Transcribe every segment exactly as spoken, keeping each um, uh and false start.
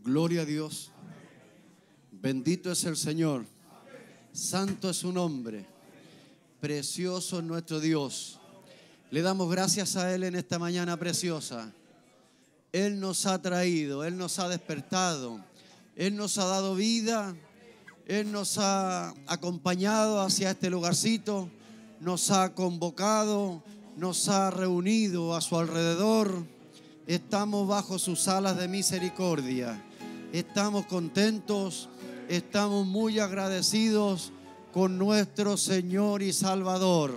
Gloria a Dios. Bendito es el Señor. Santo es su nombre. Precioso es nuestro Dios. Le damos gracias a Él en esta mañana preciosa. Él nos ha traído, Él nos ha despertado, Él nos ha dado vida, Él nos ha acompañado hacia este lugarcito, nos ha convocado, nos ha reunido a su alrededor. Estamos bajo sus alas de misericordia. Estamos contentos, estamos muy agradecidos con nuestro Señor y Salvador.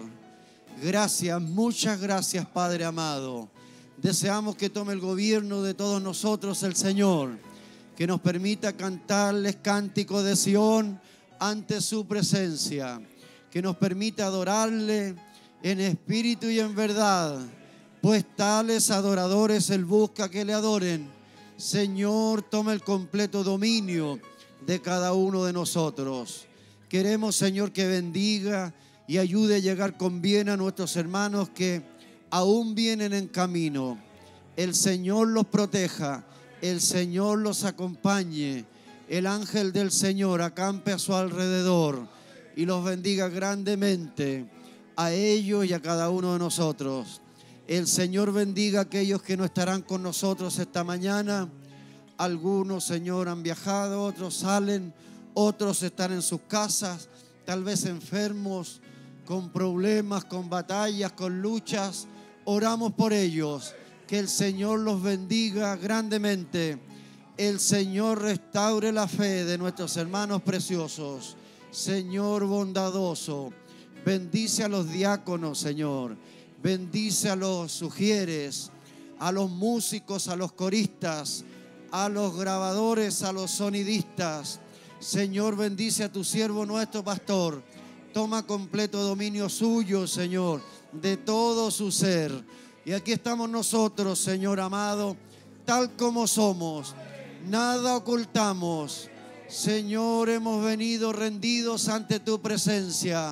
Gracias, muchas gracias, Padre amado. Deseamos que tome el gobierno de todos nosotros el Señor, que nos permita cantarles cánticos de Sión ante su presencia, que nos permita adorarle en espíritu y en verdad, pues tales adoradores Él busca que le adoren. Señor, toma el completo dominio de cada uno de nosotros. Queremos, Señor, que bendiga y ayude a llegar con bien a nuestros hermanos que aún vienen en camino. El Señor los proteja, el Señor los acompañe, el ángel del Señor acampe a su alrededor y los bendiga grandemente a ellos y a cada uno de nosotros. El Señor bendiga a aquellos que no estarán con nosotros esta mañana. Algunos, Señor, han viajado, otros salen, otros están en sus casas, tal vez enfermos, con problemas, con batallas, con luchas. Oramos por ellos, que el Señor los bendiga grandemente. El Señor restaure la fe de nuestros hermanos preciosos. Señor bondadoso, bendice a los diáconos, Señor. Bendice a los sugieres, a los músicos, a los coristas, a los grabadores, a los sonidistas. Señor, bendice a tu siervo nuestro pastor. Toma completo dominio suyo, Señor, de todo su ser. Y aquí estamos nosotros, Señor amado, tal como somos. Nada ocultamos. Señor, hemos venido rendidos ante tu presencia,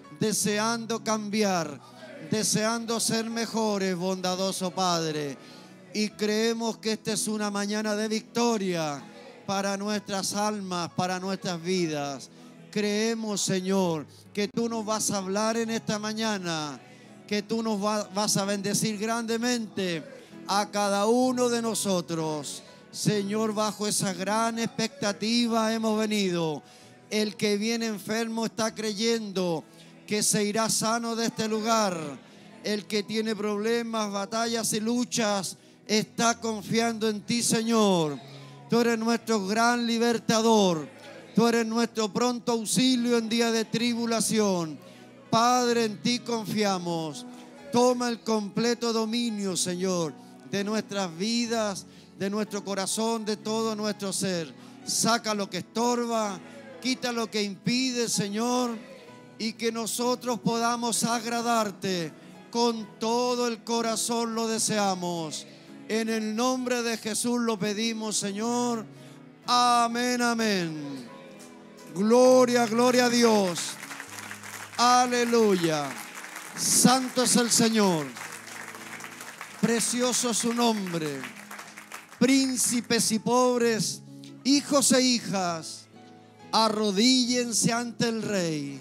deseando cambiar, deseando ser mejores, bondadoso Padre. Y creemos que esta es una mañana de victoria para nuestras almas, para nuestras vidas. Creemos, Señor, que tú nos vas a hablar en esta mañana, que tú nos va, vas a bendecir grandemente a cada uno de nosotros. Señor, bajo esa gran expectativa hemos venido. El que viene enfermo está creyendo que se irá sano de este lugar. El que tiene problemas, batallas y luchas está confiando en ti, Señor. Tú eres nuestro gran libertador. Tú eres nuestro pronto auxilio en día de tribulación. Padre, en ti confiamos. Toma el completo dominio, Señor, de nuestras vidas, de nuestro corazón, de todo nuestro ser. Saca lo que estorba, quita lo que impide, Señor, y que nosotros podamos agradarte. Con todo el corazón lo deseamos. En el nombre de Jesús lo pedimos, Señor. Amén, amén. Gloria, gloria a Dios. Aleluya. Santo es el Señor. Precioso es su nombre. Príncipes y pobres, hijos e hijas, arrodíllense ante el Rey.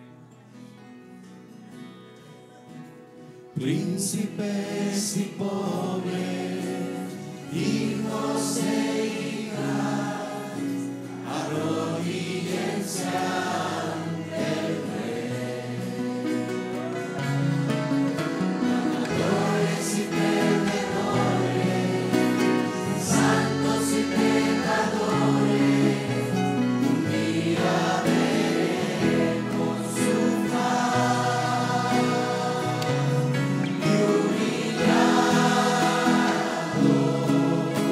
Príncipes y pobres, hijos e hijas, arrodíllense ante el Rey. Amadores y perdedores, santos y pecadores, un día veremos su faz. Y humillado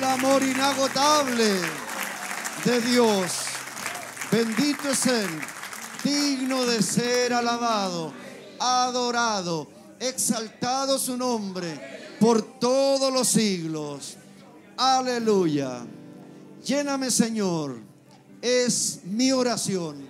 el amor inagotable de Dios. Bendito es Él, digno de ser alabado, adorado, exaltado su nombre por todos los siglos. Aleluya. Lléname, Señor, es mi oración.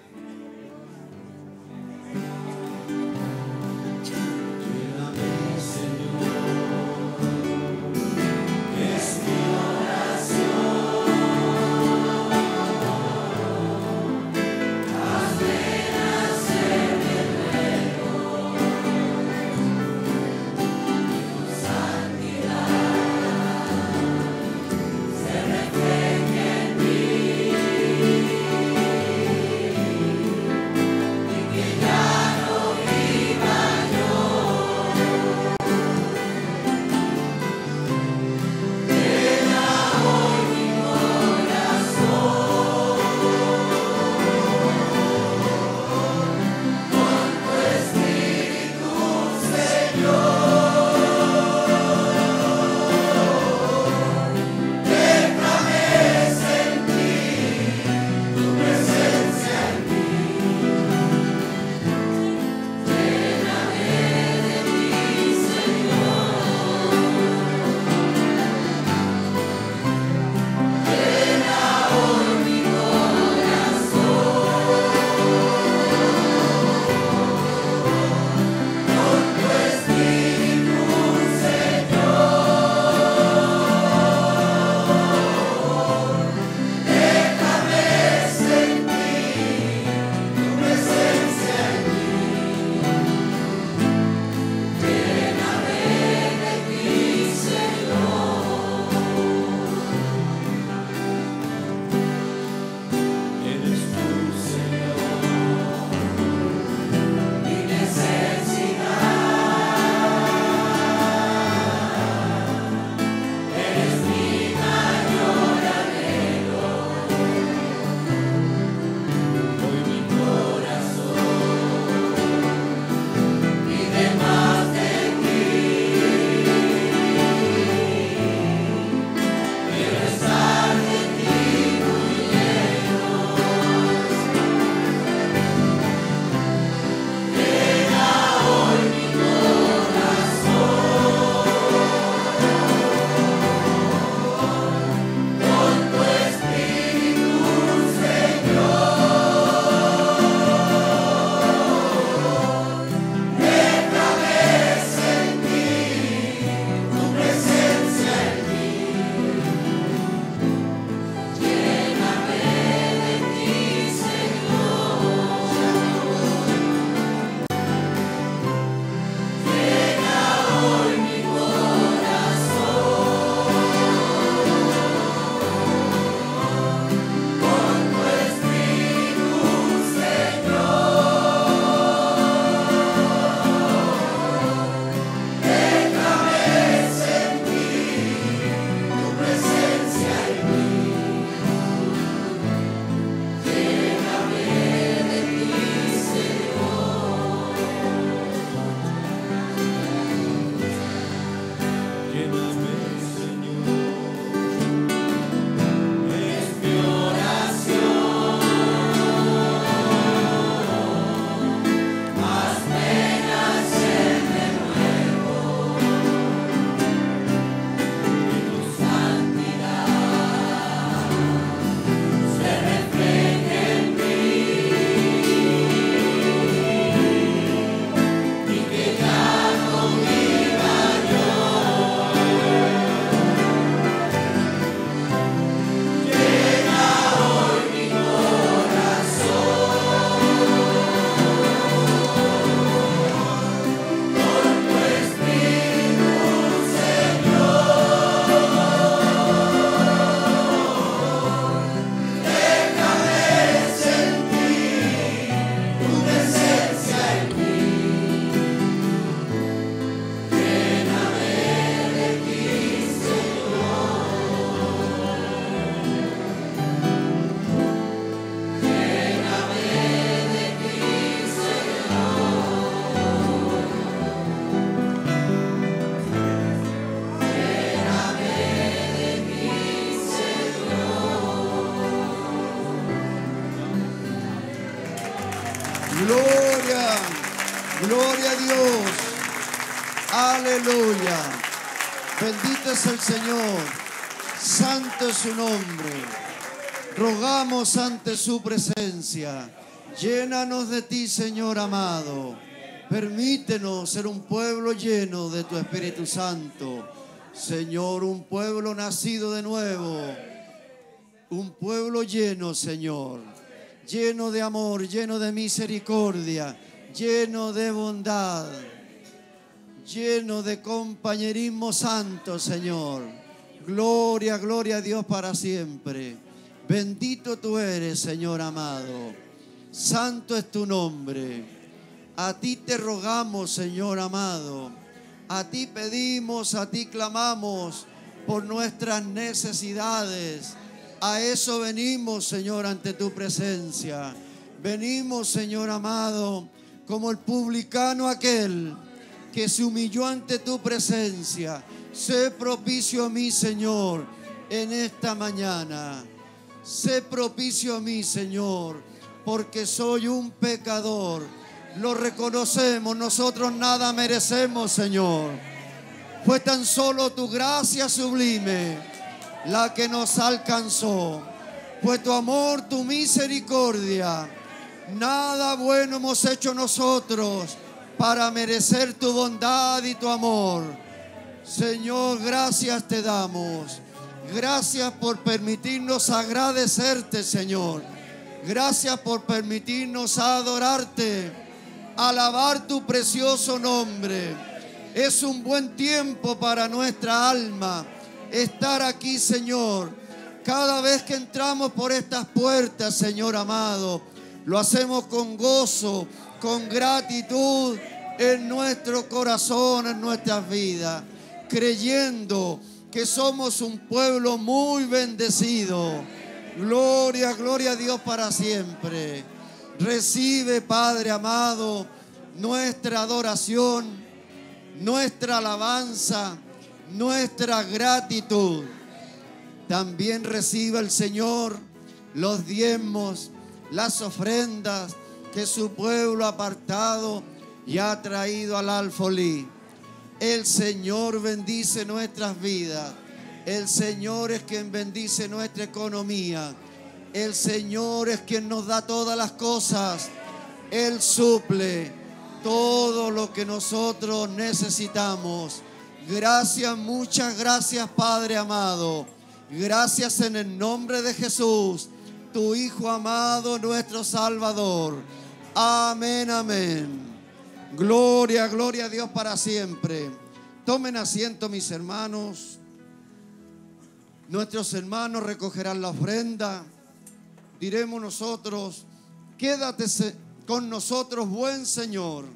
Gloria a Dios. Aleluya. Bendito es el Señor. Santo es su nombre. Rogamos ante su presencia. Llénanos de ti, Señor amado. Permítenos ser un pueblo lleno de tu Espíritu Santo. Señor, un pueblo nacido de nuevo. Un pueblo lleno, Señor. Lleno de amor, lleno de misericordia, lleno de bondad, lleno de compañerismo santo, Señor. Gloria, gloria a Dios para siempre. Bendito tú eres, Señor amado. Santo es tu nombre. A ti te rogamos, Señor amado. A ti pedimos, a ti clamamos por nuestras necesidades. A eso venimos, Señor, ante tu presencia. Venimos, Señor amado, como el publicano aquel que se humilló ante tu presencia. Sé propicio a mí, Señor, en esta mañana. Sé propicio a mí, Señor, porque soy un pecador. Lo reconocemos, nosotros nada merecemos, Señor. Fue tan solo tu gracia sublime la que nos alcanzó. Fue tu amor, tu misericordia. Nada bueno hemos hecho nosotros para merecer tu bondad y tu amor. Señor, gracias te damos. Gracias por permitirnos agradecerte, Señor. Gracias por permitirnos adorarte, alabar tu precioso nombre. Es un buen tiempo para nuestra alma estar aquí, Señor. Cada vez que entramos por estas puertas, Señor amado, lo hacemos con gozo, con gratitud en nuestro corazón, en nuestras vidas, creyendo que somos un pueblo muy bendecido. Gloria, gloria a Dios para siempre. Recibe, Padre amado, nuestra adoración, nuestra alabanza, nuestra gratitud. También reciba el Señor los diezmos, las ofrendas que su pueblo ha apartado y ha traído al alfolí. El Señor bendice nuestras vidas. El Señor es quien bendice nuestra economía. El Señor es quien nos da todas las cosas. Él suple todo lo que nosotros necesitamos. Gracias, muchas gracias, Padre amado. Gracias en el nombre de Jesús, tu Hijo amado, nuestro Salvador. Amén, amén. Gloria, gloria a Dios para siempre. Tomen asiento, mis hermanos. Nuestros hermanos recogerán la ofrenda. Diremos nosotros: quédate con nosotros, buen Señor.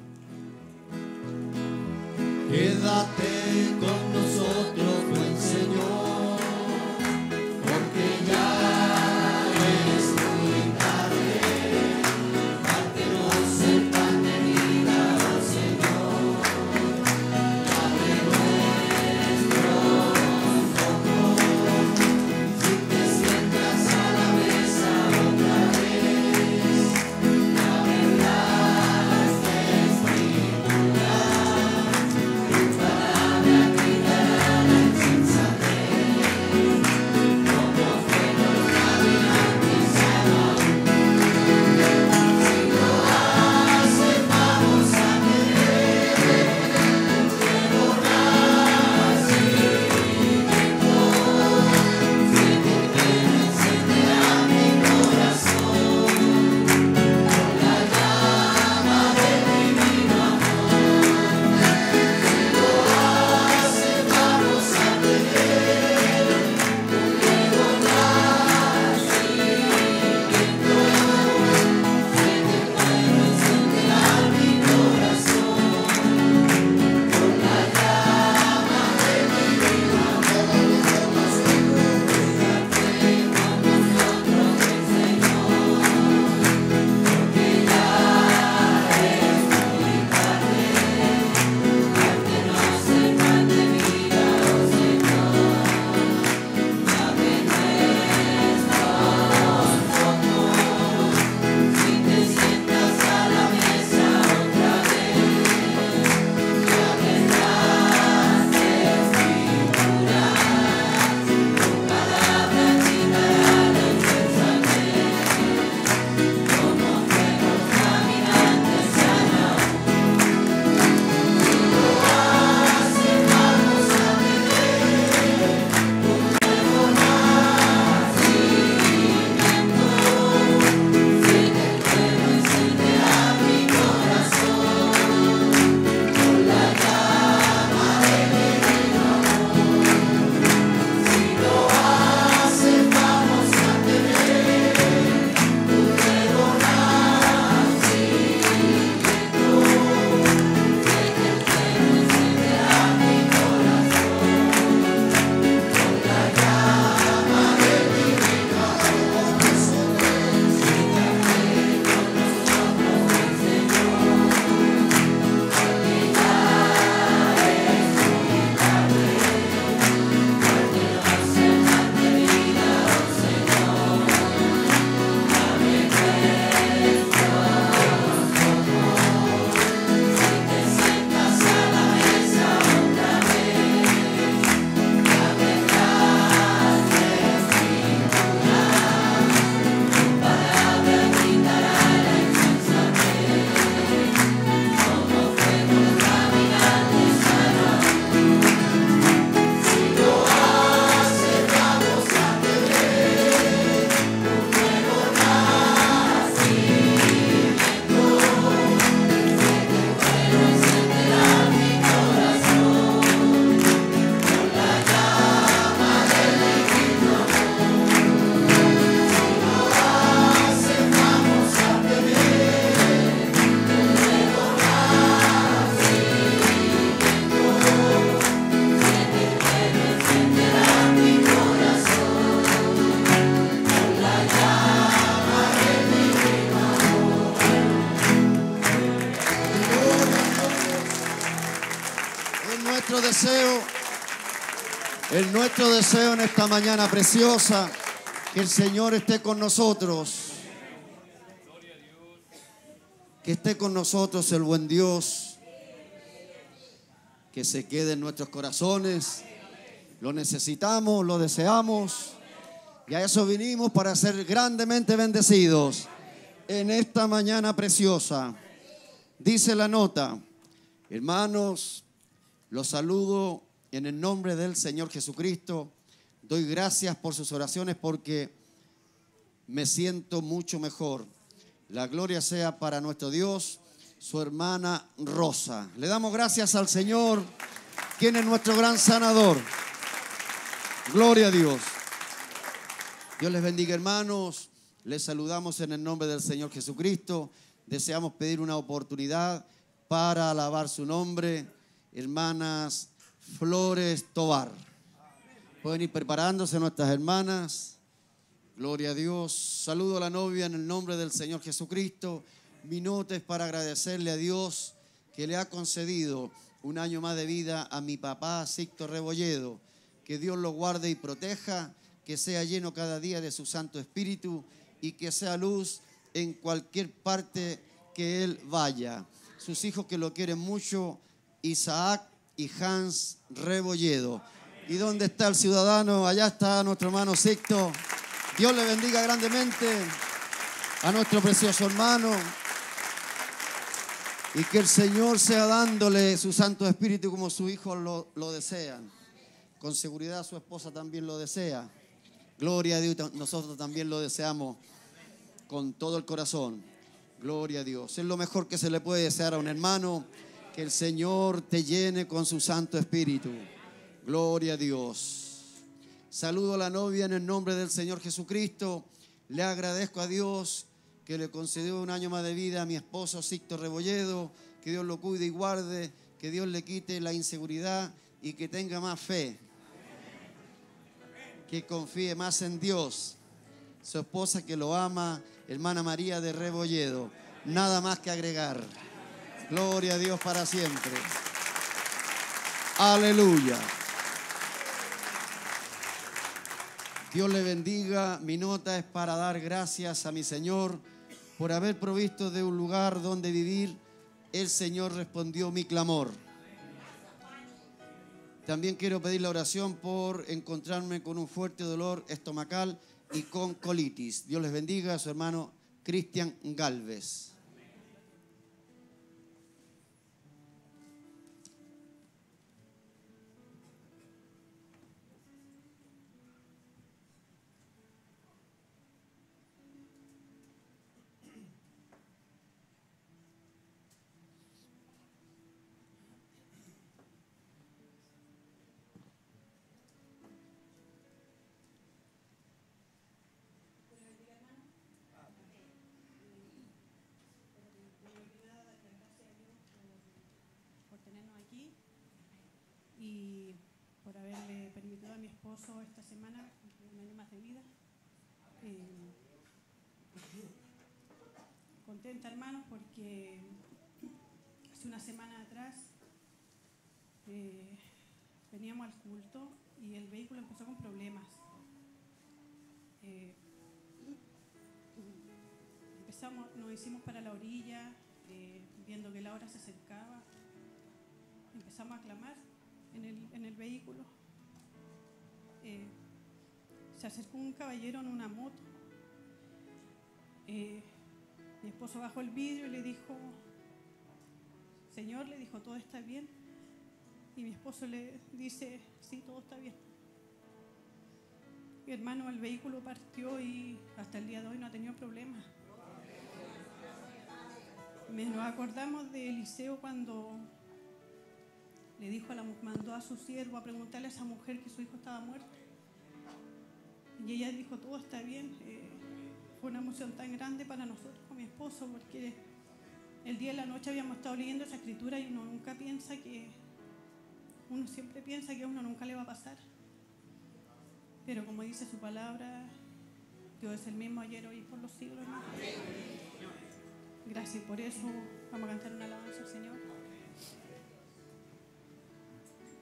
Quédate con nosotros, buen Señor, porque ya es muy tarde. Dártenos el pan de vida, oh Señor. Abre nuestros ojos, si te sientas a la mesa otra vez, la verdad es escritura. nuestro deseo, es nuestro deseo en esta mañana preciosa que el Señor esté con nosotros. Que esté con nosotros el buen Dios, que se quede en nuestros corazones. Lo necesitamos, lo deseamos, y a eso vinimos, para ser grandemente bendecidos en esta mañana preciosa. Dice la nota: hermanos, los saludo en el nombre del Señor Jesucristo. Doy gracias por sus oraciones porque me siento mucho mejor. La gloria sea para nuestro Dios. Su hermana Rosa. Le damos gracias al Señor, quien es nuestro gran sanador. Gloria a Dios. Dios les bendiga, hermanos. Les saludamos en el nombre del Señor Jesucristo. Deseamos pedir una oportunidad para alabar su nombre. Hermanas Flores Tobar. Pueden ir preparándose nuestras hermanas. Gloria a Dios. Saludo a la novia en el nombre del Señor Jesucristo. Mi nota es para agradecerle a Dios que le ha concedido un año más de vida a mi papá Sixto Rebolledo. Que Dios lo guarde y proteja, que sea lleno cada día de su Santo Espíritu y que sea luz en cualquier parte que él vaya. Sus hijos que lo quieren mucho, Isaac y Hans Rebolledo. ¿Y dónde está el ciudadano? Allá está nuestro hermano Sixto. Dios le bendiga grandemente a nuestro precioso hermano. Y que el Señor sea dándole su Santo Espíritu como sus hijos lo, lo desean. Con seguridad su esposa también lo desea. Gloria a Dios, nosotros también lo deseamos con todo el corazón. Gloria a Dios. Es lo mejor que se le puede desear a un hermano, que el Señor te llene con su Santo Espíritu. Gloria a Dios. Saludo a la novia en el nombre del Señor Jesucristo. Le agradezco a Dios que le concedió un año más de vida a mi esposo Sixto Rebolledo. Que Dios lo cuide y guarde, que Dios le quite la inseguridad y que tenga más fe. Que confíe más en Dios. Su esposa que lo ama, hermana María de Rebolledo. Nada más que agregar. Gloria a Dios para siempre. Aleluya. Dios le bendiga. Mi nota es para dar gracias a mi Señor por haber provisto de un lugar donde vivir. El Señor respondió mi clamor. También quiero pedir la oración por encontrarme con un fuerte dolor estomacal y con colitis. Dios les bendiga, a su hermano Cristian Galvez. Y por haberle permitido a mi esposo esta semana un año más de vida. Eh, contenta, hermanos, porque hace una semana atrás eh, veníamos al culto y el vehículo empezó con problemas. Eh, empezamos, nos hicimos para la orilla, eh, viendo que la hora se acercaba. Empezamos a clamar en el, en el vehículo. Eh, se acercó un caballero en una moto. Eh, mi esposo bajó el vidrio y le dijo: Señor, le dijo, ¿todo está bien? Y mi esposo le dice: sí, todo está bien. Mi hermano, el vehículo partió y hasta el día de hoy no ha tenido problemas. Me, nos acordamos de Eliseo cuando le dijo a la, mandó a su siervo a preguntarle a esa mujer que su hijo estaba muerto. Y ella dijo: todo está bien. Eh, fue una emoción tan grande para nosotros con mi esposo, porque el día y la noche habíamos estado leyendo esa escritura y uno nunca piensa que, uno siempre piensa que a uno nunca le va a pasar. Pero como dice su palabra, Dios es el mismo ayer, hoy y por los siglos, ¿no? Gracias por eso. Vamos a cantar una alabanza al Señor.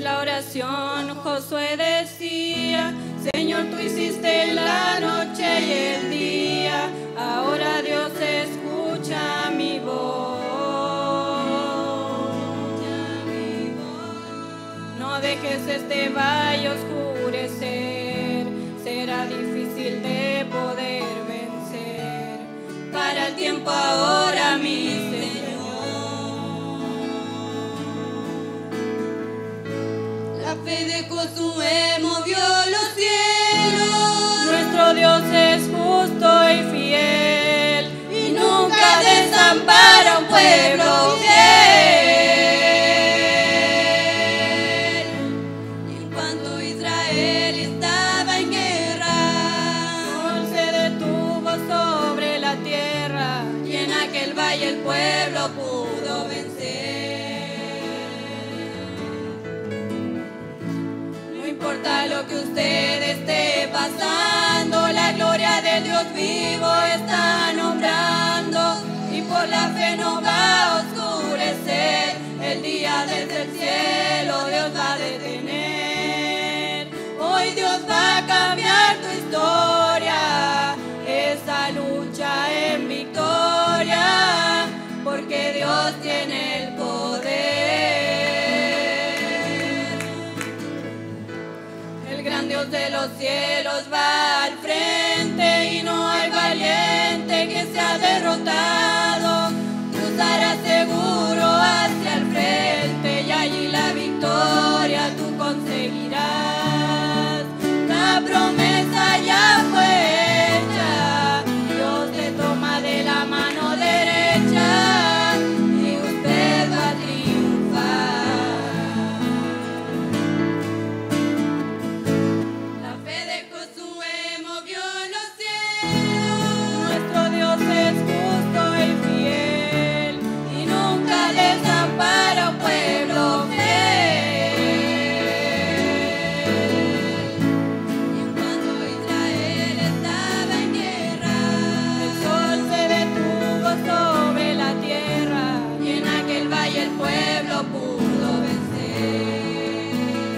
la oración Josué decía: Señor, tú hiciste la noche y el día, ahora Dios escucha mi voz. No dejes este valle oscurecer, será difícil de poder vencer. Para el tiempo ahora, mi Señor. La fe de Josué movió los cielos. Nuestro Dios es justo y fiel, y nunca desampara a un pueblo fiel. Y en cuanto Israel estaba en guerra, El sol se detuvo sobre la tierra, y en aquel valle el pueblo pudo vencer. No importa lo que usted esté pasando, la gloria del Dios vivo está nombrando, y por la fe no va a oscurecer. El día desde el cielo Dios va a detener. Hoy Dios va a cambiar tu historia, esa lucha en victoria, porque Dios tiene el poder. El gran Dios de los cielos va al frente, y no hay valiente que sea derrotado. Cruzarás seguro hacia el frente, y allí la victoria tú conseguirás. La promesa ya fue hecha, Dios te toma de la mano derecha, y usted va a triunfar. La fe de Josué movió los cielos. nuestro Dios es justo y fiel, Y nunca desampara a un pueblo fiel. Y en cuanto Israel estaba en guerra, el sol se detuvo sobre la tierra, y en aquel valle el pueblo pudo vencer.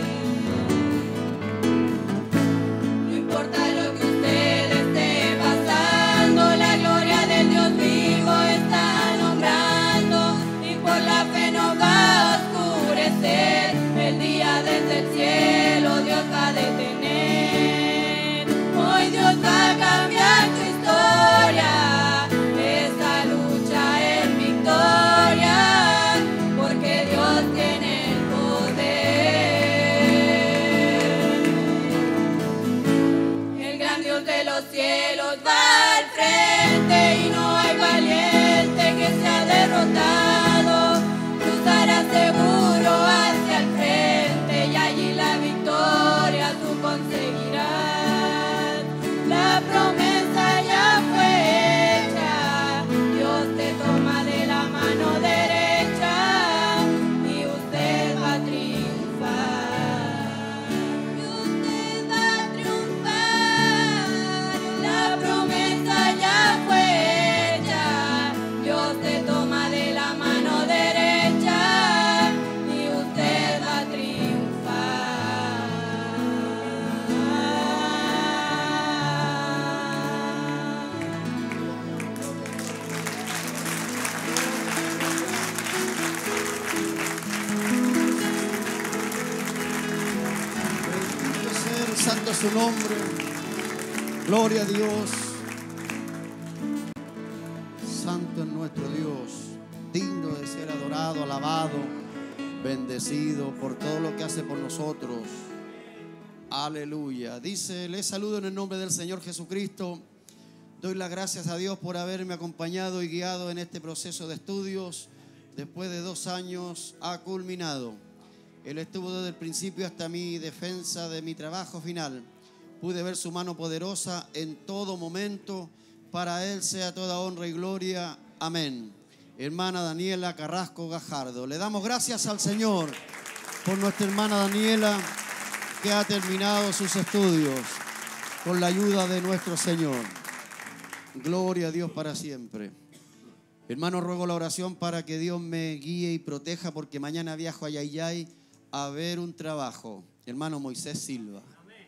No importa lo que usted esté pasando, la gloria del Dios vivo está nombrando, y por la fe no va a oscurecer. El día desde el cielo Dios va a detener. Hoy Dios va a cambiar tu historia, esa lucha en victoria, porque Dios tiene el poder. El gran Dios de los cielos va al frente, y no hay valiente que sea derrotado. Cruzarás seguro hacia el frente, y allí la victoria tú conseguirás. La promesa ya fue hecha, Dios te toma de la mano derecha, y usted va a triunfar. Y usted va a triunfar. La promesa ya fue hecha, Dios te toma de la mano derecha, y usted va a Bendito sea, santo es su nombre. Gloria a Dios. Santo es nuestro Dios, digno de ser adorado, alabado, bendecido por todo lo que hace por nosotros. Aleluya. Dice: les saludo en el nombre del Señor Jesucristo. Doy las gracias a Dios por haberme acompañado y guiado en este proceso de estudios. Después de dos años ha culminado. Él estuvo desde el principio hasta mi defensa de mi trabajo final. Pude ver su mano poderosa en todo momento. Para Él sea toda honra y gloria. Amén. Hermana Daniela Carrasco Gajardo. Le damos gracias al Señor por nuestra hermana Daniela, que ha terminado sus estudios con la ayuda de nuestro Señor. Gloria a Dios para siempre. Hermano, ruego la oración para que Dios me guíe y proteja, porque mañana viajo a Yayay a ver un trabajo. Hermano Moisés Silva.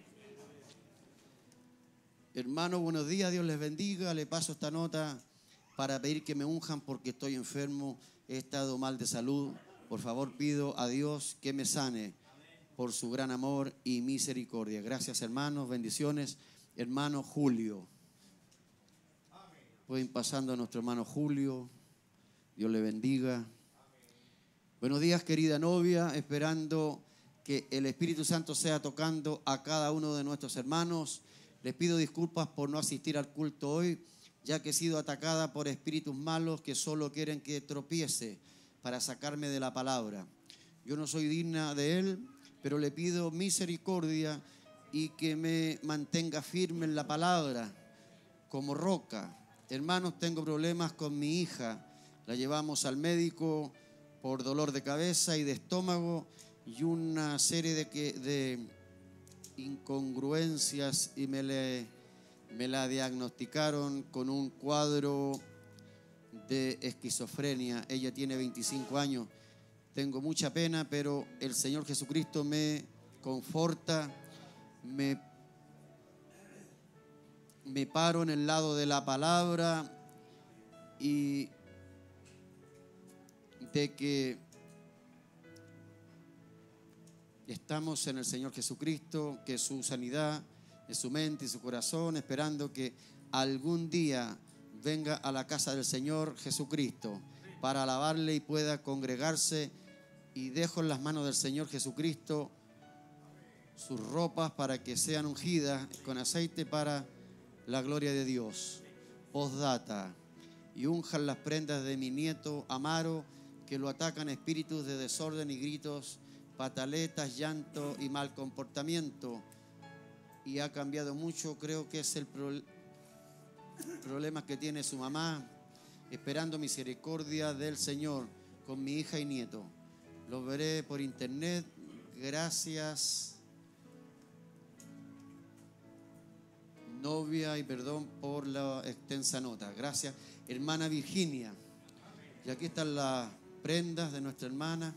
Hermano, buenos días, Dios les bendiga. Le paso esta nota para pedir que me unjan porque estoy enfermo, he estado mal de salud. Por favor, pido a Dios que me sane por su gran amor y misericordia. Gracias, hermanos, bendiciones. Hermano Julio. Pueden pasando a nuestro hermano Julio. Dios le bendiga. Buenos días, querida novia, esperando que el Espíritu Santo sea tocando a cada uno de nuestros hermanos. Les pido disculpas por no asistir al culto hoy, ya que he sido atacada por espíritus malos que solo quieren que tropiece para sacarme de la palabra. Yo no soy digna de Él, pero le pido misericordia y que me mantenga firme en la palabra, como roca. Hermanos, tengo problemas con mi hija. La llevamos al médico por dolor de cabeza y de estómago y una serie de, que, de incongruencias y me, le, me la diagnosticaron con un cuadro de esquizofrenia. Ella tiene veinticinco años. Tengo mucha pena, pero el Señor Jesucristo me conforta, me, me paro en el lado de la palabra y de que estamos en el Señor Jesucristo, que su sanidad es su mente y su corazón, esperando que algún día venga a la casa del Señor Jesucristo para alabarle y pueda congregarse. Y dejo en las manos del Señor Jesucristo sus ropas para que sean ungidas con aceite para la gloria de Dios. Postdata. Y unjan las prendas de mi nieto Amaro, que lo atacan espíritus de desorden y gritos, pataletas, llanto y mal comportamiento. Y ha cambiado mucho, creo que es el pro problema que tiene su mamá, esperando misericordia del Señor con mi hija y nieto. Lo veré por internet. Gracias, novia, y perdón por la extensa nota. Gracias, hermana Virginia. Y aquí están las prendas de nuestra hermana.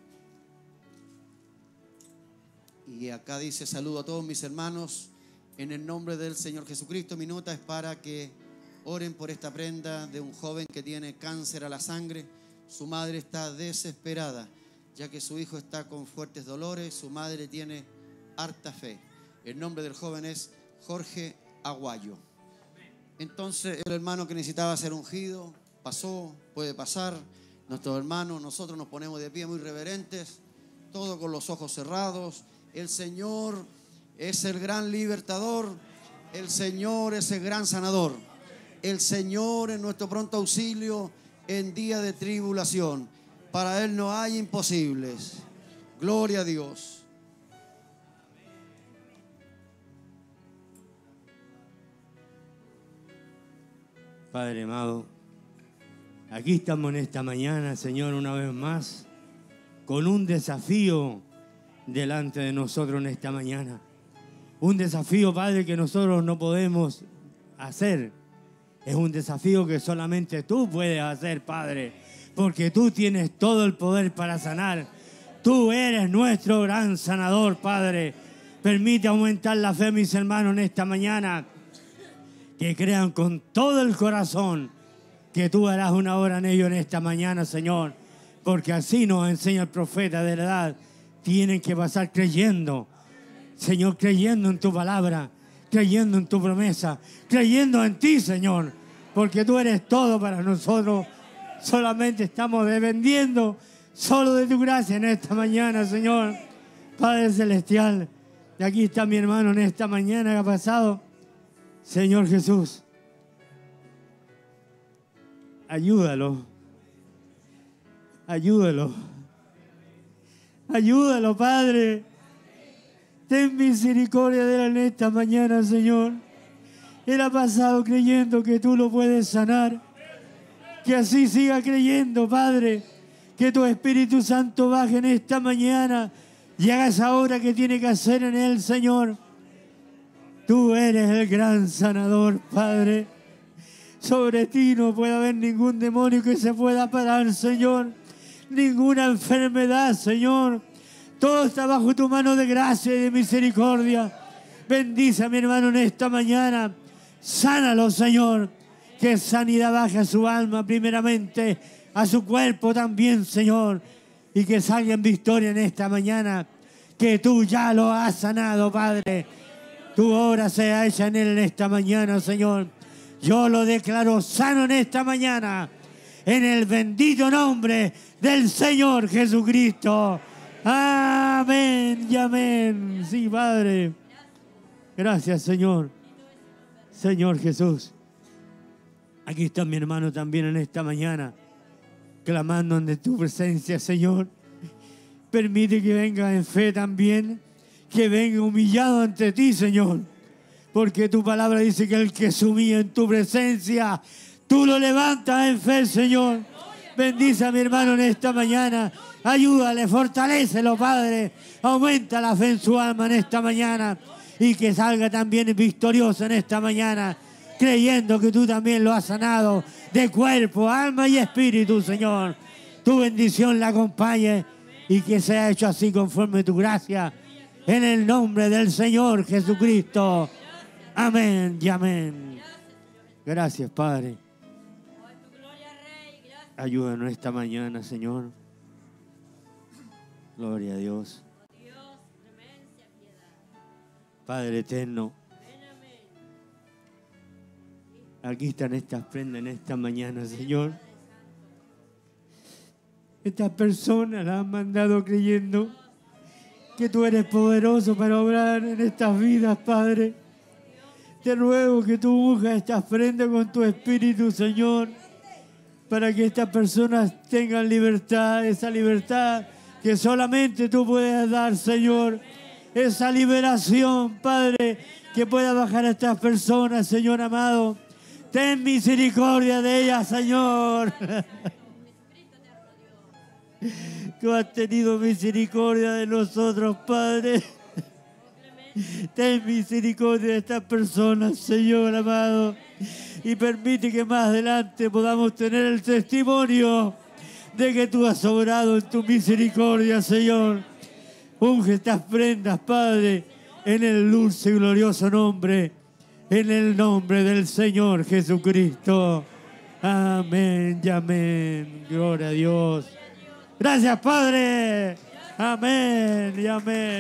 Y acá dice: saludo a todos mis hermanos en el nombre del Señor Jesucristo. Mi nota es para que oren por esta prenda de un joven que tiene cáncer a la sangre. Su madre está desesperada, ya que su hijo está con fuertes dolores. Su madre tiene harta fe. El nombre del joven es Jorge Aguayo. Entonces, el hermano que necesitaba ser ungido pasó, puede pasar. Nuestros hermanos, nosotros nos ponemos de pie muy reverentes, todo con los ojos cerrados. El Señor es el gran libertador. El Señor es el gran sanador. El Señor es nuestro pronto auxilio en día de tribulación. Para Él no hay imposibles. Gloria a Dios. Padre amado, aquí estamos en esta mañana, Señor, una vez más, con un desafío delante de nosotros en esta mañana. Un desafío, Padre, que nosotros no podemos hacer. Es un desafío que solamente tú puedes hacer, Padre, porque tú tienes todo el poder para sanar. Tú eres nuestro gran sanador, Padre. Permite aumentar la fe, mis hermanos, en esta mañana. Que crean con todo el corazón que tú harás una obra en ellos en esta mañana, Señor. Porque así nos enseña el profeta de la edad. Tienen que pasar creyendo, Señor, creyendo en tu palabra, creyendo en tu promesa, creyendo en ti, Señor. Porque tú eres todo para nosotros. Solamente estamos dependiendo solo de tu gracia en esta mañana, Señor. Padre Celestial, y aquí está mi hermano en esta mañana que ha pasado. Señor Jesús, ayúdalo, ayúdalo, ayúdalo, Padre. Ten misericordia de él en esta mañana, Señor. Él ha pasado creyendo que tú lo puedes sanar. Que así siga creyendo, Padre. Que tu Espíritu Santo baje en esta mañana y haga esa obra que tiene que hacer en él, Señor. Tú eres el gran sanador, Padre. Sobre ti no puede haber ningún demonio que se pueda parar, Señor. Ninguna enfermedad, Señor. Todo está bajo tu mano de gracia y de misericordia. Bendice a mi hermano en esta mañana. Sánalo, Señor. Que sanidad baje a su alma primeramente, a su cuerpo también, Señor. Y que salga en victoria en esta mañana. Que tú ya lo has sanado, Padre. Tu obra sea hecha en él en esta mañana, Señor. Yo lo declaro sano en esta mañana. En el bendito nombre del Señor Jesucristo. Amén y amén. Sí, Padre. Gracias, Señor. Señor Jesús. Aquí está mi hermano también en esta mañana, clamando ante tu presencia, Señor. Permite que venga en fe también, que venga humillado ante ti, Señor. Porque tu palabra dice que el que se humilla en tu presencia, tú lo levantas en fe, Señor. Bendice a mi hermano en esta mañana. Ayúdale, fortalécelo, Padre. Aumenta la fe en su alma en esta mañana. Y que salga también victorioso en esta mañana, creyendo que tú también lo has sanado de cuerpo, alma y espíritu, Señor. Tu bendición la acompañe y que sea hecho así conforme tu gracia. En el nombre del Señor Jesucristo. Amén y amén. Gracias, Padre. Ayúdanos esta mañana, Señor. Gloria a Dios. Padre eterno, aquí están estas prendas en esta mañana, Señor. Estas personas las han mandado creyendo que tú eres poderoso para obrar en estas vidas, Padre. Te ruego que tú unjas estas prendas con tu Espíritu, Señor, para que estas personas tengan libertad, esa libertad que solamente tú puedes dar, Señor. Esa liberación, Padre, que pueda bajar a estas personas, Señor amado. Ten misericordia de ellas, Señor. Tú has tenido misericordia de nosotros, Padre. Ten misericordia de estas personas, Señor amado. Y permite que más adelante podamos tener el testimonio de que tú has obrado en tu misericordia, Señor. Unge estas prendas, Padre, en el dulce y glorioso nombre, en el nombre del Señor Jesucristo. Amén y amén. Gloria a Dios. Gracias, Padre. Amén y amén.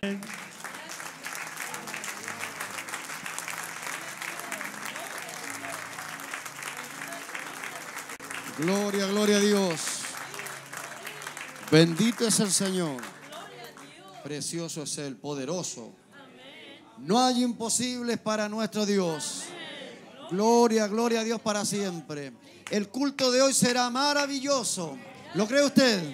Gloria, gloria a Dios. Bendito es el Señor. Precioso es el poderoso. No hay imposibles para nuestro Dios. Gloria, gloria a Dios para siempre. El culto de hoy será maravilloso. ¿Lo cree usted?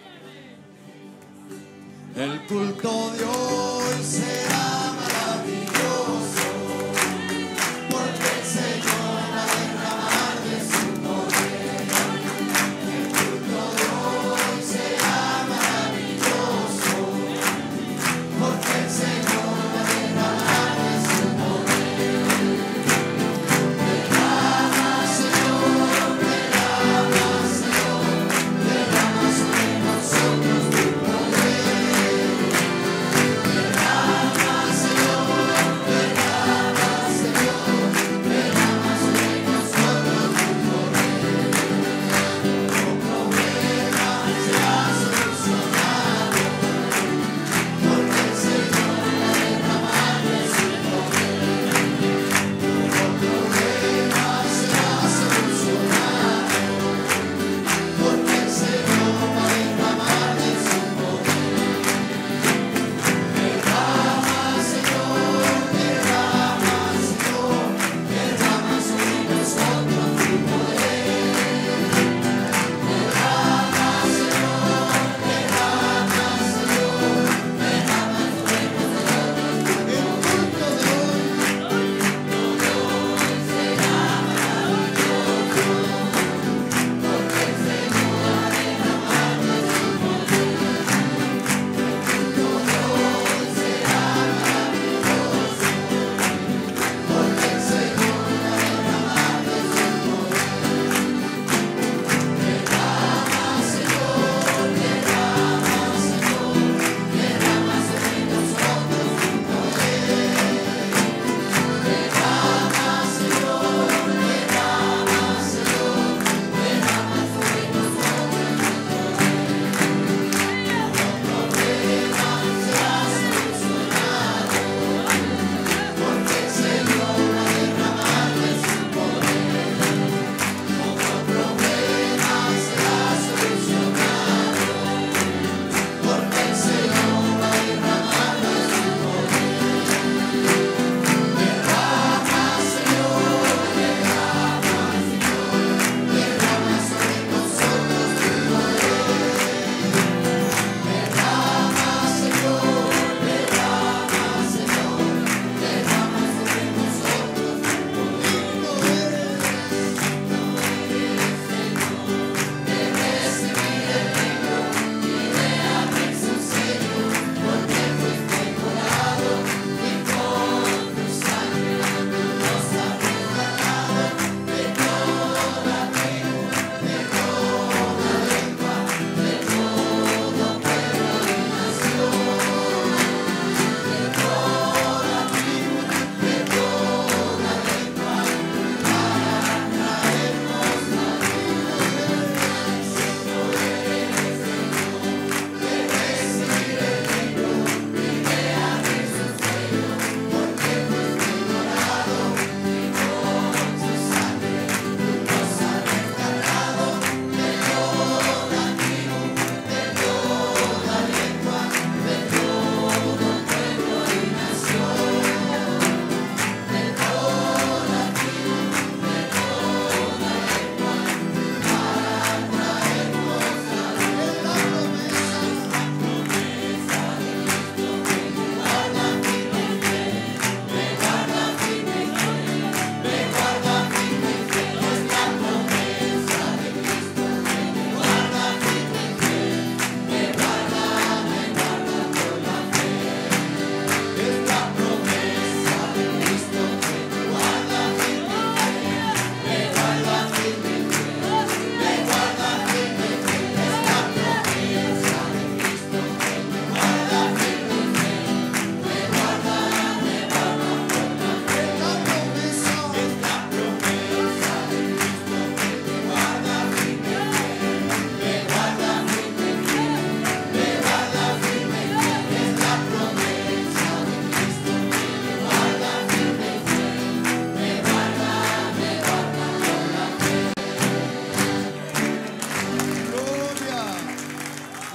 El culto de hoy será maravilloso, porque el Señor va a derramar de su poder. El culto de hoy será maravilloso, porque el Señor va a derramar de su poder. Derrama, Señor, derrama, Señor, derrama sobre nosotros tu poder. Derrama,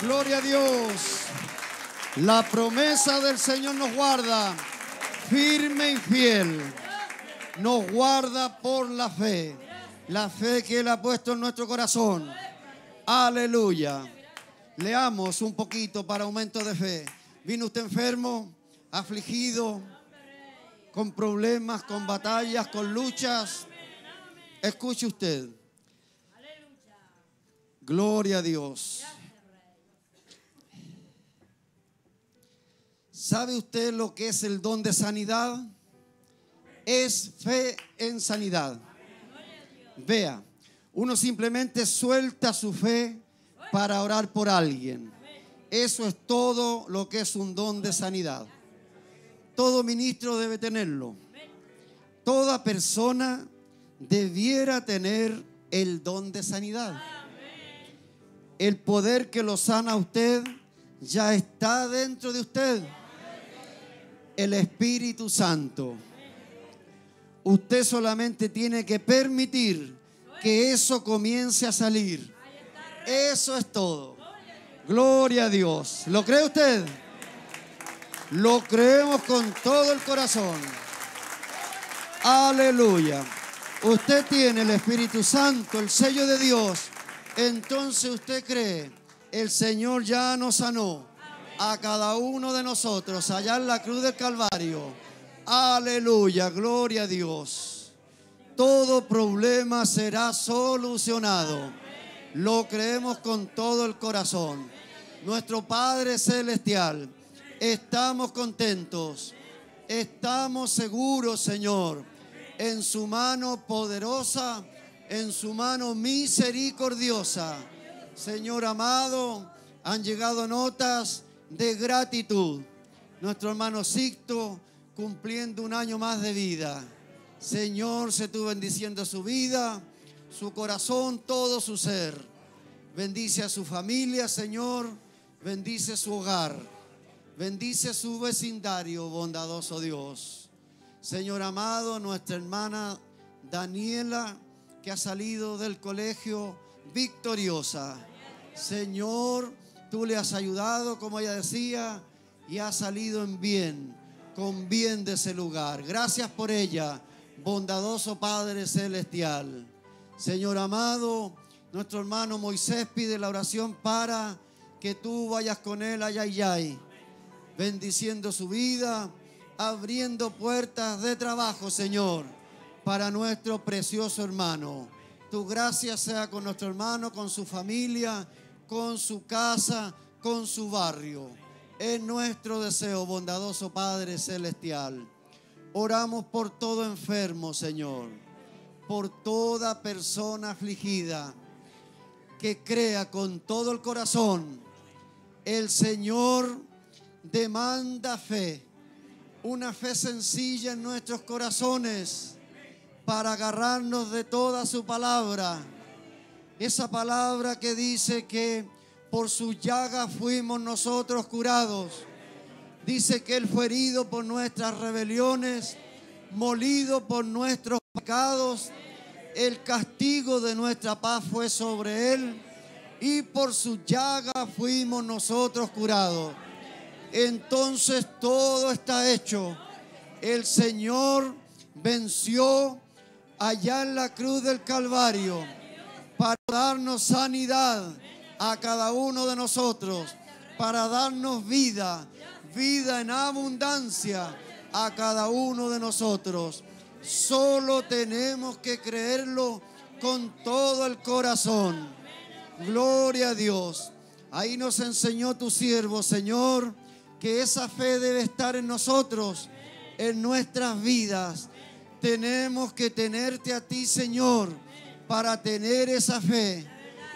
Gloria a Dios. La promesa del Señor nos guarda firme y fiel. Nos guarda por la fe. La fe que Él ha puesto en nuestro corazón. Aleluya. Leamos un poquito para aumento de fe. ¿Vino usted enfermo, afligido, con problemas, con batallas, con luchas? Escuche usted. Gloria a Dios. ¿Sabe usted lo que es el don de sanidad? Es fe en sanidad. Vea, uno simplemente suelta su fe para orar por alguien. Eso es todo lo que es un don de sanidad. Todo ministro debe tenerlo. Toda persona debiera tener el don de sanidad. El poder que lo sana a usted ya está dentro de usted. El Espíritu Santo. Usted solamente tiene que permitir que eso comience a salir. Eso es todo. Gloria a Dios. ¿Lo cree usted? Lo creemos con todo el corazón. Aleluya. Usted tiene el Espíritu Santo, el sello de Dios. Entonces usted cree, el Señor ya nos sanó a cada uno de nosotros allá en la cruz del Calvario. Aleluya, gloria a Dios. Todo problema será solucionado. Lo creemos con todo el corazón. Nuestro Padre Celestial, estamos contentos, estamos seguros, Señor, en su mano poderosa, en su mano misericordiosa. Señor amado, han llegado notas de gratitud. Nuestro hermano Sixto cumpliendo un año más de vida. Señor, se tú bendiciendo su vida, su corazón, todo su ser. Bendice a su familia, Señor. Bendice su hogar. Bendice su vecindario, bondadoso Dios. Señor amado, nuestra hermana Daniela, que ha salido del colegio victoriosa. Señor, tú le has ayudado, como ella decía, y ha salido en bien, con bien de ese lugar. Gracias por ella, bondadoso Padre Celestial. Señor amado, nuestro hermano Moisés pide la oración para que tú vayas con él allá y allá, bendiciendo su vida, abriendo puertas de trabajo, Señor, para nuestro precioso hermano. Tu gracia sea con nuestro hermano, con su familia, con su casa, con su barrio. Es nuestro deseo, bondadoso Padre Celestial. Oramos por todo enfermo, Señor, por toda persona afligida, que crea con todo el corazón. El Señor demanda fe, una fe sencilla en nuestros corazones, para agarrarnos de toda su palabra. Esa palabra que dice que por su llaga fuimos nosotros curados. Dice que Él fue herido por nuestras rebeliones, molido por nuestros pecados. El castigo de nuestra paz fue sobre Él, y por su llaga fuimos nosotros curados. Entonces todo está hecho. El Señor venció allá en la cruz del Calvario para darnos sanidad a cada uno de nosotros, para darnos vida, vida en abundancia a cada uno de nosotros. Solo tenemos que creerlo con todo el corazón. Gloria a Dios. Ahí nos enseñó tu siervo, Señor, que esa fe debe estar en nosotros, en nuestras vidas. Tenemos que tenerte a ti, Señor, para tener esa fe,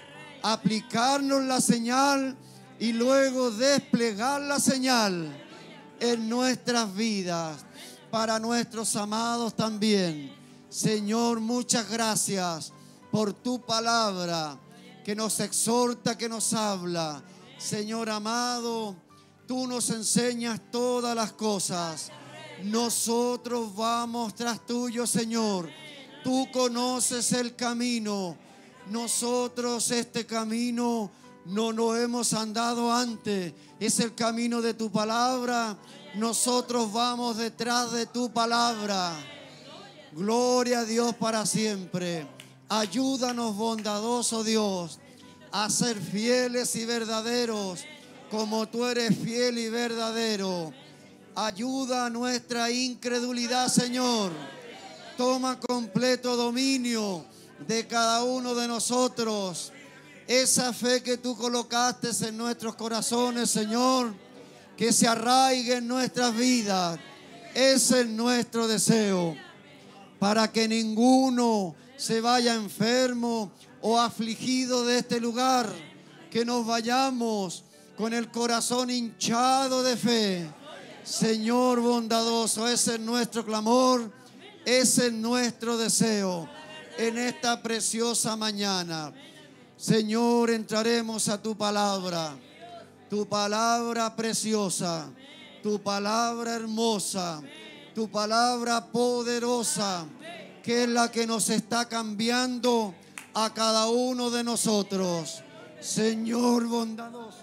aplicarnos la señal y luego desplegar la señal en nuestras vidas, para nuestros amados también. Señor, muchas gracias por tu palabra que nos exhorta, que nos habla. Señor amado, tú nos enseñas todas las cosas. Nosotros vamos tras tuyo, Señor. Tú conoces el camino. Nosotros este camino no nos hemos andado antes. Es el camino de tu palabra. Nosotros vamos detrás de tu palabra. Gloria a Dios para siempre. Ayúdanos, bondadoso Dios, a ser fieles y verdaderos como tú eres fiel y verdadero. Ayuda a nuestra incredulidad, Señor. Toma completo dominio de cada uno de nosotros. Esa fe que tú colocaste en nuestros corazones, Señor, que se arraigue en nuestras vidas. Ese es nuestro deseo, para que ninguno se vaya enfermo o afligido de este lugar. Que nos vayamos con el corazón hinchado de fe. Señor bondadoso, ese es nuestro clamor, ese es nuestro deseo en esta preciosa mañana. Señor, entraremos a tu palabra, tu palabra preciosa, tu palabra hermosa, tu palabra poderosa, que es la que nos está cambiando a cada uno de nosotros. Señor bondadoso,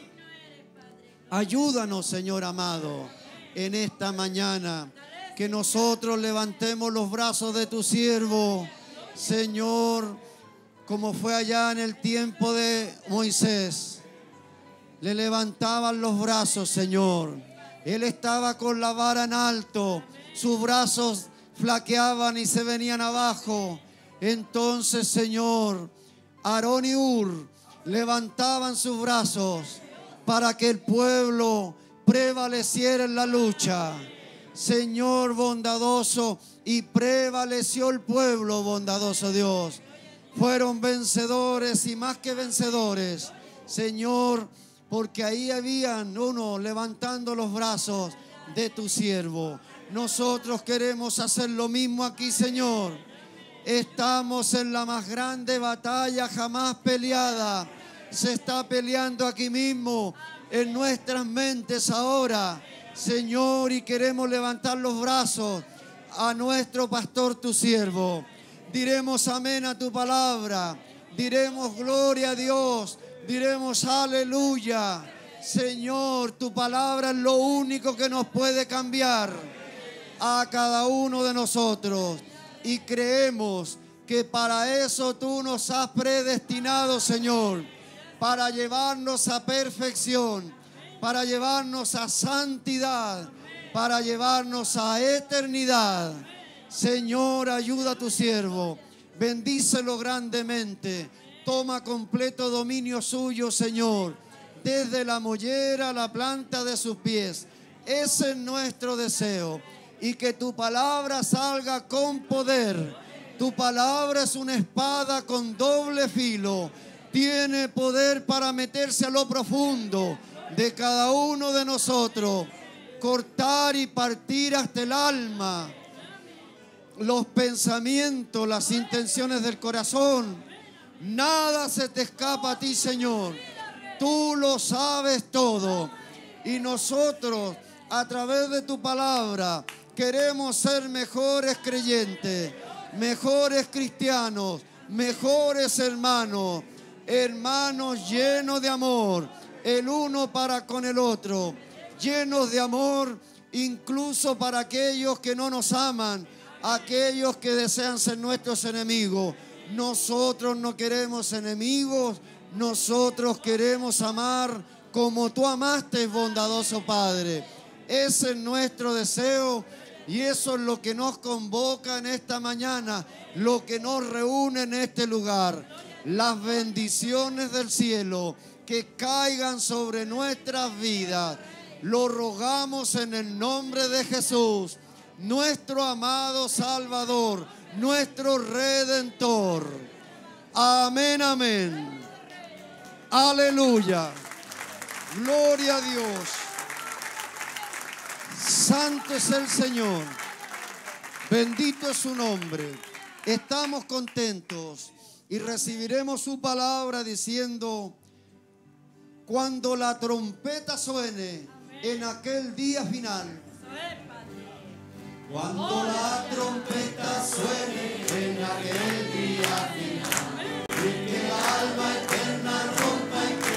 ayúdanos, Señor amado, en esta mañana, que nosotros levantemos los brazos de tu siervo, Señor, como fue allá en el tiempo de Moisés. Le levantaban los brazos, Señor. Él estaba con la vara en alto, sus brazos flaqueaban y se venían abajo. Entonces, Señor, Aarón y Hur levantaban sus brazos para que el pueblo prevaleciera en la lucha. Señor bondadoso, y prevaleció el pueblo, bondadoso Dios. Fueron vencedores y más que vencedores, Señor, porque ahí habían uno levantando los brazos de tu siervo. Nosotros queremos hacer lo mismo aquí, Señor. Estamos en la más grande batalla jamás peleada. Se está peleando aquí mismo en nuestras mentes ahora, Señor, y queremos levantar los brazos a nuestro pastor, tu siervo. Diremos amén a tu palabra, diremos gloria a Dios, diremos aleluya. Señor, tu palabra es lo único que nos puede cambiar a cada uno de nosotros, y creemos que para eso tú nos has predestinado, Señor, para llevarnos a perfección, para llevarnos a santidad, para llevarnos a eternidad. Señor, ayuda a tu siervo, bendícelo grandemente, toma completo dominio suyo, Señor, desde la mollera a la planta de sus pies. Ese es nuestro deseo, y que tu palabra salga con poder. Tu palabra es una espada con doble filo, tiene poder para meterse a lo profundo de cada uno de nosotros, cortar y partir hasta el alma, los pensamientos, las intenciones del corazón. Nada se te escapa a ti, Señor. Tú lo sabes todo. Y nosotros, a través de tu palabra, queremos ser mejores creyentes, mejores cristianos, mejores hermanos, hermanos llenos de amor, el uno para con el otro, llenos de amor incluso para aquellos que no nos aman, aquellos que desean ser nuestros enemigos. Nosotros no queremos enemigos, nosotros queremos amar como tú amaste, bondadoso Padre. Ese es nuestro deseo y eso es lo que nos convoca en esta mañana, lo que nos reúne en este lugar. Las bendiciones del cielo que caigan sobre nuestras vidas. Lo rogamos en el nombre de Jesús, nuestro amado Salvador, nuestro Redentor. Amén, amén. Aleluya. Gloria a Dios. Santo es el Señor. Bendito es su nombre. Estamos contentos y recibiremos su palabra diciendo: cuando la trompeta suene en aquel día final. Cuando la trompeta suene en aquel día final, y que el alma eterna rompa en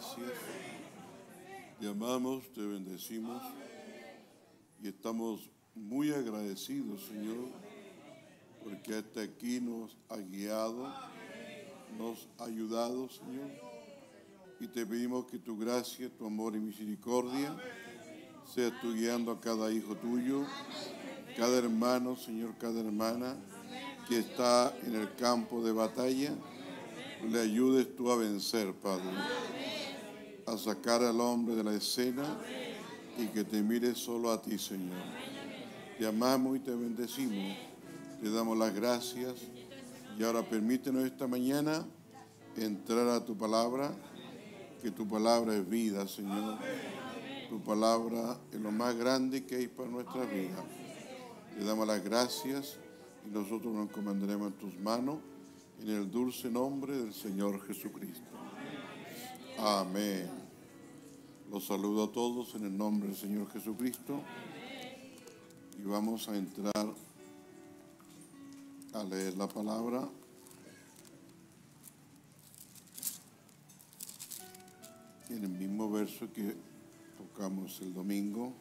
gracias. Te amamos, te bendecimos y estamos muy agradecidos, Señor, porque hasta aquí nos ha guiado, nos ha ayudado, Señor. Y te pedimos que tu gracia, tu amor y misericordia sea tú guiando a cada hijo tuyo, cada hermano, Señor, cada hermana que está en el campo de batalla. Le ayudes tú a vencer, Padre, a sacar al hombre de la escena y que te mire solo a ti, Señor. Te amamos y te bendecimos. Te damos las gracias y ahora permítenos esta mañana entrar a tu palabra, que tu palabra es vida, Señor. Tu palabra es lo más grande que hay para nuestra vida. Te damos las gracias y nosotros nos encomendaremos en tus manos en el dulce nombre del Señor Jesucristo. Amén. Los saludo a todos en el nombre del Señor Jesucristo y vamos a entrar a leer la palabra. En el mismo verso que tocamos el domingo.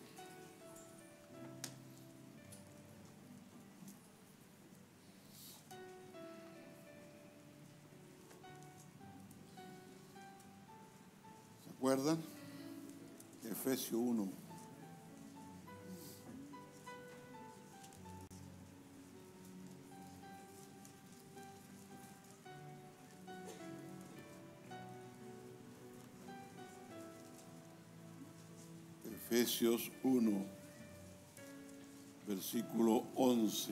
¿Se acuerdan? Efesios uno. Efesios uno, versículo once.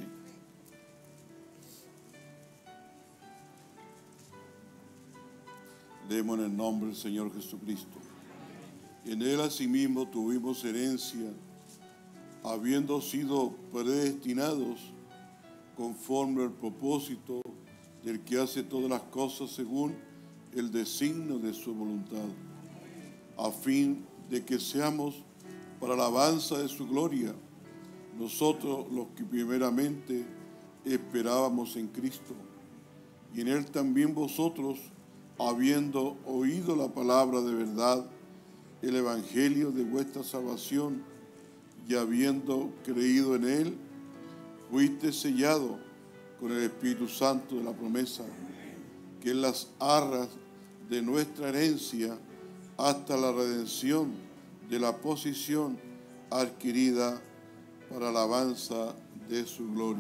Leemos en el nombre del Señor Jesucristo. En él asimismo tuvimos herencia, habiendo sido predestinados conforme al propósito del que hace todas las cosas según el designio de su voluntad, a fin de que seamos para la alabanza de su gloria, nosotros los que primeramente esperábamos en Cristo, y en él también vosotros, habiendo oído la palabra de verdad, el evangelio de vuestra salvación, y habiendo creído en él, fuiste sellado con el Espíritu Santo de la promesa, que es las arras de nuestra herencia hasta la redención de la posición adquirida para la alabanza de su gloria.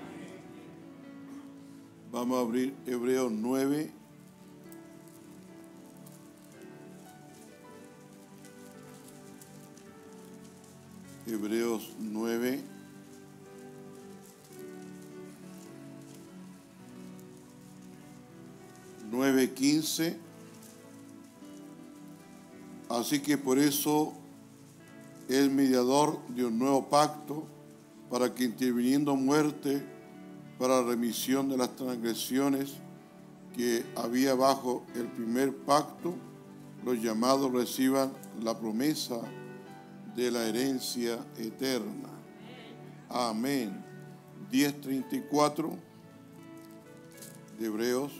Vamos a abrir Hebreos nueve. Hebreos nueve. nueve quince. Así que por eso es mediador de un nuevo pacto, para que interviniendo muerte para remisión de las transgresiones que había bajo el primer pacto, los llamados reciban la promesa de la herencia eterna. Amén. diez treinta y cuatro de Hebreos.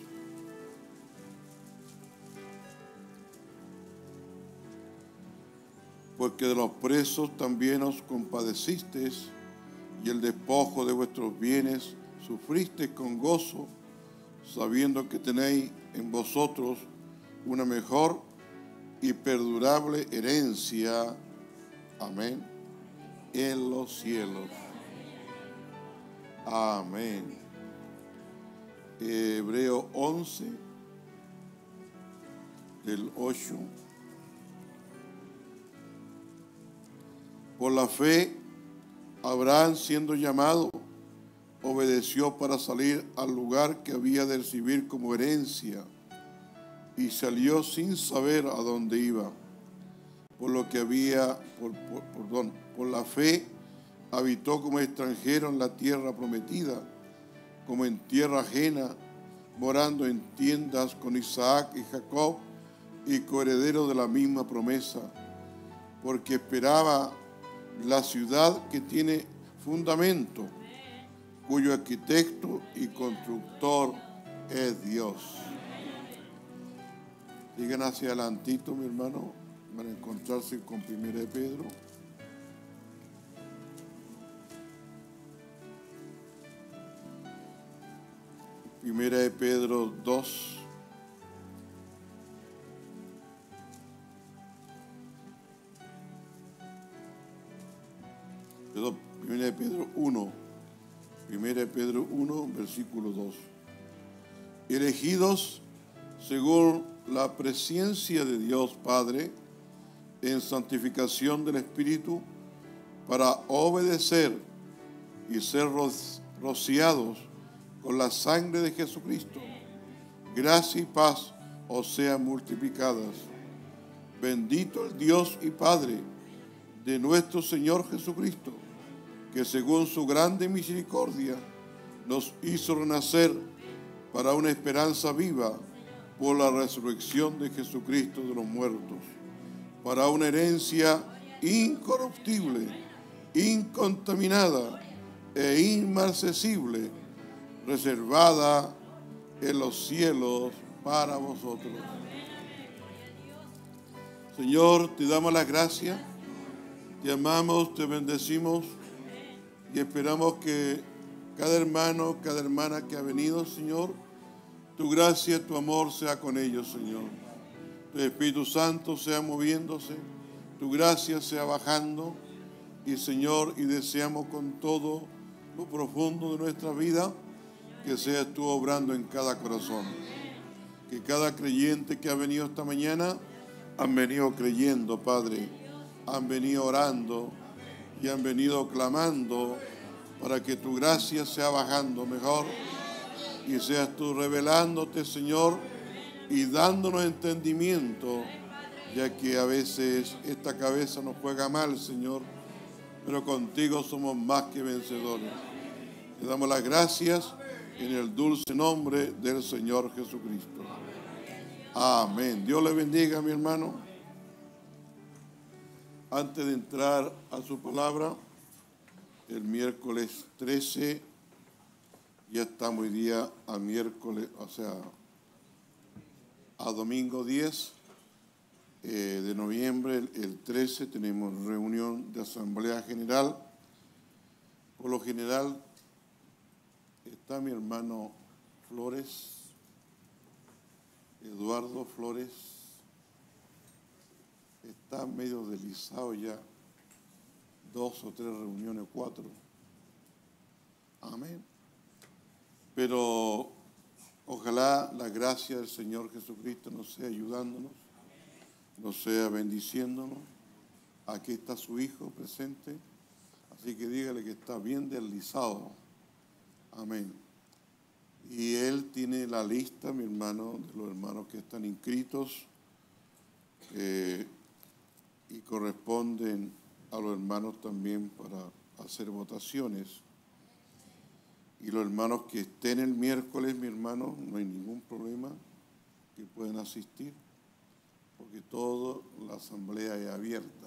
Porque de los presos también os compadecisteis, y el despojo de vuestros bienes sufristeis con gozo, sabiendo que tenéis en vosotros una mejor y perdurable herencia, amén, en los cielos. Amén. Hebreo once, del ocho. Por la fe, Abraham, siendo llamado, obedeció para salir al lugar que había de recibir como herencia, y salió sin saber a dónde iba. Por lo que había, por, por, perdón, por la fe, habitó como extranjero en la tierra prometida, como en tierra ajena, morando en tiendas con Isaac y Jacob, y coheredero de la misma promesa, porque esperaba la ciudad que tiene fundamento, cuyo arquitecto y constructor es Dios. Sigan hacia adelantito, mi hermano, van a encontrarse con Primera de Pedro. Primera de Pedro dos. Perdón, Primera de Pedro uno. Primera de Pedro uno, versículo dos. Elegidos según la presencia de Dios Padre en santificación del Espíritu para obedecer y ser ro- rociados con la sangre de Jesucristo. Gracia y paz os sean multiplicadas. Bendito el Dios y Padre de nuestro Señor Jesucristo, que según su grande misericordia nos hizo renacer para una esperanza viva por la resurrección de Jesucristo de los muertos, para una herencia incorruptible, incontaminada e inmarcesible, reservada en los cielos para vosotros. Señor, te damos las gracias, te amamos, te bendecimos y esperamos que cada hermano, cada hermana que ha venido, Señor, tu gracia, tu amor sea con ellos, Señor. Tu Espíritu Santo sea moviéndose, tu gracia sea bajando y, Señor, y deseamos con todo lo profundo de nuestra vida que seas tú obrando en cada corazón. Que cada creyente que ha venido esta mañana han venido creyendo, Padre, han venido orando y han venido clamando para que tu gracia sea bajando mejor y seas tú revelándote, Señor, y dándonos entendimiento, ya que a veces esta cabeza nos juega mal, Señor, pero contigo somos más que vencedores. Te damos las gracias en el dulce nombre del Señor Jesucristo. Amén. Dios le bendiga, mi hermano. Antes de entrar a su palabra, el miércoles trece, ya estamos hoy día a miércoles, o sea, a domingo diez eh, de noviembre, el, el trece, tenemos reunión de Asamblea General. Por lo general, está mi hermano Flores, Eduardo Flores, está medio deslizado ya, dos o tres reuniones, cuatro. Amén. Pero ojalá la gracia del Señor Jesucristo nos sea ayudándonos, nos sea bendiciéndonos. Aquí está su hijo presente, así que dígale que está bien deslizado. Amén. Y él tiene la lista, mi hermano, de los hermanos que están inscritos eh, y corresponden a los hermanos también para hacer votaciones. Y los hermanos que estén el miércoles, mi hermano, no hay ningún problema, que pueden asistir, porque toda la asamblea es abierta.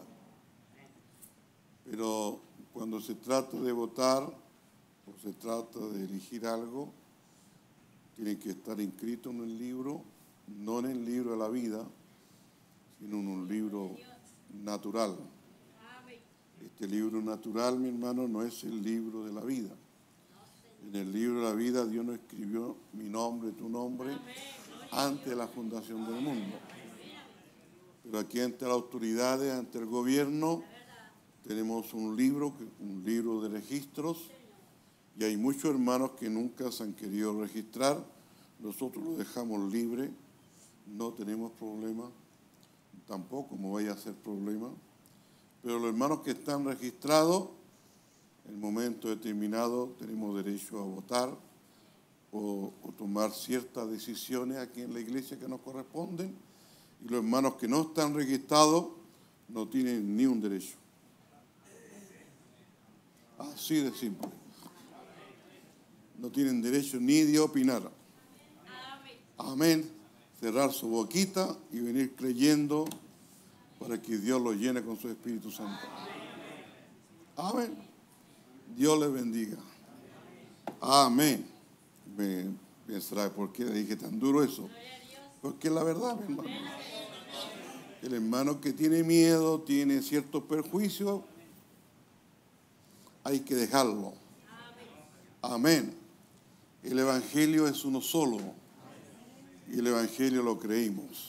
Pero cuando se trata de votar o se trata de elegir algo, tiene que estar inscrito en el libro, no en el libro de la vida, sino en un libro natural. Este libro natural, mi hermano, no es el libro de la vida. En el libro de la vida Dios no escribió mi nombre, tu nombre, antes de la fundación del mundo. Pero aquí ante las autoridades, ante el gobierno, tenemos un libro, un libro de registros, y hay muchos hermanos que nunca se han querido registrar. Nosotros lo dejamos libre, no tenemos problema, tampoco me vaya a hacer problema. Pero los hermanos que están registrados, en el momento determinado tenemos derecho a votar o, o tomar ciertas decisiones aquí en la iglesia que nos corresponden. Y los hermanos que no están registrados no tienen ni un derecho. Así de simple. No tienen derecho ni de opinar. Amén. Cerrar su boquita y venir creyendo para que Dios lo llene con su Espíritu Santo. Amén. Dios les bendiga. Amén. Me pensará, ¿por qué le dije tan duro eso? Porque es la verdad, mi hermano. El hermano que tiene miedo, tiene ciertos perjuicios, hay que dejarlo. Amén. El Evangelio es uno solo. Y el Evangelio lo creímos.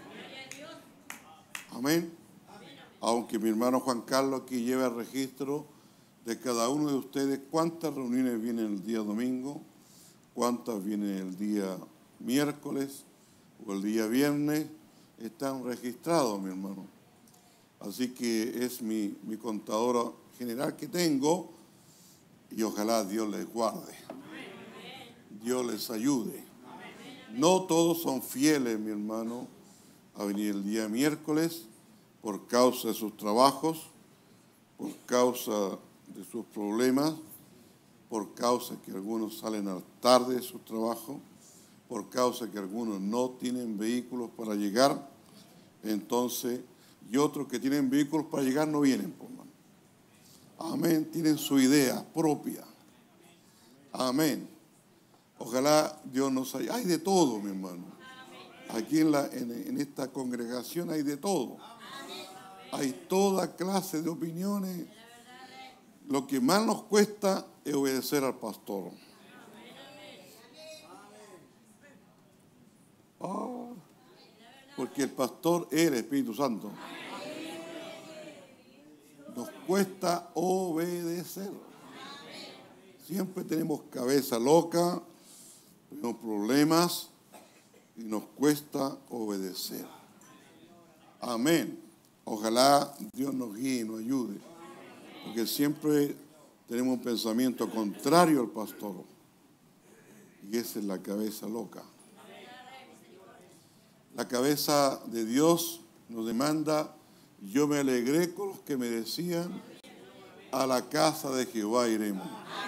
Amén. Aunque mi hermano Juan Carlos aquí lleva el registro de cada uno de ustedes, cuántas reuniones vienen el día domingo, cuántas vienen el día miércoles o el día viernes, están registrados, mi hermano. Así que es mi, mi contadora general que tengo y ojalá Dios les guarde. Dios les ayude. No todos son fieles, mi hermano, a venir el día miércoles por causa de sus trabajos, por causa de sus problemas, por causa que algunos salen tarde de su trabajo, por causa que algunos no tienen vehículos para llegar, entonces, y otros que tienen vehículos para llegar no vienen, por mano. Amén, tienen su idea propia. Amén. Ojalá Dios nos haya. Hay de todo, mi hermano. Aquí en, la, en, en esta congregación hay de todo. Hay toda clase de opiniones. Lo que más nos cuesta es obedecer al pastor. Oh, porque el pastor es el Espíritu Santo. Nos cuesta obedecer. Siempre tenemos cabeza loca, tenemos problemas y nos cuesta obedecer. Amén. Ojalá Dios nos guíe y nos ayude. Porque siempre tenemos un pensamiento contrario al pastor. Y esa es la cabeza loca. La cabeza de Dios nos demanda, yo me alegré con los que me decían, a la casa de Jehová iremos.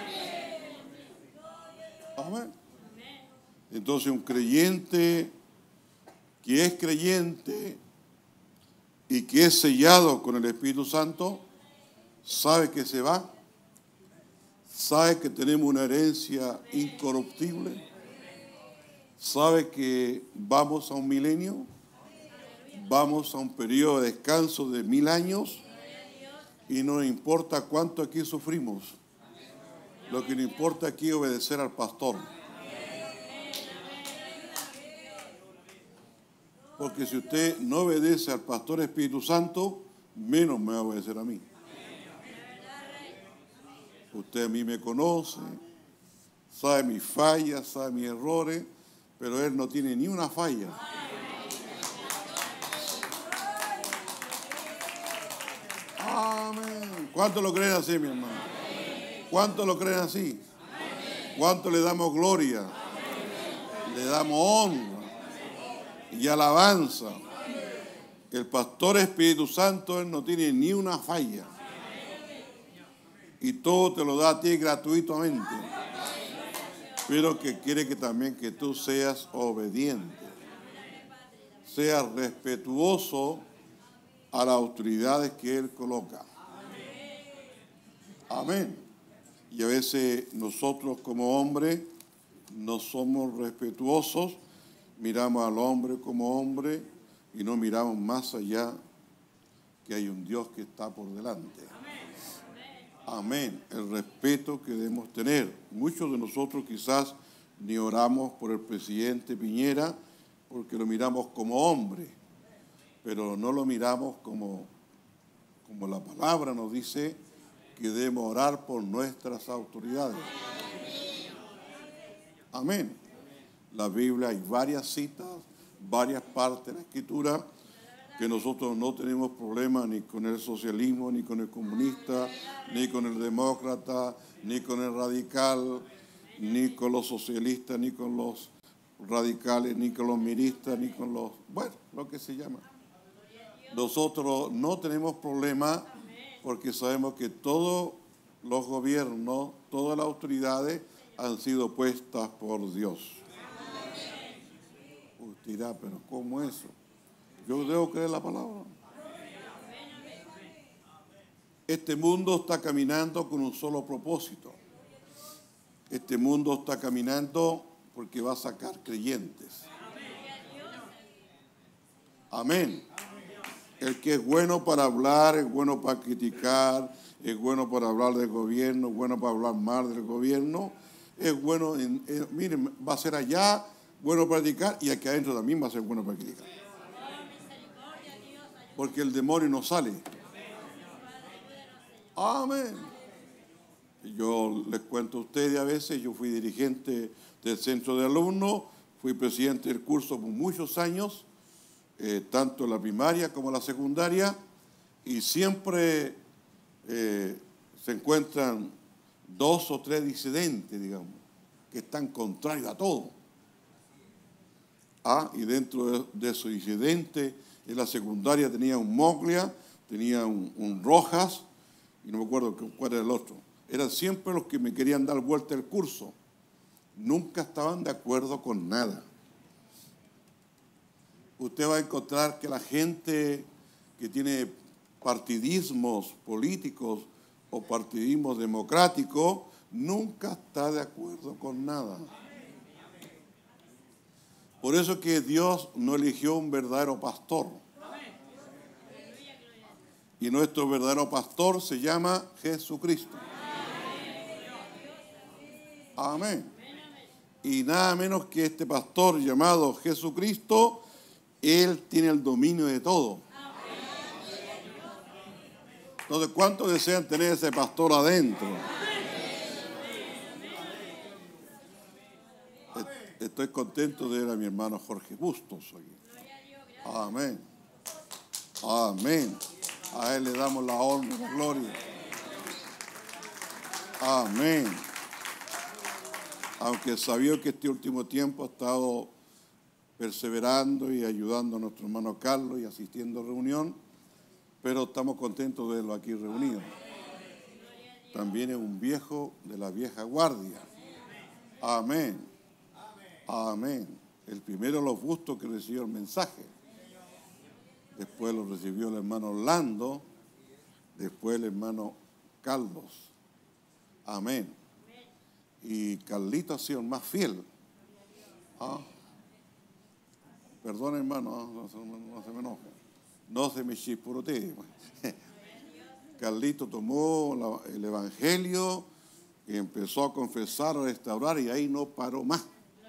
Amén. Entonces un creyente que es creyente y que es sellado con el Espíritu Santo, sabe que se va, sabe que tenemos una herencia incorruptible, sabe que vamos a un milenio, vamos a un periodo de descanso de mil años y no importa cuánto aquí sufrimos, lo que nos importa aquí es obedecer al pastor. Porque si usted no obedece al pastor Espíritu Santo, menos me va a obedecer a mí. Usted a mí me conoce, sabe mis fallas, sabe mis errores, pero él no tiene ni una falla. Amén. ¿Cuántos lo creen así, mi hermano? ¿Cuántos lo creen así? ¿Cuántos le damos gloria? Le damos honra y alabanza. El pastor Espíritu Santo, él no tiene ni una falla. Y todo te lo da a ti gratuitamente. Pero que quiere que también que tú seas obediente. Seas respetuoso a las autoridades que él coloca. Amén. Y a veces nosotros como hombres no somos respetuosos. Miramos al hombre como hombre y no miramos más allá que hay un Dios que está por delante. Amén. El respeto que debemos tener. Muchos de nosotros quizás ni oramos por el presidente Piñera porque lo miramos como hombre, pero no lo miramos como, como la palabra nos dice que debemos orar por nuestras autoridades. Amén. La Biblia hay varias citas, varias partes de la Escritura, que nosotros no tenemos problema ni con el socialismo, ni con el comunista, ni con el demócrata, ni con el radical, ni con los socialistas, ni con los radicales, ni con los miristas, ni con los, bueno, lo que se llama. Nosotros no tenemos problema porque sabemos que todos los gobiernos, todas las autoridades han sido puestas por Dios. Usted dirá, pero ¿cómo eso? Yo debo creer la palabra. Este mundo está caminando con un solo propósito. Este mundo está caminando porque va a sacar creyentes. Amén. El que es bueno para hablar, es bueno para criticar, es bueno para hablar del gobierno, es bueno para hablar mal del gobierno, es bueno, en, en, miren, va a ser allá bueno para criticar y aquí adentro también va a ser bueno para criticar. Porque el demonio no sale. Amén. Yo les cuento a ustedes a veces, yo fui dirigente del centro de alumnos, fui presidente del curso por muchos años, eh, tanto en la primaria como en la secundaria, y siempre eh, se encuentran dos o tres disidentes, digamos, que están contrarios a todo. Ah, y dentro de, de esos disidentes, en la secundaria tenía un Moglia, tenía un, un Rojas, y no me acuerdo cuál era el otro. Eran siempre los que me querían dar vuelta el curso. Nunca estaban de acuerdo con nada. Usted va a encontrar que la gente que tiene partidismos políticos o partidismos democráticos nunca está de acuerdo con nada. Por eso que Dios no eligió un verdadero pastor. Y nuestro verdadero pastor se llama Jesucristo. Amén. Y nada menos que este pastor llamado Jesucristo, Él tiene el dominio de todo. Entonces, ¿cuántos desean tener ese pastor adentro? Estoy contento de ver a mi hermano Jorge Bustos hoy. Amén. Amén. A Él le damos la honra y la gloria. Amén. Aunque sabía que este último tiempo ha estado perseverando y ayudando a nuestro hermano Carlos y asistiendo a reunión, pero estamos contentos de verlo aquí reunido. También es un viejo de la vieja guardia. Amén. Amén. El primero de los Bustos que recibió el mensaje. Después lo recibió el hermano Orlando. Después el hermano Carlos. Amén. Y Carlito ha sido el más fiel. ¿Ah? Perdón, hermano, no, no, no se me enoje. No se me chisporotee. Carlito tomó la, el evangelio y empezó a confesar, a restaurar, y ahí no paró más.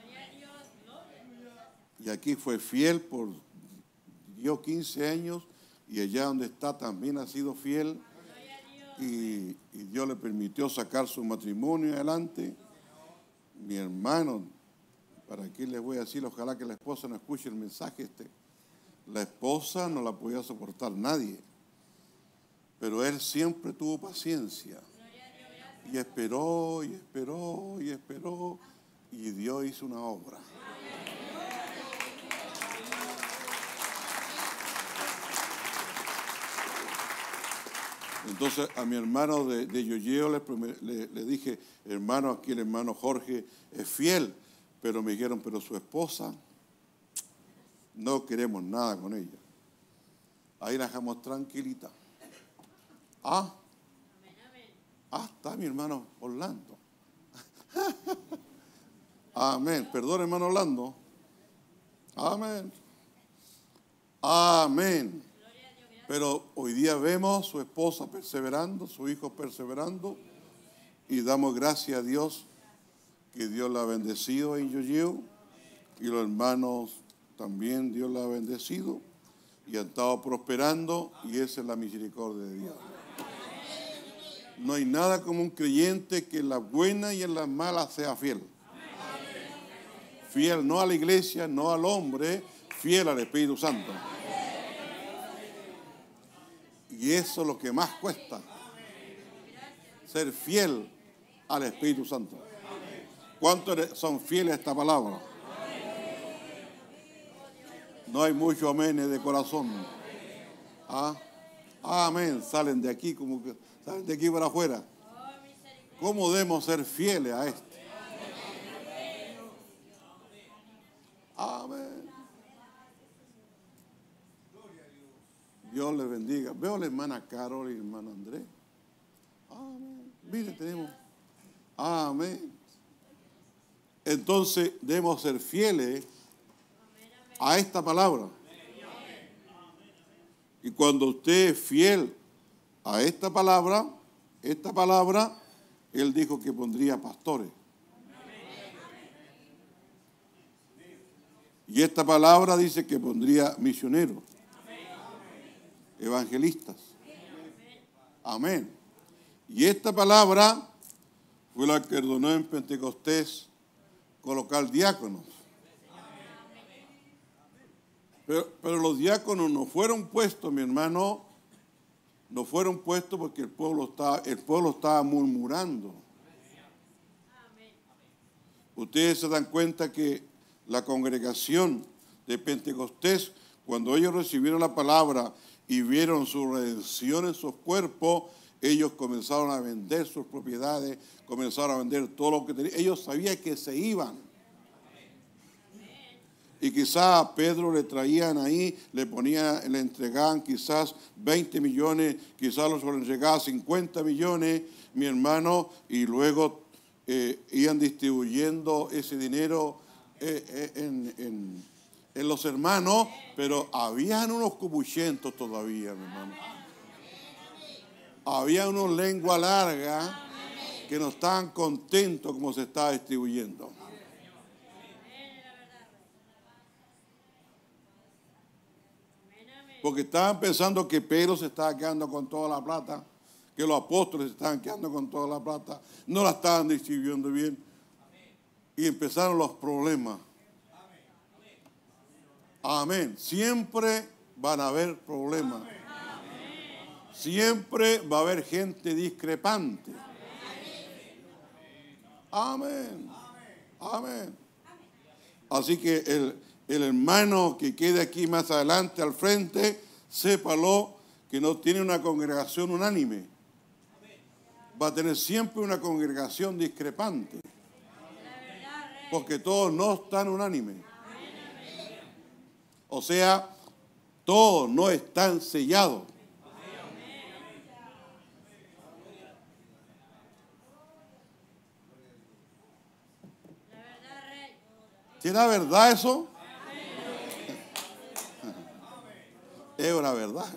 Y aquí fue fiel por dio quince años, y allá donde está también ha sido fiel. Y, y Dios le permitió sacar su matrimonio adelante. Mi hermano, ¿para qué les voy a decir? Ojalá que la esposa no escuche el mensaje este. La esposa no la podía soportar nadie, pero él siempre tuvo paciencia y esperó y esperó y esperó, y Dios hizo una obra. Entonces a mi hermano de, de Yoyeo le, le, le dije, hermano, aquí el hermano Jorge es fiel, pero me dijeron, pero su esposa, no queremos nada con ella. Ahí la dejamos tranquilita. Ah, ah, está mi hermano Orlando. Amén. Perdón, hermano Orlando. Amén. Amén. Pero hoy día vemos su esposa perseverando, su hijo perseverando, y damos gracias a Dios que Dios la ha bendecido en Yoyeo, y los hermanos también Dios la ha bendecido y han estado prosperando, y esa es la misericordia de Dios. No hay nada como un creyente que en las buenas y en las malas sea fiel. Fiel no a la iglesia, no al hombre, fiel al Espíritu Santo. Y eso es lo que más cuesta, ser fiel al Espíritu Santo. ¿Cuántos son fieles a esta palabra? No hay muchos amenes de corazón. ¿Ah? Amén. Salen de aquí como que salen de aquí para afuera. ¿Cómo debemos ser fieles a esto? Amén. Dios les bendiga. Veo a la hermana Carol y el hermano Andrés. Amén. Mire, tenemos. Amén. Entonces debemos ser fieles a esta palabra. Y cuando usted es fiel a esta palabra, esta palabra, Él dijo que pondría pastores. Y esta palabra dice que pondría misioneros, evangelistas. Amén. Y esta palabra fue la que ordenó en Pentecostés colocar diáconos. Pero, pero los diáconos no fueron puestos, mi hermano, no fueron puestos porque el pueblo estaba, el pueblo estaba murmurando. Ustedes se dan cuenta que la congregación de Pentecostés, cuando ellos recibieron la palabra y vieron su redención en sus cuerpos, ellos comenzaron a vender sus propiedades, comenzaron a vender todo lo que tenían. Ellos sabían que se iban. Y quizás a Pedro le traían ahí, le ponían, le entregaban quizás veinte millones, quizás los le entregaban cincuenta millones, mi hermano, y luego eh, iban distribuyendo ese dinero eh, eh, en, en, en los hermanos, pero habían unos copuchentos todavía, mi hermano. Había unos lengua larga que no estaban contentos como se estaba distribuyendo. Porque estaban pensando que Pedro se estaba quedando con toda la plata, que los apóstoles se estaban quedando con toda la plata, no la estaban distribuyendo bien. Y empezaron los problemas. Amén. Siempre van a haber problemas. Siempre va a haber gente discrepante. Amén. Amén. Así que el, el hermano que quede aquí más adelante al frente, sépalo que no tiene una congregación unánime. Va a tener siempre una congregación discrepante. Porque todos no están unánimes. O sea, todos no están sellados. ¿Será verdad eso? Es una verdad.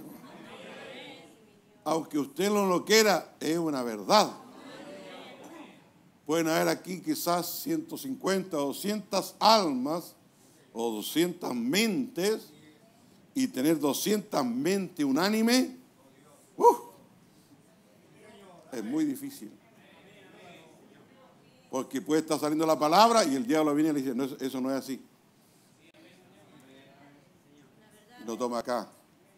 Aunque usted no lo quiera, es una verdad. Pueden haber aquí quizás ciento cincuenta o doscientas almas o doscientas mentes y tener doscientas mentes unánimes. Uh, es muy difícil. Porque puede estar saliendo la palabra y el diablo viene y le dice, no, eso no es así. Y lo toma acá.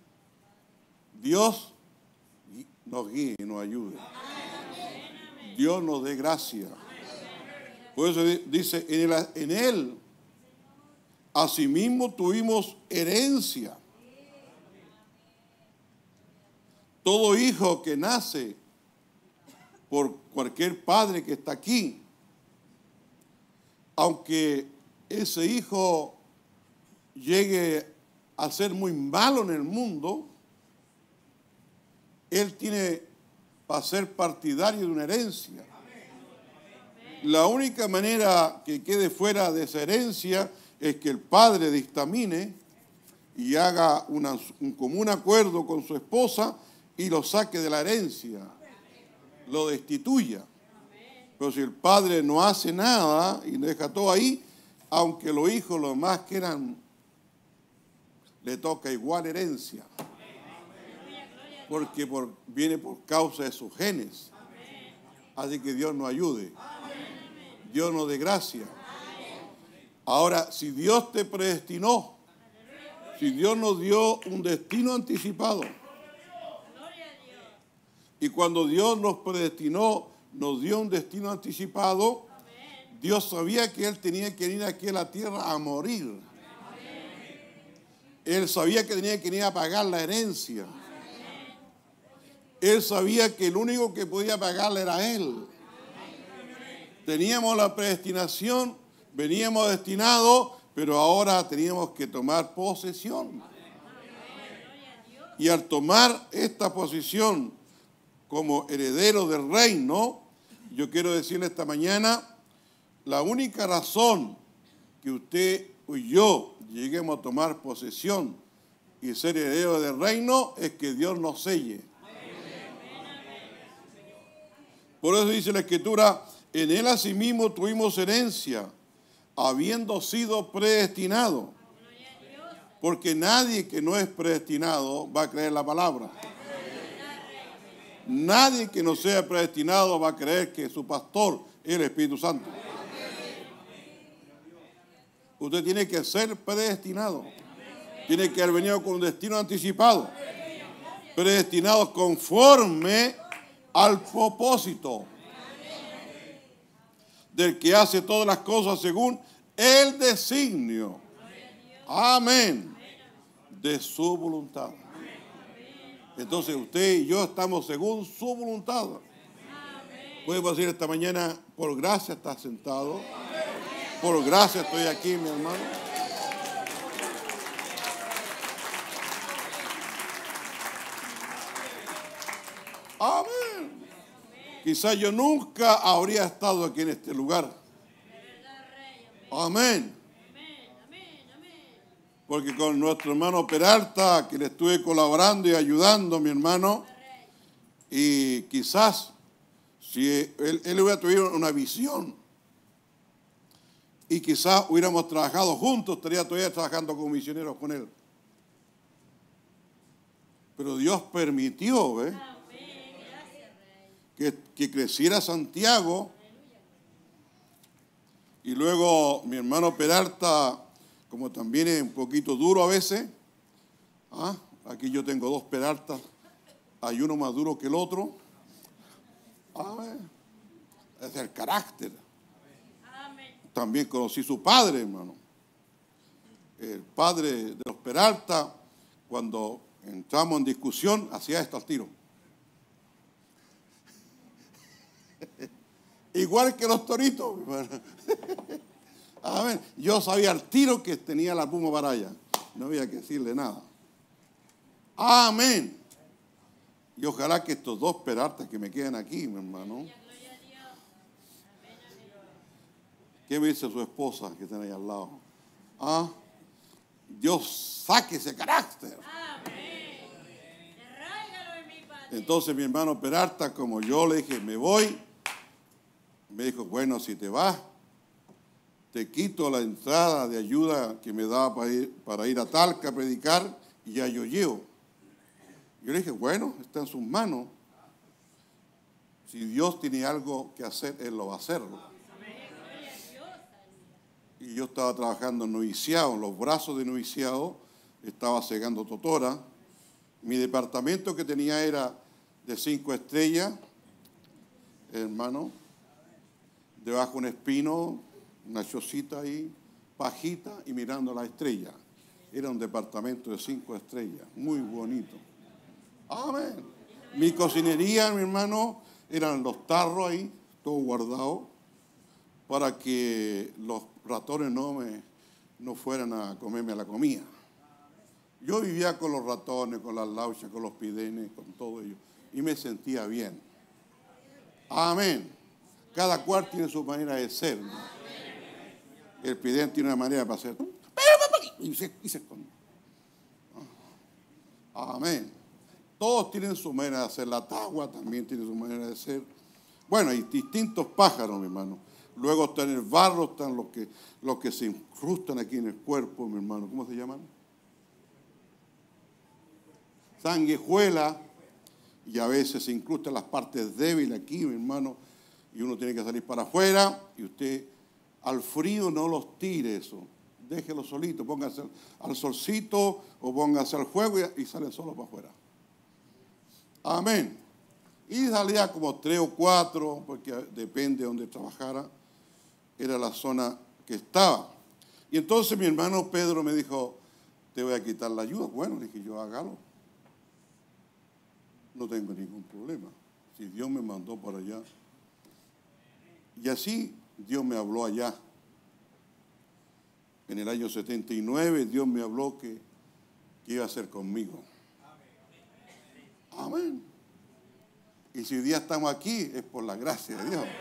Dios nos guíe y nos ayude. Dios nos dé gracia. Por eso dice, en él, en él asimismo tuvimos herencia. Todo hijo que nace por cualquier padre que está aquí, aunque ese hijo llegue a ser muy malo en el mundo, él tiene para ser partidario de una herencia. La única manera que quede fuera de esa herencia es que el padre dictamine y haga una, un común acuerdo con su esposa y lo saque de la herencia, lo destituya. Pero si el padre no hace nada y deja todo ahí, aunque los hijos lo más quieran, le toca igual herencia. Porque por, viene por causa de sus genes. Así que Dios nos ayude. Dios nos dé gracia. Ahora, si Dios te predestinó, si Dios nos dio un destino anticipado, y cuando Dios nos predestinó, nos dio un destino anticipado, Dios sabía que Él tenía que venir aquí a la tierra a morir. Él sabía que tenía que venir a pagar la herencia. Él sabía que el único que podía pagarla era Él. Teníamos la predestinación, veníamos destinados, pero ahora teníamos que tomar posesión. Y al tomar esta posición como heredero del reino, yo quiero decirle esta mañana, la única razón que usted y yo lleguemos a tomar posesión y ser heredero del reino es que Dios nos selle. Por eso dice la Escritura, en él asimismo tuvimos herencia, habiendo sido predestinado. Porque nadie que no es predestinado va a creer la palabra. Nadie que no sea predestinado va a creer que su pastor es el Espíritu Santo. Usted tiene que ser predestinado. Tiene que haber venido con un destino anticipado. Predestinado conforme al propósito del que hace todas las cosas según el designio. Amén. De su voluntad. Entonces usted y yo estamos según su voluntad. Podemos decir esta mañana, por gracia está sentado. Por gracia estoy aquí, mi hermano. Amén. Quizás yo nunca habría estado aquí en este lugar. Amén. Porque con nuestro hermano Peralta, que le estuve colaborando y ayudando, mi hermano, y quizás si él, él hubiera tenido una visión y quizás hubiéramos trabajado juntos, estaría todavía trabajando como misioneros con él. Pero Dios permitió, ¿ves? Que, que creciera Santiago. Y luego mi hermano Peralta, como también es un poquito duro a veces, ¿ah? Aquí yo tengo dos Peraltas, hay uno más duro que el otro. Amén. Es el carácter. Amén. También conocí su padre, hermano. El padre de los Peralta, cuando entramos en discusión, hacía esto al tiro. Igual que los toritos. Amén. Yo sabía al tiro que tenía la puma para allá. No había que decirle nada. Amén. Y ojalá que estos dos Peraltas que me quedan aquí, mi hermano. ¿Qué me dice su esposa que está ahí al lado? Ah, Dios saque ese carácter. Entonces mi hermano Peralta, como yo le dije, me voy, me dijo, bueno, si te vas, te quito la entrada de ayuda que me daba para ir, para ir a Talca a predicar y ya yo llevo. Yo le dije, bueno, está en sus manos. Si Dios tiene algo que hacer, Él lo va a hacer. Y yo estaba trabajando en noviciado, en los brazos de noviciado, estaba segando totora. Mi departamento que tenía era de cinco estrellas, hermano, debajo un espino, una chocita ahí, pajita y mirando la estrella. Era un departamento de cinco estrellas, muy bonito. Amén. Mi cocinería, mi hermano, eran los tarros ahí, todo guardado, para que los ratones no, me, no fueran a comerme la comida. Yo vivía con los ratones, con las lauchas, con los pidenes, con todo ello, y me sentía bien. Amén. Cada cual tiene su manera de ser, ¿no? El pidén tiene una manera para hacer y se, y se esconde. Amén. Todos tienen su manera de hacer. La tagua también tiene su manera de ser. Bueno, hay distintos pájaros, mi hermano. Luego están el barro, están los que, los que se incrustan aquí en el cuerpo, mi hermano. ¿Cómo se llaman? Sanguijuela. Y a veces se incrustan las partes débiles aquí, mi hermano. Y uno tiene que salir para afuera. Y usted al frío no los tire eso. Déjelo solito. Póngase al solcito o póngase al fuego y, y salen solo para afuera. Amén. Y salía como tres o cuatro, porque depende de donde trabajara, era la zona que estaba. Y entonces mi hermano Pedro me dijo, te voy a quitar la ayuda. Bueno, le dije yo, hágalo. No tengo ningún problema. Si Dios me mandó para allá. Y así Dios me habló allá. En el año setenta y nueve Dios me habló que, que iba a hacer conmigo. Amén. Y si hoy día estamos aquí es por la gracia de Dios.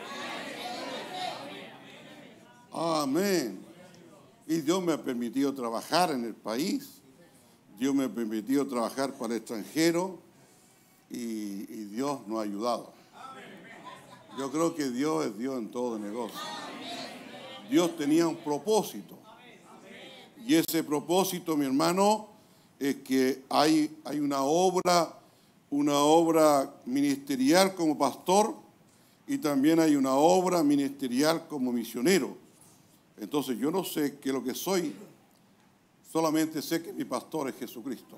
Amén. Y Dios me ha permitido trabajar en el país. Dios me ha permitido trabajar para el extranjero y, y Dios nos ha ayudado. Yo creo que Dios es Dios en todo negocio. Dios tenía un propósito. Y ese propósito, mi hermano, es que hay, hay una obra, una obra ministerial como pastor y también hay una obra ministerial como misionero. Entonces yo no sé qué es lo que soy, solamente sé que mi pastor es Jesucristo.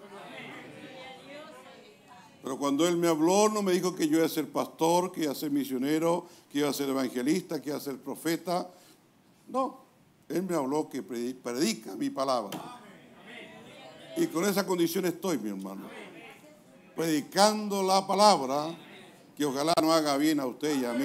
Pero cuando Él me habló, no me dijo que yo iba a ser pastor, que iba a ser misionero, que iba a ser evangelista, que iba a ser profeta. No, Él me habló que predica mi palabra. Y con esa condición estoy, mi hermano. Predicando la palabra, que ojalá nos haga bien a usted y a mí.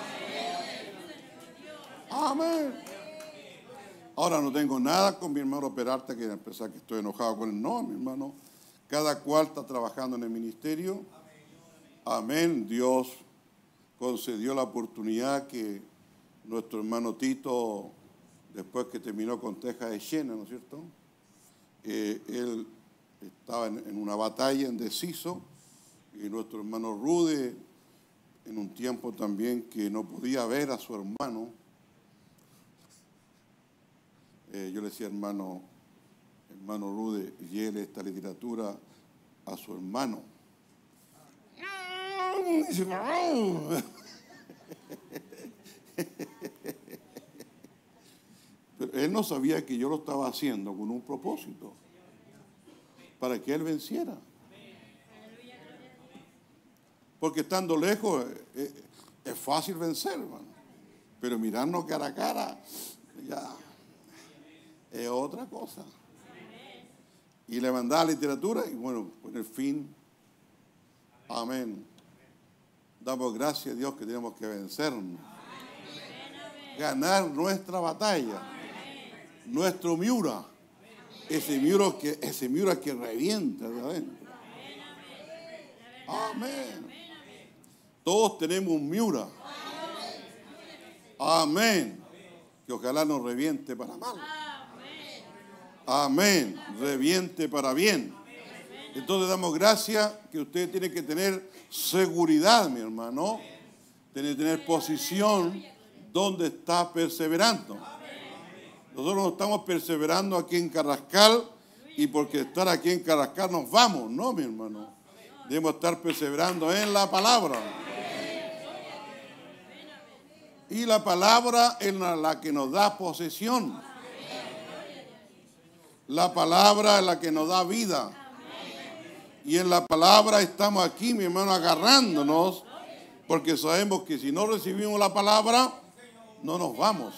Amén. Ahora no tengo nada con mi hermano Peralta, que pensar que estoy enojado con él. No, mi hermano. Cada cual está trabajando en el ministerio. Amén. Dios concedió la oportunidad que nuestro hermano Tito, después que terminó con Tejas de Xena, ¿no es cierto? Eh, él estaba en, en una batalla en Deciso y nuestro hermano Rude, en un tiempo también que no podía ver a su hermano, eh, yo le decía, hermano, hermano Rude, léele esta literatura a su hermano. Pero él no sabía que yo lo estaba haciendo con un propósito, para que él venciera. Porque estando lejos es, es fácil vencer, hermano. Pero mirarnos cara a cara, ya es otra cosa. Y le mandaba literatura y bueno, por el fin, amén. Damos gracias a Dios que tenemos que vencernos. Ganar nuestra batalla. Nuestro miura. Ese miura que, ese miura que revienta de adentro. Amén. Todos tenemos un miura. Amén. Que ojalá nos reviente para mal. Amén. Reviente para bien. Entonces damos gracias que usted tiene que tener seguridad, mi hermano. Tiene que tener posición donde está perseverando. Nosotros no estamos perseverando aquí en Carrascal y porque estar aquí en Carrascal nos vamos. No, mi hermano. Debemos estar perseverando en la palabra. Y la palabra es la que nos da posesión. La palabra es la que nos da vida. Y en la palabra estamos aquí, mi hermano, agarrándonos, porque sabemos que si no recibimos la palabra, no nos vamos.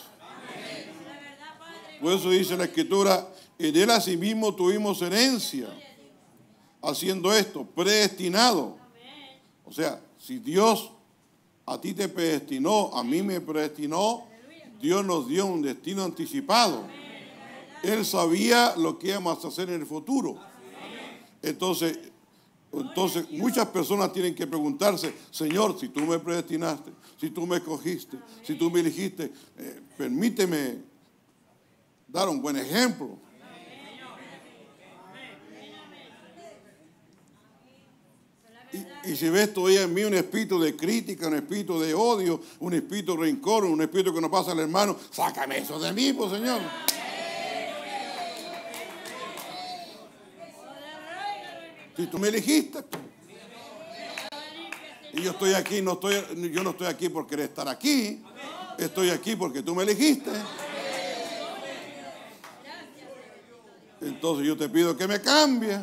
Por eso dice la Escritura, en él asimismo tuvimos herencia, haciendo esto, predestinado. O sea, si Dios a ti te predestinó, a mí me predestinó, Dios nos dio un destino anticipado. Él sabía lo que íbamos a hacer en el futuro. Entonces, entonces muchas personas tienen que preguntarse, Señor, si tú me predestinaste, si tú me escogiste, si tú me elegiste, eh, permíteme dar un buen ejemplo. Y, y si ves todavía en mí un espíritu de crítica, un espíritu de odio, un espíritu de rencor, un espíritu que no pasa al hermano, sácame eso de mí, pues, Señor. Si tú me elegiste. Y yo estoy aquí, no estoy, yo no estoy aquí por querer estar aquí. Estoy aquí porque tú me elegiste. Entonces yo te pido que me cambie.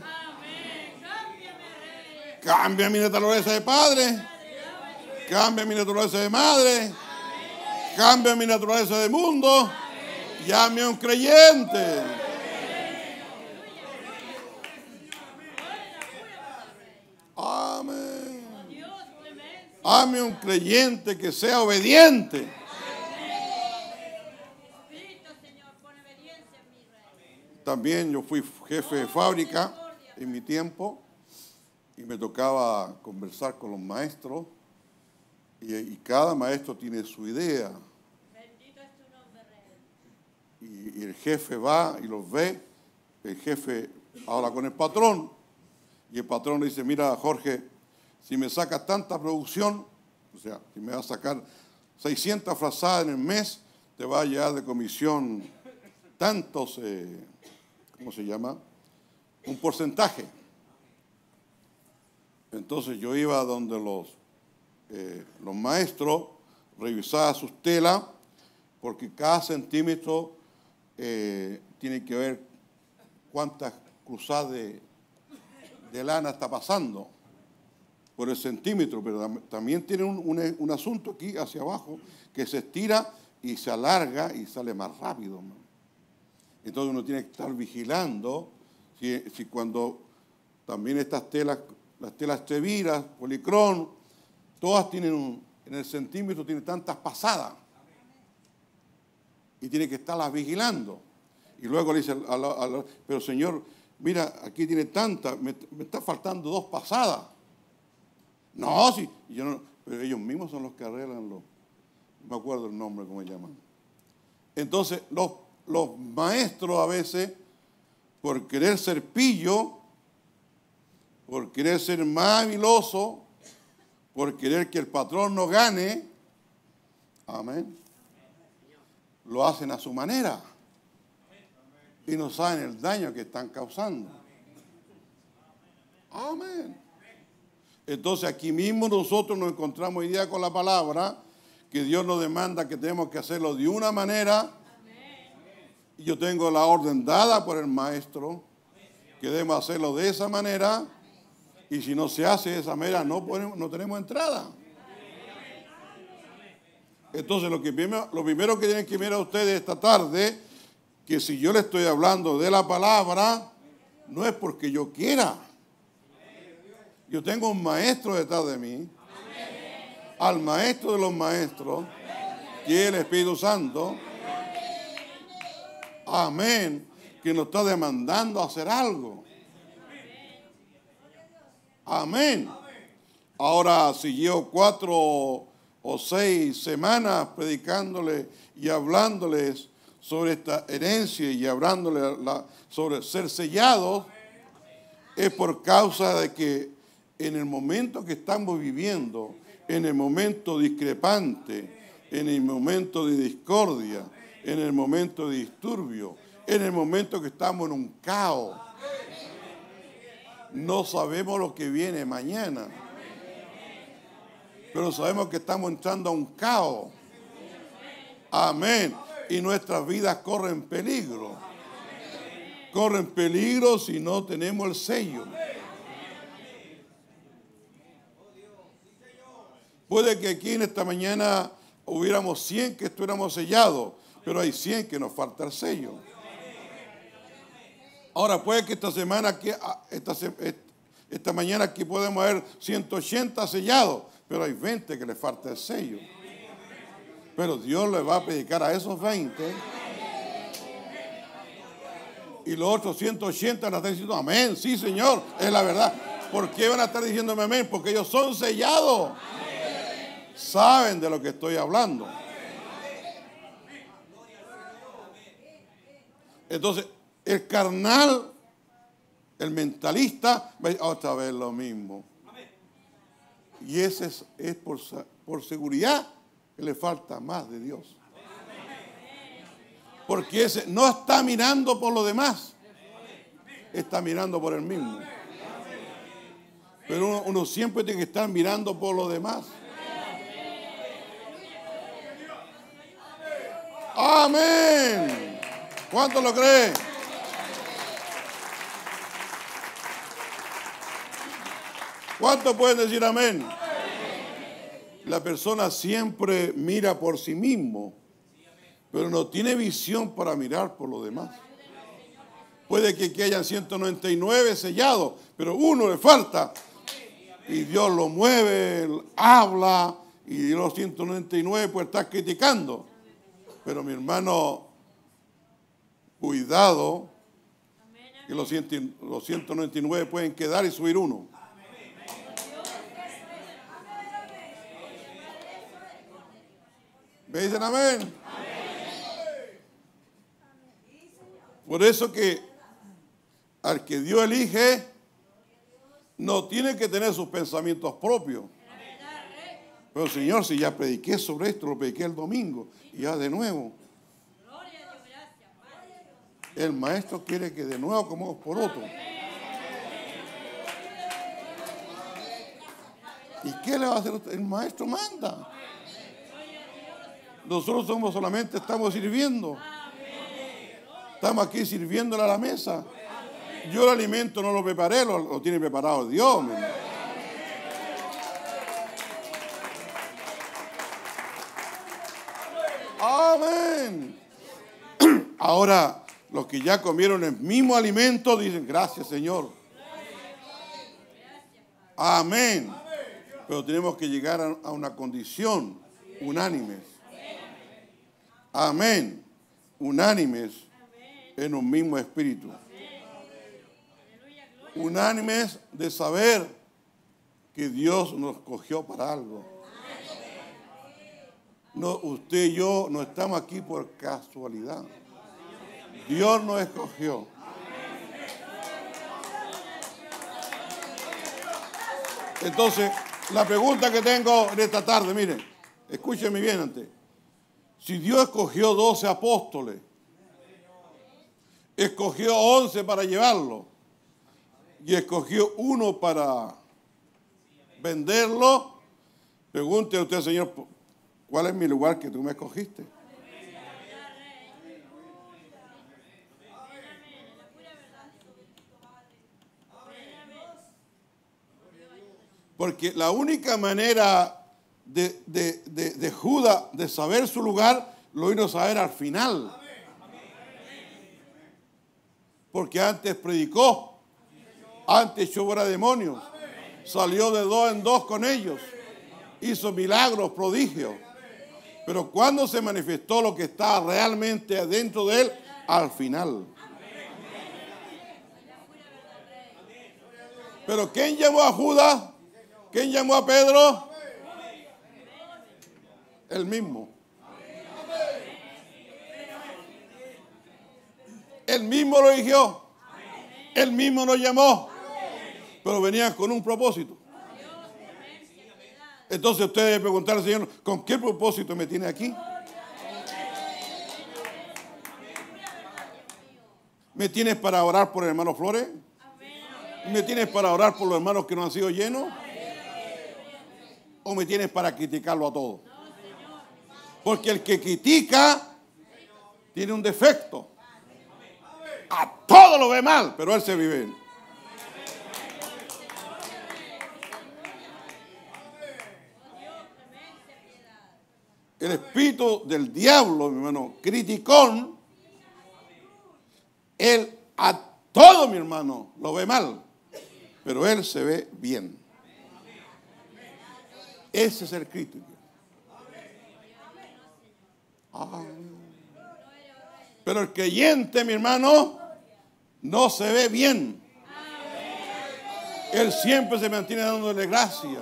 Cambia mi naturaleza de padre. Cambia mi naturaleza de madre. Cambia mi naturaleza de mundo. Llame a un creyente. Amén. Ame a un creyente que sea obediente. También yo fui jefe de fábrica en mi tiempo y me tocaba conversar con los maestros y, y cada maestro tiene su idea. Y, y el jefe va y los ve, el jefe habla con el patrón y el patrón le dice, mira Jorge, si me sacas tanta producción, o sea, si me vas a sacar seiscientas frazadas en el mes, te va a llegar de comisión tantos, eh, ¿cómo se llama? Un porcentaje. Entonces yo iba donde los, eh, los maestros, revisaba sus telas, porque cada centímetro eh, tiene que ver cuántas cruzadas de, de lana está pasando por el centímetro, pero también tiene un, un, un asunto aquí hacia abajo que se estira y se alarga y sale más rápido. Man. Entonces uno tiene que estar vigilando si, si cuando también estas telas, las telas Teviras, Policrón, todas tienen un, en el centímetro tienen tantas pasadas y tiene que estarlas vigilando. Y luego le dice, a la, a la, pero señor, mira, aquí tiene tantas, me, me está faltando dos pasadas. No, sí, yo no, pero ellos mismos son los que arreglan los, no me acuerdo el nombre, cómo se llaman. Entonces, los, los maestros a veces, por querer ser pillo, por querer ser más habiloso, por querer que el patrón no gane, amén, lo hacen a su manera y no saben el daño que están causando. Amén. Entonces aquí mismo nosotros nos encontramos hoy día con la palabra que Dios nos demanda que tenemos que hacerlo de una manera. Y yo tengo la orden dada por el maestro que debemos hacerlo de esa manera. Y si no se hace de esa manera, no, podemos, no tenemos entrada. Entonces lo, que primero, lo primero que tienen que ver a ustedes esta tarde, que si yo le estoy hablando de la palabra, no es porque yo quiera. Yo tengo un maestro detrás de mí, al maestro de los maestros, que es el Espíritu Santo, amén, que nos está demandando hacer algo. Amén. Ahora, si llevo cuatro o seis semanas predicándoles y hablándoles sobre esta herencia y hablándoles la, sobre ser sellados, es por causa de que en el momento que estamos viviendo, en el momento discrepante, en el momento de discordia, en el momento de disturbio, en el momento que estamos en un caos, no sabemos lo que viene mañana, pero sabemos que estamos entrando a un caos. Amén. Y nuestras vidas corren peligro. Corren peligro si no tenemos el sello. Puede que aquí en esta mañana hubiéramos cien que estuviéramos sellados, pero hay cien que nos falta el sello. Ahora puede que esta semana, aquí, esta, esta mañana aquí podemos haber ciento ochenta sellados, pero hay veinte que le falta el sello. Pero Dios le va a predicar a esos veinte. Y los otros ciento ochenta le están diciendo amén. Sí, Señor, es la verdad. ¿Por qué van a estar diciéndome amén? Porque ellos son sellados. Saben de lo que estoy hablando. Entonces, el carnal, el mentalista, va otra vez lo mismo. Y ese es, es por, por seguridad que le falta más de Dios. Porque ese no está mirando por lo demás, está mirando por él mismo. Pero uno, uno siempre tiene que estar mirando por lo demás. Amén. ¿Cuánto lo cree? ¿Cuántos pueden decir amén? La persona siempre mira por sí mismo, pero no tiene visión para mirar por los demás. Puede que aquí hayan ciento noventa y nueve sellados, pero uno le falta. Y Dios lo mueve, habla, y los ciento noventa y nueve puede estar criticando. Pero mi hermano, cuidado, que los ciento noventa y nueve pueden quedar y subir uno. ¿Me dicen amén? Amén. Por eso que al que Dios elige no tiene que tener sus pensamientos propios. Pero Señor, si ya prediqué sobre esto, lo prediqué el domingo, y ya de nuevo. El maestro quiere que de nuevo comamos por otro. ¿Y qué le va a hacer usted? El maestro manda. Nosotros somos solamente, estamos sirviendo. Estamos aquí sirviéndole a la mesa. Yo el alimento no lo preparé, lo, lo tiene preparado Dios. Mi hermano. Amén. Ahora, los que ya comieron el mismo alimento dicen, gracias Señor. Amén. Pero tenemos que llegar a, a una condición unánimes. Amén. Unánimes en un mismo espíritu. Unánimes de saber que Dios nos escogió para algo. No, usted y yo no estamos aquí por casualidad. Dios nos escogió. Entonces, la pregunta que tengo en esta tarde, miren, escúchenme bien antes. Si Dios escogió doce apóstoles, escogió once para llevarlo y escogió uno para venderlo, pregunte a usted, Señor, ¿cuál es mi lugar que tú me escogiste? Porque la única manera de, de, de, de Judas de saber su lugar, lo vino a saber al final. Porque antes predicó, antes echó fuera demonios, salió de dos en dos con ellos, hizo milagros, prodigios. Pero cuando se manifestó lo que estaba realmente adentro de él, al final. Pero ¿quién llamó a Judas? ¿Quién llamó a Pedro? El mismo. El mismo lo eligió. El mismo lo llamó. Pero venían con un propósito. Entonces usted debe preguntar al Señor, ¿con qué propósito me tiene aquí? ¿Me tienes para orar por el hermano Flores? ¿Me tienes para orar por los hermanos que no han sido llenos? ¿O me tienes para criticarlo a todos? Porque el que critica tiene un defecto. A todo lo ve mal, pero él se vive. El espíritu del diablo, mi hermano, criticón, él a todo, mi hermano, lo ve mal, pero él se ve bien. Ese es el crítico. Ah. Pero el creyente, mi hermano, no se ve bien. Él siempre se mantiene dándole gracias.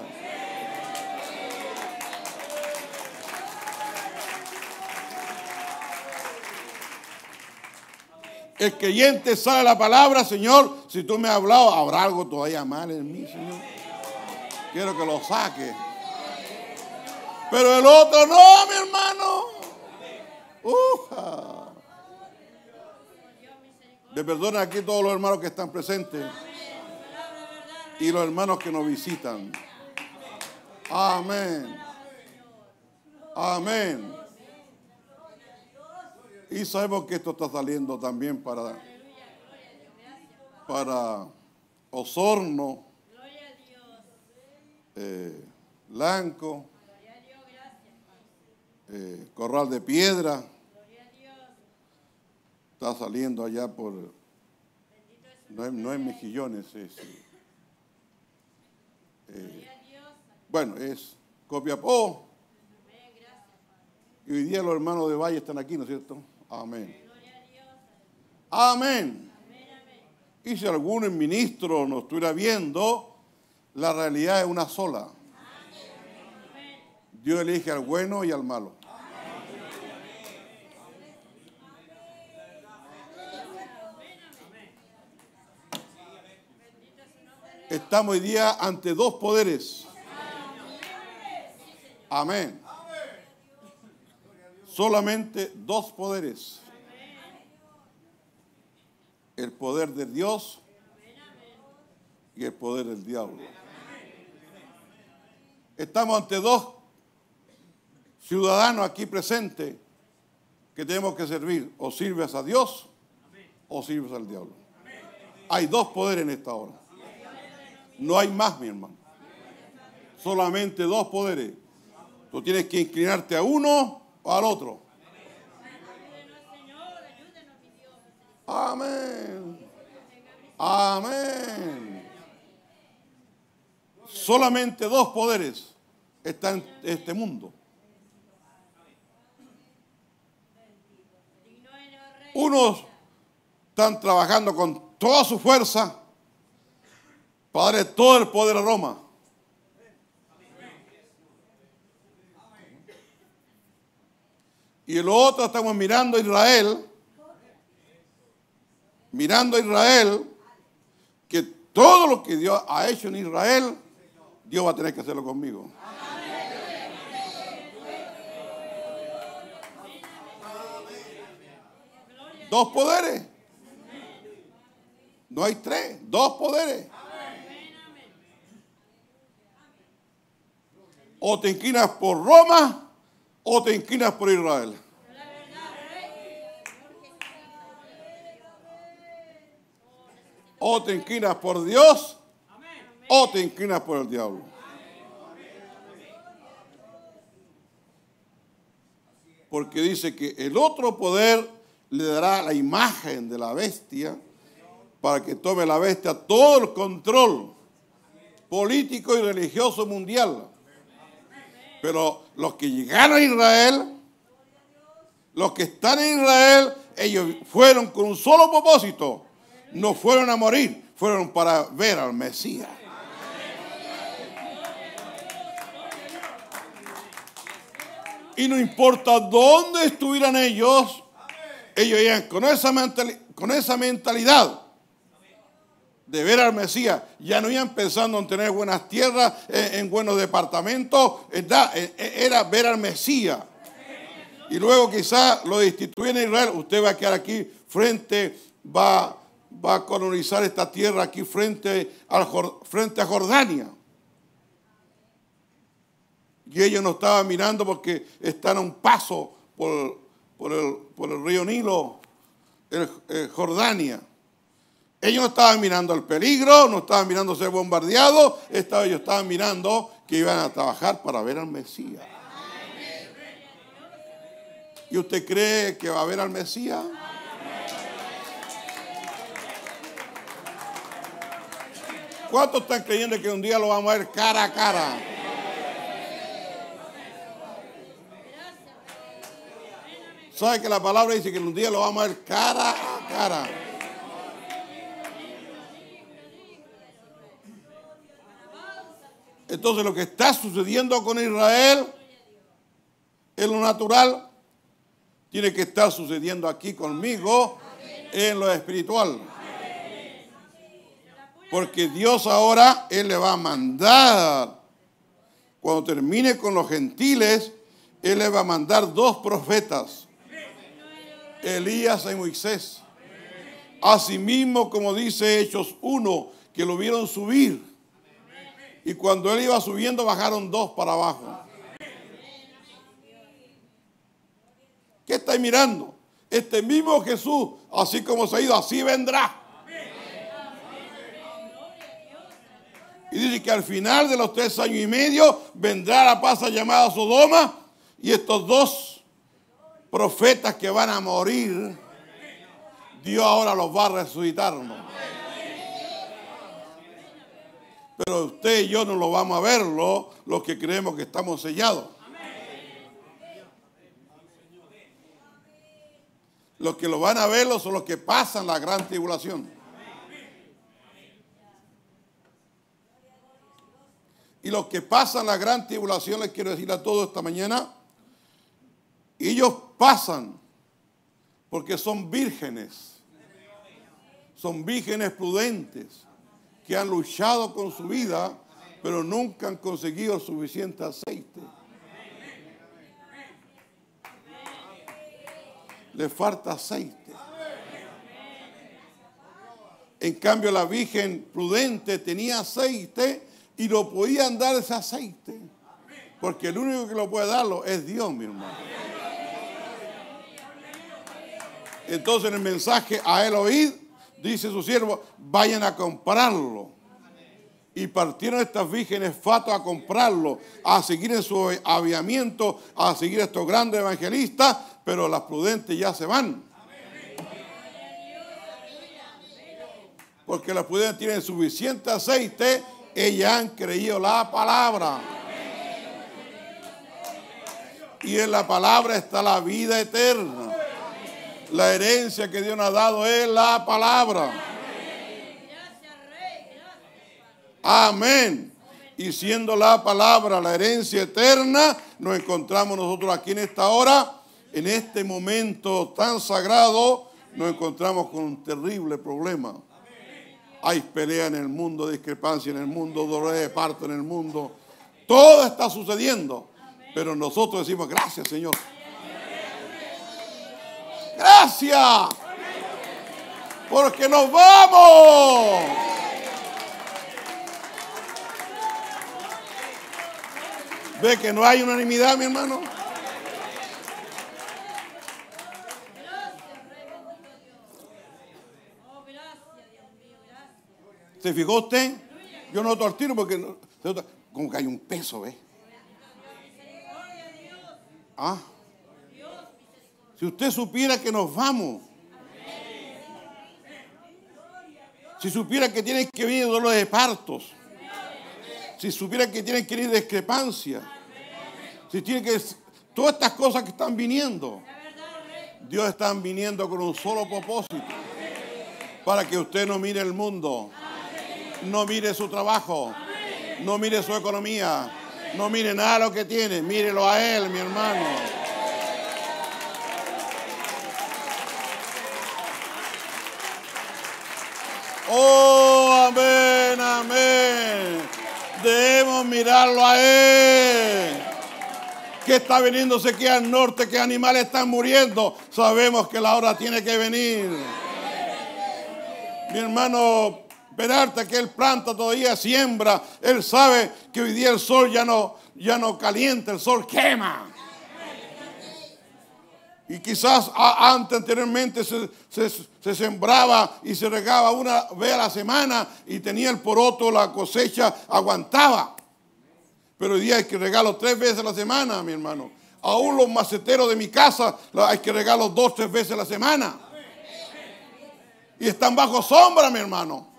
El creyente sale la palabra, Señor, si tú me has hablado, habrá algo todavía mal en mí, Señor. Quiero que lo saque. Pero el otro no, mi hermano. Uja. Me perdonan aquí todos los hermanos que están presentes y los hermanos que nos visitan. Amén. Amén. Y sabemos que esto está saliendo también para, para Osorno, eh, Lanco, eh, Corral de Piedra. Está saliendo allá por, no es, no es Mejillones, es, eh, bueno, es Copiapó. Y hoy día los hermanos de Valle están aquí, ¿no es cierto? Amén. Amén. Y si algún ministro nos estuviera viendo, la realidad es una sola. Dios elige al bueno y al malo. Estamos hoy día ante dos poderes. Amén. Solamente dos poderes. El poder de Dios y el poder del diablo. Estamos ante dos ciudadanos aquí presentes que tenemos que servir. O sirves a Dios o sirves al diablo. Hay dos poderes en esta hora. No hay más, mi hermano. Solamente dos poderes. Tú tienes que inclinarte a uno o al otro. Amén. Amén. Solamente dos poderes están en este mundo. Unos están trabajando con toda su fuerza para darle todo el poder a Roma. Y el otro estamos mirando a Israel, mirando a Israel, que todo lo que Dios ha hecho en Israel, Dios va a tener que hacerlo conmigo. Dos poderes. No hay tres, dos poderes. O te inclinas por Roma o te inclinas por Israel. O te inclinas por Dios o te inclinas por el diablo. Porque dice que el otro poder le dará la imagen de la bestia para que tome la bestia todo el control político y religioso mundial. Pero los que llegaron a Israel, los que están en Israel, ellos fueron con un solo propósito. No fueron a morir, fueron para ver al Mesías. Y no importa dónde estuvieran ellos, ellos iban con esa, mentali- con esa mentalidad de ver al Mesías. Ya no iban pensando en tener buenas tierras, en, en buenos departamentos. Era ver al Mesías. Y luego quizás lo destituyen en Israel. Usted va a quedar aquí frente, va, va a colonizar esta tierra aquí frente, al, frente a Jordania. Y ellos no estaban mirando porque están a un paso por, por, el, por el río Nilo, el, el Jordania. Ellos no estaban mirando el peligro, no estaban mirando ser bombardeados, ellos estaban mirando que iban a trabajar para ver al Mesías. ¿Y usted cree que va a ver al Mesías? ¿Cuántos están creyendo que un día lo vamos a ver cara a cara? ¿Sabe que la palabra dice que un día lo vamos a ver cara a cara? Entonces lo que está sucediendo con Israel en lo natural tiene que estar sucediendo aquí conmigo en lo espiritual. Porque Dios ahora, Él le va a mandar, cuando termine con los gentiles, Él le va a mandar dos profetas, Elías y Moisés. Asimismo, como dice Hechos uno, que lo vieron subir. Y cuando él iba subiendo, bajaron dos para abajo. ¿Qué estáis mirando? Este mismo Jesús, así como se ha ido, así vendrá. Y dice que al final de los tres años y medio vendrá la plaza llamada Sodoma. Y estos dos profetas que van a morir, Dios ahora los va a resucitar, ¿no? Pero usted y yo no lo vamos a verlo, los que creemos que estamos sellados. Los que lo van a verlo son los que pasan la gran tribulación. Y los que pasan la gran tribulación, les quiero decir a todos esta mañana, ellos pasan porque son vírgenes. Son vírgenes prudentes. que han luchado con su vida, pero nunca han conseguido suficiente aceite. Le falta aceite. En cambio, la Virgen prudente tenía aceite y no podían dar ese aceite. Porque el único que lo puede darlo es Dios, mi hermano. Entonces, en el mensaje a él oíd, dice su siervo, vayan a comprarlo. Y partieron estas vírgenes fatos a comprarlo, a seguir en su aviamiento, a seguir a estos grandes evangelistas, pero las prudentes ya se van. Porque las prudentes tienen suficiente aceite, ellas han creído la palabra. Y en la palabra está la vida eterna. La herencia que Dios nos ha dado es la palabra. Amén. Y siendo la palabra la herencia eterna, nos encontramos nosotros aquí en esta hora, en este momento tan sagrado, nos encontramos con un terrible problema. Hay pelea en el mundo, discrepancia en el mundo, dolor de parto en el mundo. Todo está sucediendo. Pero nosotros decimos, gracias, Señor. Gracias. Porque nos vamos. ¿Ve que no hay unanimidad, mi hermano? ¿Se fijó usted? Yo noto al tiro porque no, como que hay un peso, ¿ves? ¿Ah? Si usted supiera que nos vamos, si supiera que tienen que venir dolores de partos, si supiera que tienen que venir discrepancias, si tiene que todas estas cosas que están viniendo, Dios está viniendo con un solo propósito, para que usted no mire el mundo. No mire su trabajo, no mire su economía, no mire nada de lo que tiene, mírelo a Él, mi hermano. Oh, amén, amén. Debemos mirarlo a Él. Que está viniendo sequía al norte, que animales están muriendo. Sabemos que la hora tiene que venir. Mi hermano Peralta, que él planta todavía, siembra, él sabe que hoy día el sol ya no, ya no calienta, el sol quema. Y quizás a, antes, anteriormente, se, se, se sembraba y se regaba una vez a la semana y tenía el poroto, la cosecha, aguantaba. Pero hoy día hay que regarlo tres veces a la semana, mi hermano. Aún los maceteros de mi casa hay que regarlos dos, tres veces a la semana. Y están bajo sombra, mi hermano.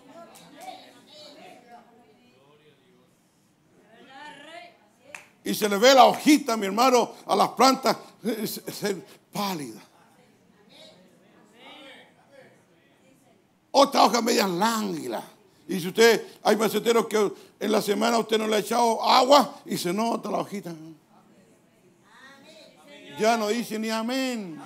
Y se le ve la hojita, mi hermano, a las plantas ser pálida. Otra hoja media lánguida. Y si usted, hay maceteros que en la semana usted no le ha echado agua y se nota la hojita. Ya no dice ni amén.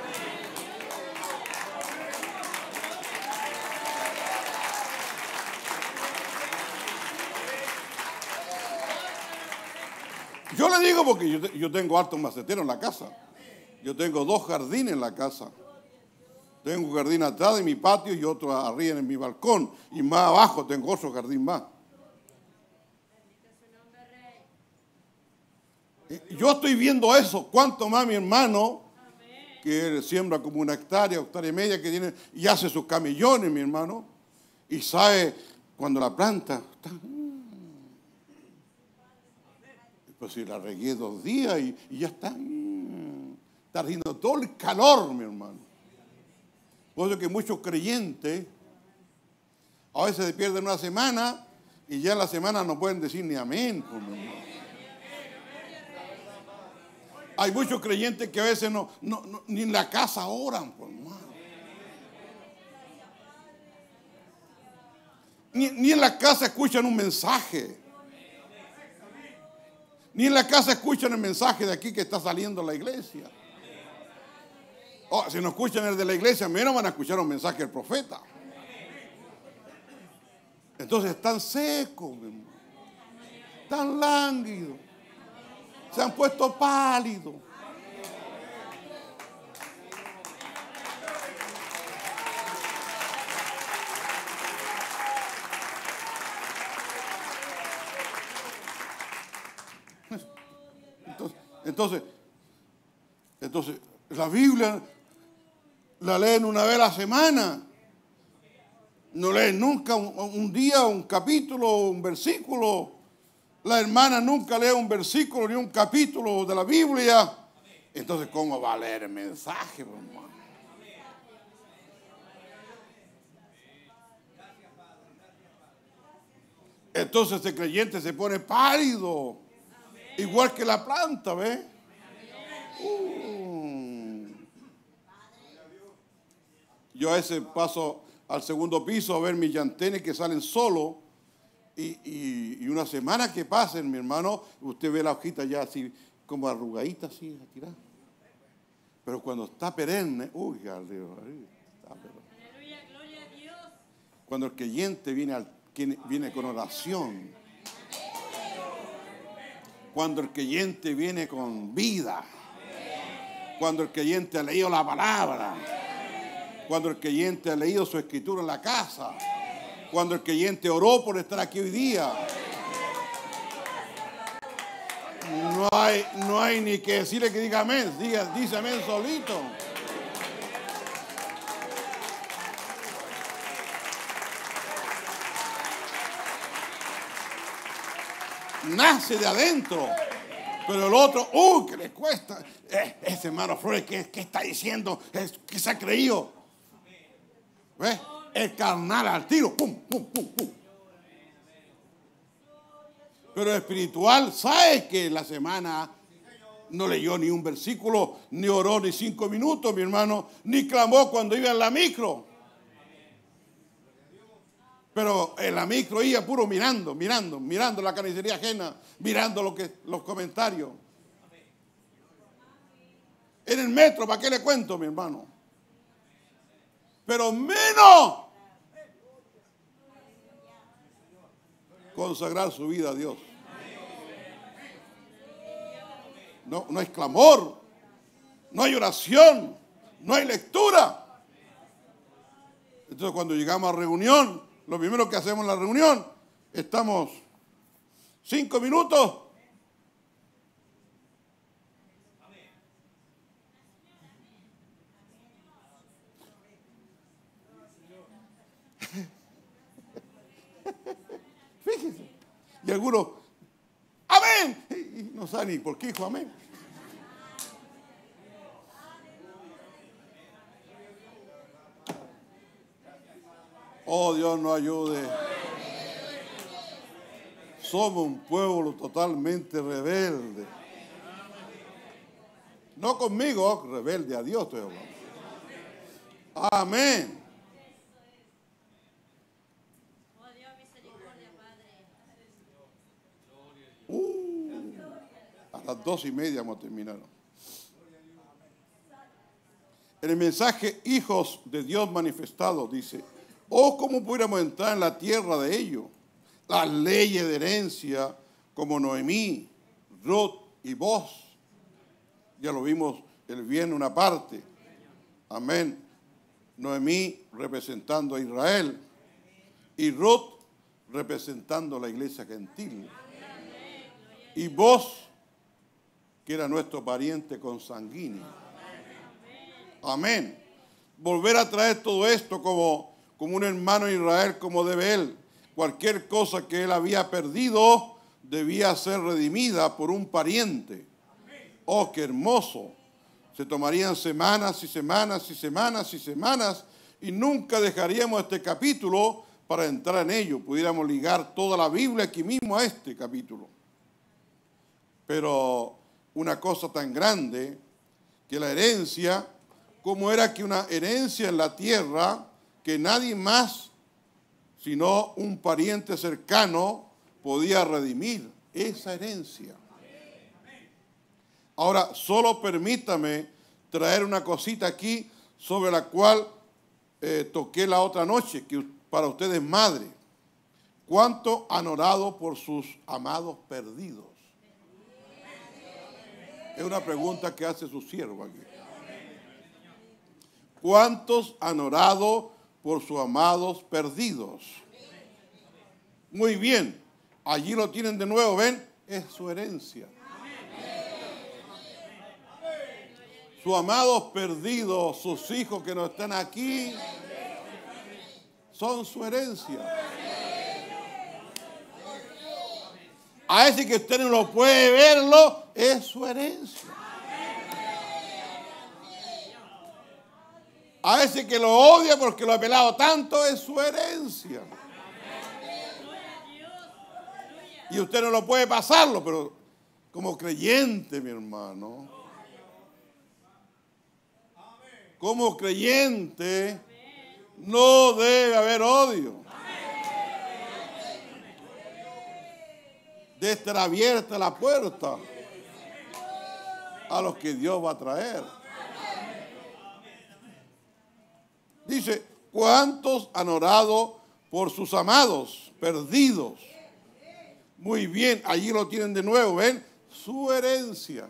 Yo le digo porque yo, yo tengo hartos maceteros en la casa. Yo tengo dos jardines en la casa. Tengo un jardín atrás de mi patio y otro arriba en mi balcón. Y más abajo tengo otro jardín más. Yo estoy viendo eso. Cuánto más mi hermano, que él siembra como una hectárea, hectárea y media, que tiene, y hace sus camellones, mi hermano. Y sabe cuando la planta está... Pues si la regué dos días y, y ya está. Está haciendo todo el calor, mi hermano. Por eso que muchos creyentes a veces se pierden una semana y ya en la semana no pueden decir ni amén. Pues, mi hermano. Hay muchos creyentes que a veces no, no, no ni en la casa oran, pues, hermano. Ni, ni en la casa escuchan un mensaje. Ni en la casa escuchan el mensaje de aquí que está saliendo la iglesia. Oh, si no escuchan el de la iglesia, menos van a escuchar un mensaje del profeta. Entonces están secos, mi hermano. Están lánguidos. Se han puesto pálidos. Entonces, entonces, entonces, la Biblia la leen una vez a la semana. No leen nunca un, un día, un capítulo, un versículo. La hermana nunca lee un versículo ni un capítulo de la Biblia. Entonces, ¿cómo va a leer el mensaje, hermano? Entonces ese creyente se pone pálido. Igual que la planta, ¿ves? Uh. Yo a veces paso al segundo piso a ver mis llantenes que salen solos y, y, y una semana que pasen, mi hermano, usted ve la hojita ya así como arrugadita, así, a tirar. Pero cuando está perenne, uy, está Aleluya, gloria a Dios. cuando el creyente viene, al, viene con oración, cuando el creyente viene con vida, cuando el creyente ha leído la palabra, cuando el creyente ha leído su escritura en la casa, cuando el creyente oró por estar aquí hoy día. No hay, no hay ni que decirle que diga amén, diga, dice amén solito. Nace de adentro. Pero el otro, uy, que le cuesta. Eh, ese hermano Flores, ¿qué, qué está diciendo? Es, ¿qué se ha creído? ¿Ves? El carnal al tiro. Pum, pum, pum, pum. Pero el espiritual sabe que la semana no leyó ni un versículo, ni oró ni cinco minutos, mi hermano, ni clamó cuando iba en la micro. Pero en la micro iba puro mirando, mirando, mirando la carnicería ajena, mirando lo que, los comentarios. En el metro, ¿para qué le cuento, mi hermano? Pero menos consagrar su vida a Dios. No, no hay clamor, no hay oración, no hay lectura. Entonces cuando llegamos a reunión, lo primero que hacemos en la reunión, estamos cinco minutos. Fíjese. Y algunos, amén. Y no saben ni por qué dijo amén. Oh, Dios nos ayude. Somos un pueblo totalmente rebelde. No conmigo, rebelde a Dios estoy hablando. Amén. Uh, a las dos y media hemos terminado. En el mensaje Hijos de Dios manifestados dice: oh, cómo pudiéramos entrar en la tierra de ellos, las leyes de herencia como Noemí, Ruth y Boaz. Ya lo vimos el viernes una parte. Amén. Noemí representando a Israel y Ruth representando a la iglesia gentil. Y Boaz, que era nuestro pariente consanguíneo. Amén. Volver a traer todo esto como, como un hermano de Israel, como debe él. Cualquier cosa que él había perdido debía ser redimida por un pariente. Oh, qué hermoso. Se tomarían semanas y semanas y semanas y semanas y nunca dejaríamos este capítulo para entrar en ello. Pudiéramos ligar toda la Biblia aquí mismo a este capítulo. Pero una cosa tan grande que la herencia, como era que una herencia en la tierra que nadie más sino un pariente cercano podía redimir esa herencia. Ahora, solo permítame traer una cosita aquí sobre la cual eh, toqué la otra noche, que para usted es madre. ¿Cuánto han orado por sus amados perdidos? Es una pregunta que hace su siervo aquí. ¿Cuántos han orado por sus amados perdidos? Muy bien, allí lo tienen de nuevo, ¿ven? Es su herencia. Sus amados perdidos, sus hijos que no están aquí, son su herencia. A ese que usted no lo puede verlo, es su herencia. A ese que lo odia porque lo ha pelado tanto, es su herencia. Y usted no lo puede pasarlo, pero como creyente, mi hermano, como creyente, no debe haber odio. Debe estar abierta la puerta a los que Dios va a traer. Dice, ¿cuántos han orado por sus amados perdidos? Muy bien, allí lo tienen de nuevo, ¿ven? Su herencia.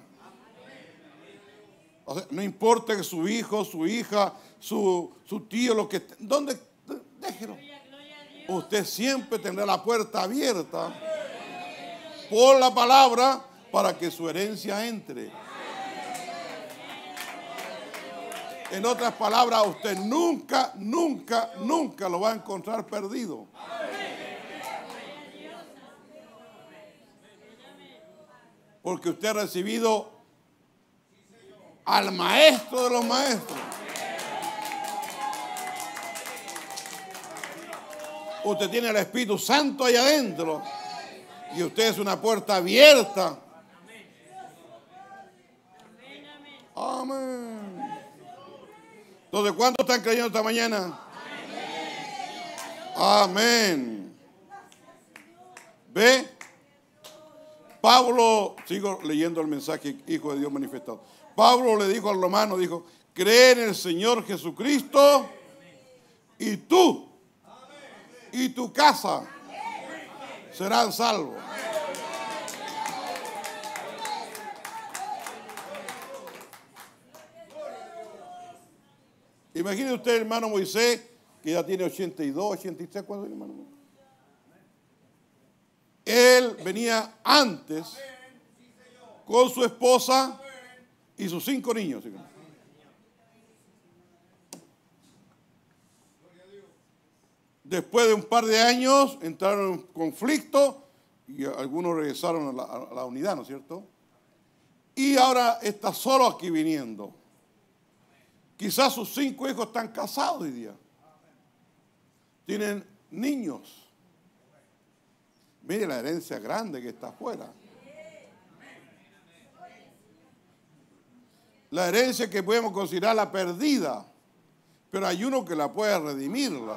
O sea, no importa que su hijo, su hija, su, su tío, lo que esté, ¿dónde? Déjelo. Usted siempre tendrá la puerta abierta por la palabra para que su herencia entre. En otras palabras, usted nunca, nunca, nunca lo va a encontrar perdido. Porque usted ha recibido al maestro de los maestros. Usted tiene el Espíritu Santo ahí adentro. Y usted es una puerta abierta. Amén. Entonces, ¿cuántos están creyendo esta mañana? Amén. ¿Ve? Pablo, sigo leyendo el mensaje, Hijo de Dios manifestado. Pablo le dijo al romano, dijo, cree en el Señor Jesucristo y tú y tu casa serán salvos. Imagine usted, hermano Moisés, que ya tiene ochenta y dos, ochenta y tres, ¿cuántos hermano? Él venía antes con su esposa y sus cinco niños. Después de un par de años entraron en conflicto y algunos regresaron a la, a la unidad, ¿no es cierto? Y ahora está solo aquí viniendo. Quizás sus cinco hijos están casados hoy día. Tienen niños. Mire la herencia grande que está afuera. La herencia que podemos considerar la perdida, pero hay uno que la puede redimirla.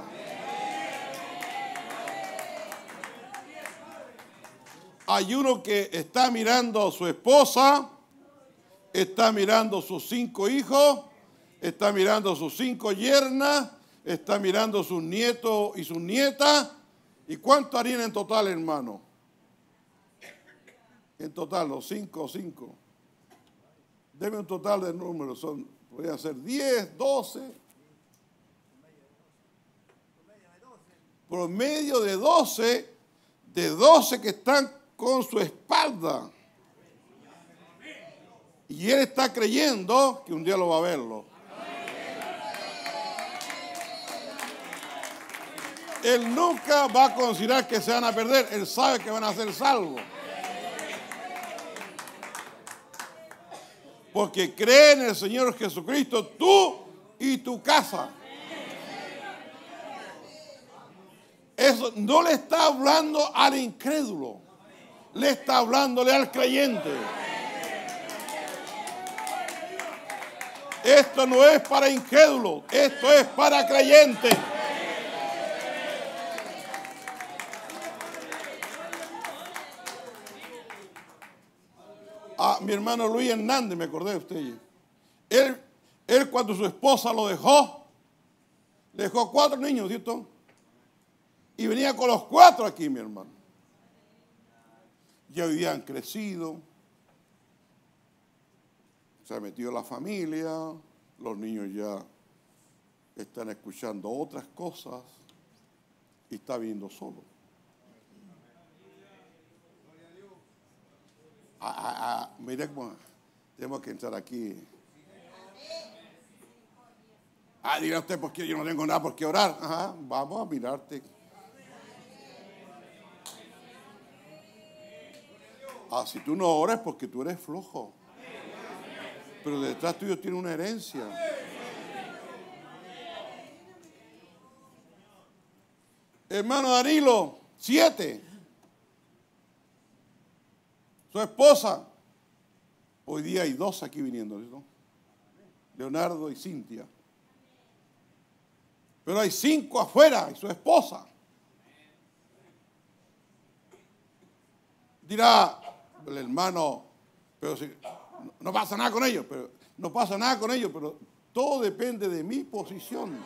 Hay uno que está mirando a su esposa, está mirando a sus cinco hijos, está mirando a sus cinco yernas, está mirando a sus nietos y sus nietas. ¿Y cuánto harían en total, hermano? En total, los cinco, cinco. Deme un total de números, son, podrían ser diez, doce. Promedio de doce, de doce que están con su espalda. Y él está creyendo que un día lo va a verlo. Él nunca va a considerar que se van a perder. Él sabe que van a ser salvos. Porque cree en el Señor Jesucristo, tú y tu casa. Eso no le está hablando al incrédulo. Le está hablándole al creyente. Esto no es para incrédulos. Esto es para creyentes. Ah, mi hermano Luis Hernández, me acordé de usted. Él, él cuando su esposa lo dejó, le dejó cuatro niños, ¿cierto? Y venía con los cuatro aquí, mi hermano. Ya hoy día han crecido. Se ha metido la familia. Los niños ya están escuchando otras cosas. Y está viendo solo. Ah, ah, ah, mire cómo tenemos que entrar aquí. Ah, dirá usted, porque yo no tengo nada por qué orar. Ajá, vamos a mirarte. Ah, si tú no oras porque tú eres flojo. Pero detrás tuyo tiene una herencia. Hermano Danilo, siete. Su esposa. Hoy día hay dos aquí viniendo, ¿no? Leonardo y Cintia. Pero hay cinco afuera y su esposa. Dirá el hermano, pero si, no, no pasa nada con ellos, pero no pasa nada con ellos, pero todo depende de mi posición.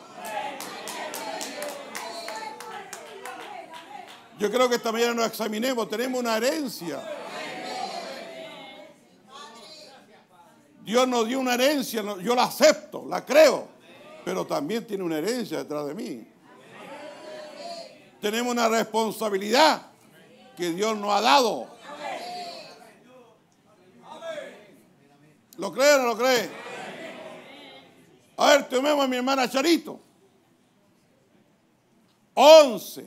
Yo creo que esta mañana nos examinemos, tenemos una herencia. Dios nos dio una herencia, yo la acepto, la creo, pero también tiene una herencia detrás de mí. Tenemos una responsabilidad que Dios nos ha dado. ¿Lo cree o no lo cree? A ver, tomemos a mi hermana Charito. Once.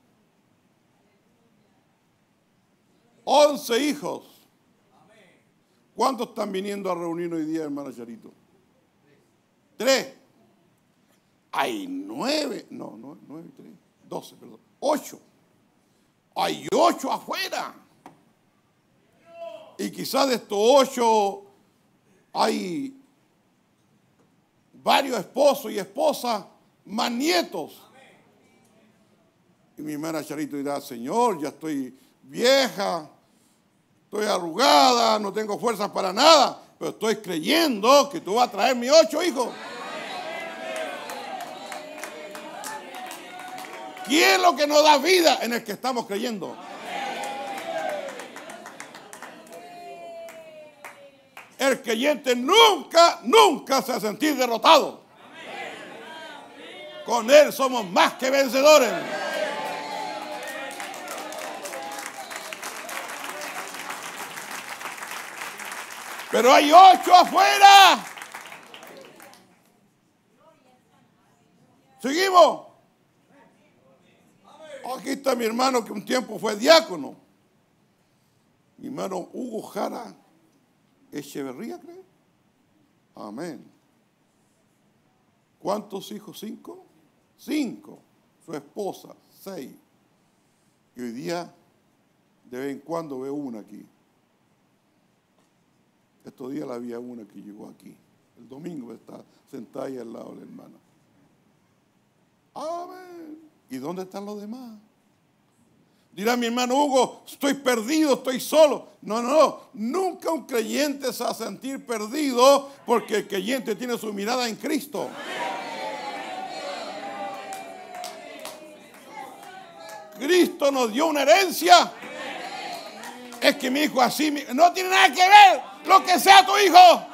Once hijos. ¿Cuántos están viniendo a reunir hoy día, hermana Charito? Tres. Hay nueve. No, no, nueve, tres. Doce, perdón. Ocho. Hay ocho afuera. Y quizás de estos ocho hay varios esposos y esposas más nietos. Y mi hermana Charito dirá, Señor, ya estoy vieja, estoy arrugada, no tengo fuerzas para nada, pero estoy creyendo que tú vas a traer mis ocho hijos. ¿Quién es lo que nos da vida? En el que estamos creyendo. El creyente nunca, nunca se va a sentir derrotado. Con Él somos más que vencedores. Pero hay ocho afuera. Seguimos. Aquí está mi hermano que un tiempo fue diácono. Mi hermano Hugo Jara Echeverría, ¿cree? Amén. ¿Cuántos hijos? ¿Cinco? Cinco. Su esposa, seis. Y hoy día, de vez en cuando veo una aquí. Estos días la había una que llegó aquí. El domingo está sentada ahí al lado de la hermana. Amén. ¿Y dónde están los demás? Dirá mi hermano Hugo, estoy perdido, estoy solo. No, no, no. Nunca un creyente se va a sentir perdido porque el creyente tiene su mirada en Cristo. Cristo nos dio una herencia. Es que mi hijo así, no tiene nada que ver lo que sea tu hijo.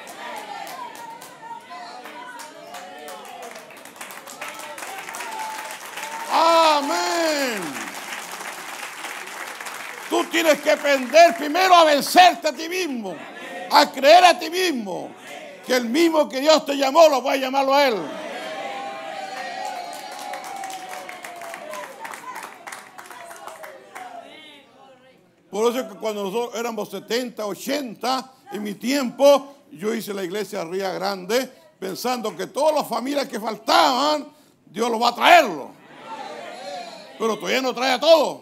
Amén. Tú tienes que aprender primero a vencerte a ti mismo, a creer a ti mismo, que el mismo que Dios te llamó lo va a llamarlo a Él. Por eso es que cuando nosotros éramos setenta, ochenta, en mi tiempo, yo hice la iglesia Ría Grande, pensando que todas las familias que faltaban, Dios los va a traerlo. Pero todavía no trae a todos.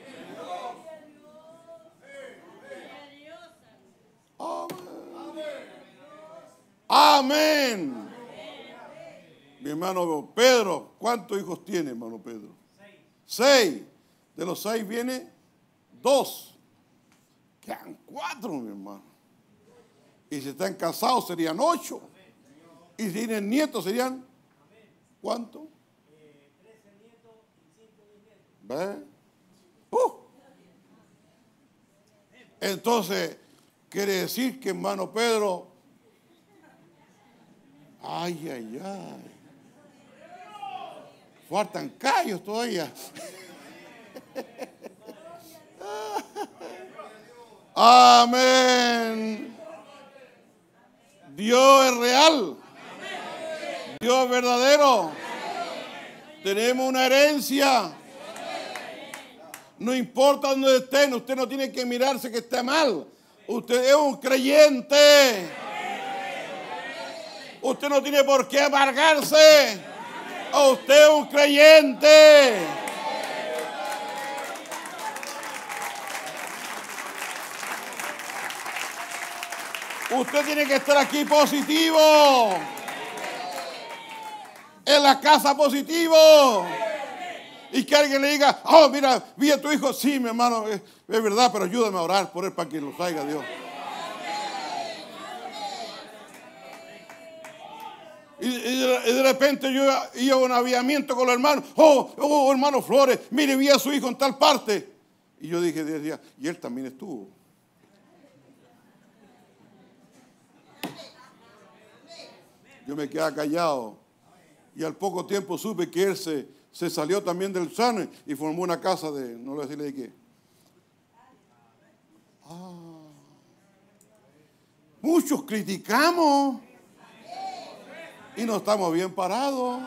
Amén. Mi hermano Pedro, ¿cuántos hijos tiene, hermano Pedro? Seis. Seis. De los seis viene dos. Quedan cuatro, mi hermano. Y si están casados serían ocho. Y si tienen nietos serían, ¿cuánto? ¿Ve? Uh. Entonces, quiere decir que hermano Pedro, ay, ay, ay, faltan callos todavía. Amén. Dios es real. Dios es verdadero. Tenemos una herencia. No importa dónde estén, usted no tiene que mirarse que esté mal. Usted es un creyente. Usted no tiene por qué amargarse. Usted es un creyente. Usted tiene que estar aquí positivo. En la casa positivo. Y que alguien le diga, oh, mira, vi a tu hijo. Sí, mi hermano, es, es verdad, pero ayúdame a orar por él para que lo traiga Dios. Y, y, de, y de repente yo iba a un aviamiento con los hermanos. Oh, oh, hermano Flores, mire, vi a su hijo en tal parte. Y yo dije, decía, y él también estuvo. Yo me quedé callado. Y al poco tiempo supe que él se, se salió también del sano y formó una casa de, no le voy a decirle de qué. Ah. Muchos criticamos y no estamos bien parados.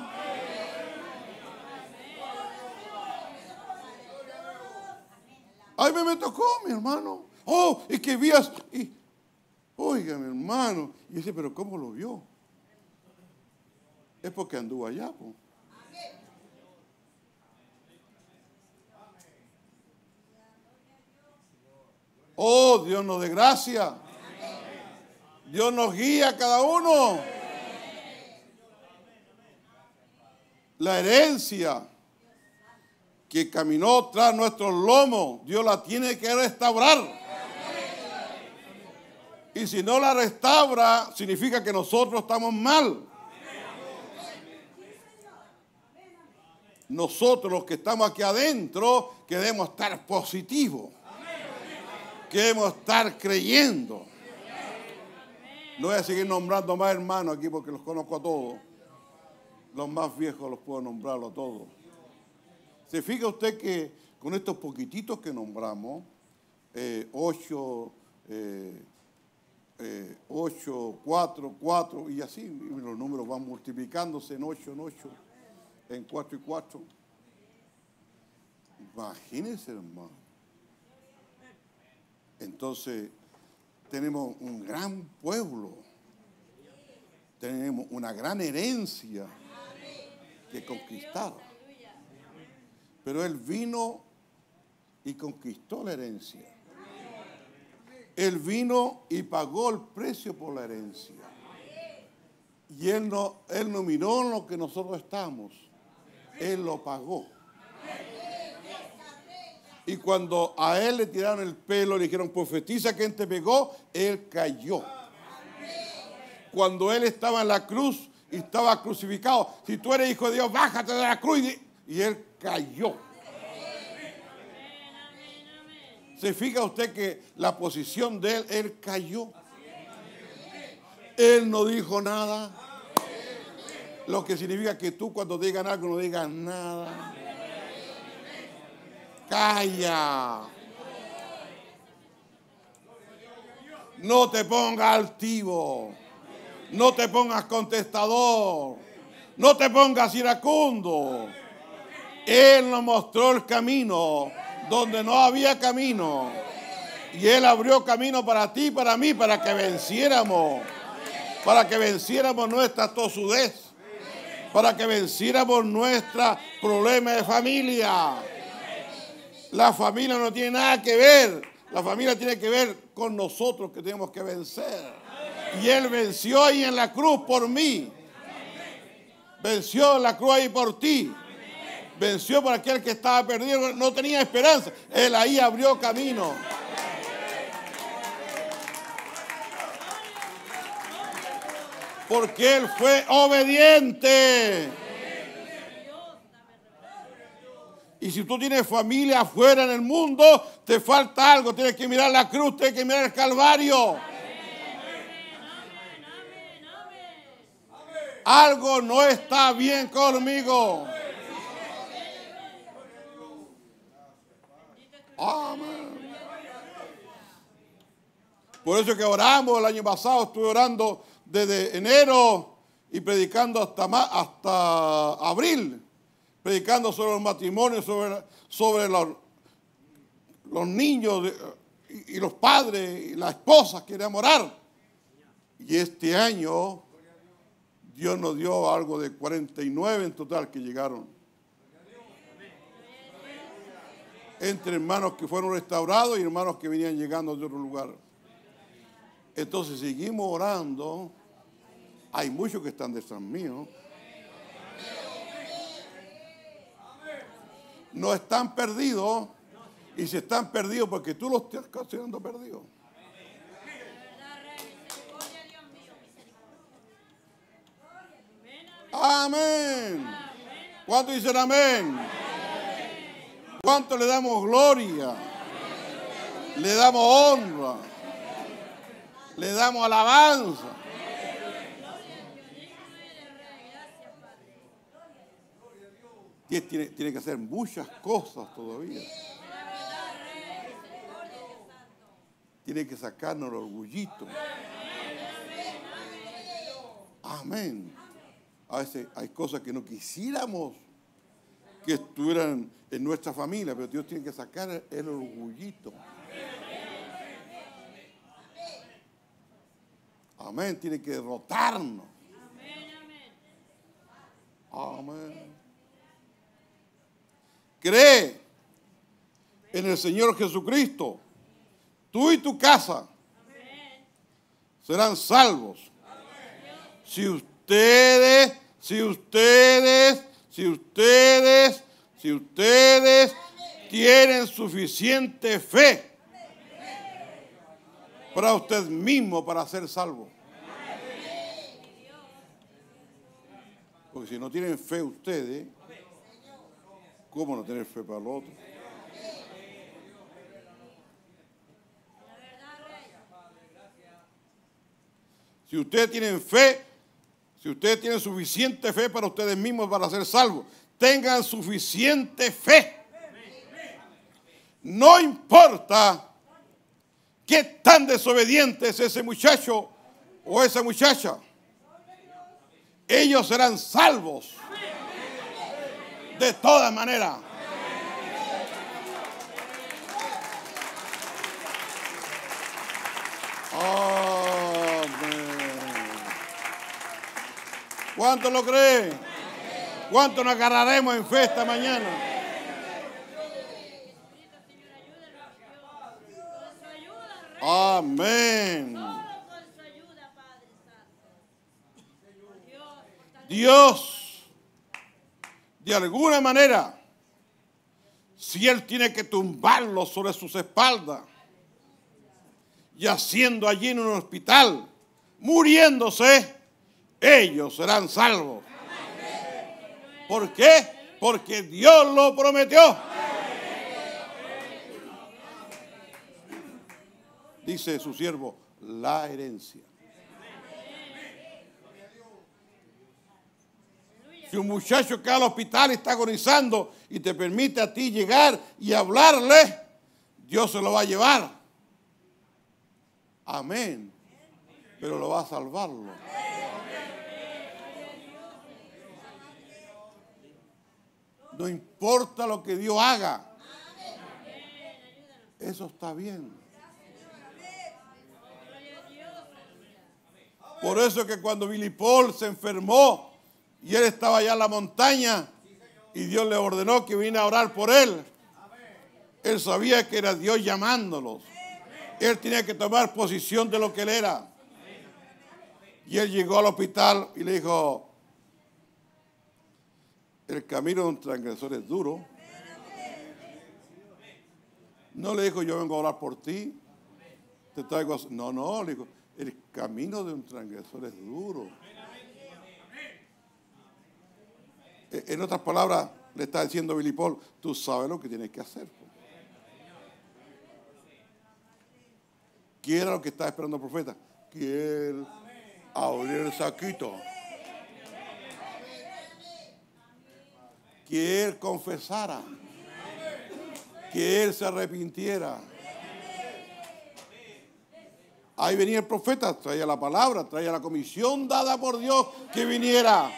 Ay, me, me tocó, mi hermano. Oh, es que vías. Y, oiga, mi hermano. Y dice, pero ¿cómo lo vio? Es porque anduvo allá, po. Oh, Dios nos dé gracia. Dios nos guía a cada uno. La herencia que caminó tras nuestros lomos, Dios la tiene que restaurar. Y si no la restaura, significa que nosotros estamos mal. Nosotros los que estamos aquí adentro queremos estar positivos. Queremos estar creyendo. No voy a seguir nombrando más hermanos aquí porque los conozco a todos. Los más viejos los puedo nombrarlo a todos. ¿Se fija usted que con estos poquititos que nombramos, eh, ocho, eh, eh, ocho, cuatro, cuatro y así, y los números van multiplicándose en ocho, en ocho, en cuatro y cuatro. Imagínense, hermano. Entonces, tenemos un gran pueblo. Tenemos una gran herencia que conquistar. Pero él vino y conquistó la herencia. Él vino y pagó el precio por la herencia. Y él no, él no miró en lo que nosotros estamos. Él lo pagó. Y cuando a él le tiraron el pelo, le dijeron, profetiza quién te pegó, él cayó. Cuando él estaba en la cruz y estaba crucificado, si tú eres hijo de Dios, bájate de la cruz. Y él cayó. ¿Se fija usted que la posición de él, él cayó? Él no dijo nada. Lo que significa que tú cuando digan algo no digas nada. Calla. No te pongas altivo. No te pongas contestador. No te pongas iracundo. Él nos mostró el camino donde no había camino. Y Él abrió camino para ti y para mí, para que venciéramos. Para que venciéramos nuestra tosudez. Para que venciéramos nuestro problema de familia. La familia no tiene nada que ver. La familia tiene que ver con nosotros que tenemos que vencer. Y Él venció ahí en la cruz por mí. Venció en la cruz ahí por ti. Venció por aquel que estaba perdido, no tenía esperanza. Él ahí abrió camino. Porque Él fue obediente. Y Y si tú tienes familia afuera en el mundo, te falta algo. Tienes que mirar la cruz, tienes que mirar el Calvario. Algo no está bien conmigo. Amén. Por eso que oramos el año pasado, estuve orando desde enero y predicando hasta, hasta abril, predicando sobre los matrimonios, sobre, sobre los, los niños de, y, y los padres y las esposas que querían orar. Y este año Dios nos dio algo de cuarenta y nueve en total que llegaron. Entre hermanos que fueron restaurados y hermanos que venían llegando de otro lugar. Entonces seguimos orando. Hay muchos que están detrás mío. No están perdidos. Y si están perdidos porque tú los estás considerando perdidos. Amén. ¿Cuántos dicen amén? ¿Cuánto le damos gloria? Le damos honra. Le damos alabanza. Tiene, tiene que hacer muchas cosas todavía. Tiene que sacarnos el orgullito. Amén. A veces hay cosas que no quisiéramos que estuvieran en nuestra familia, pero Dios tiene que sacar el, el orgullito. Amén. Tiene que derrotarnos. Amén. Cree en el Señor Jesucristo. Tú y tu casa serán salvos. Si ustedes, si ustedes, si ustedes, si ustedes tienen suficiente fe para usted mismo para ser salvo. Porque si no tienen fe ustedes, ¿cómo no tener fe para los otros? Si ustedes tienen fe, si ustedes tienen suficiente fe para ustedes mismos para ser salvos, tengan suficiente fe. No importa qué tan desobediente es ese muchacho o esa muchacha. Ellos serán salvos. De todas maneras. Amén. ¿Cuánto lo creen? ¿Cuánto nos agarraremos en fe esta mañana? Amén. Dios, de alguna manera, si Él tiene que tumbarlo sobre sus espaldas, y haciendo allí en un hospital, muriéndose, ellos serán salvos. ¿Por qué? Porque Dios lo prometió. Dice su siervo, la herencia. Si un muchacho cae al hospital y está agonizando y te permite a ti llegar y hablarle, Dios se lo va a llevar. Amén. Pero lo va a salvarlo. No importa lo que Dios haga. Eso está bien. Por eso es que cuando Billy Paul se enfermó y él estaba allá en la montaña y Dios le ordenó que viniera a orar por él, él sabía que era Dios llamándolos. Él tenía que tomar posición de lo que él era. Y él llegó al hospital y le dijo, el camino de un transgresor es duro. No le dijo, yo vengo a orar por ti. Te traigo a... No, no, le dijo, el camino de un transgresor es duro. En otras palabras, le está diciendo Billy Paul, tú sabes lo que tienes que hacer. ¿Qué era lo que estaba esperando el profeta? Que él abriera el saquito. Que él confesara. Que él se arrepintiera. Ahí venía el profeta, traía la palabra, traía la comisión dada por Dios que viniera.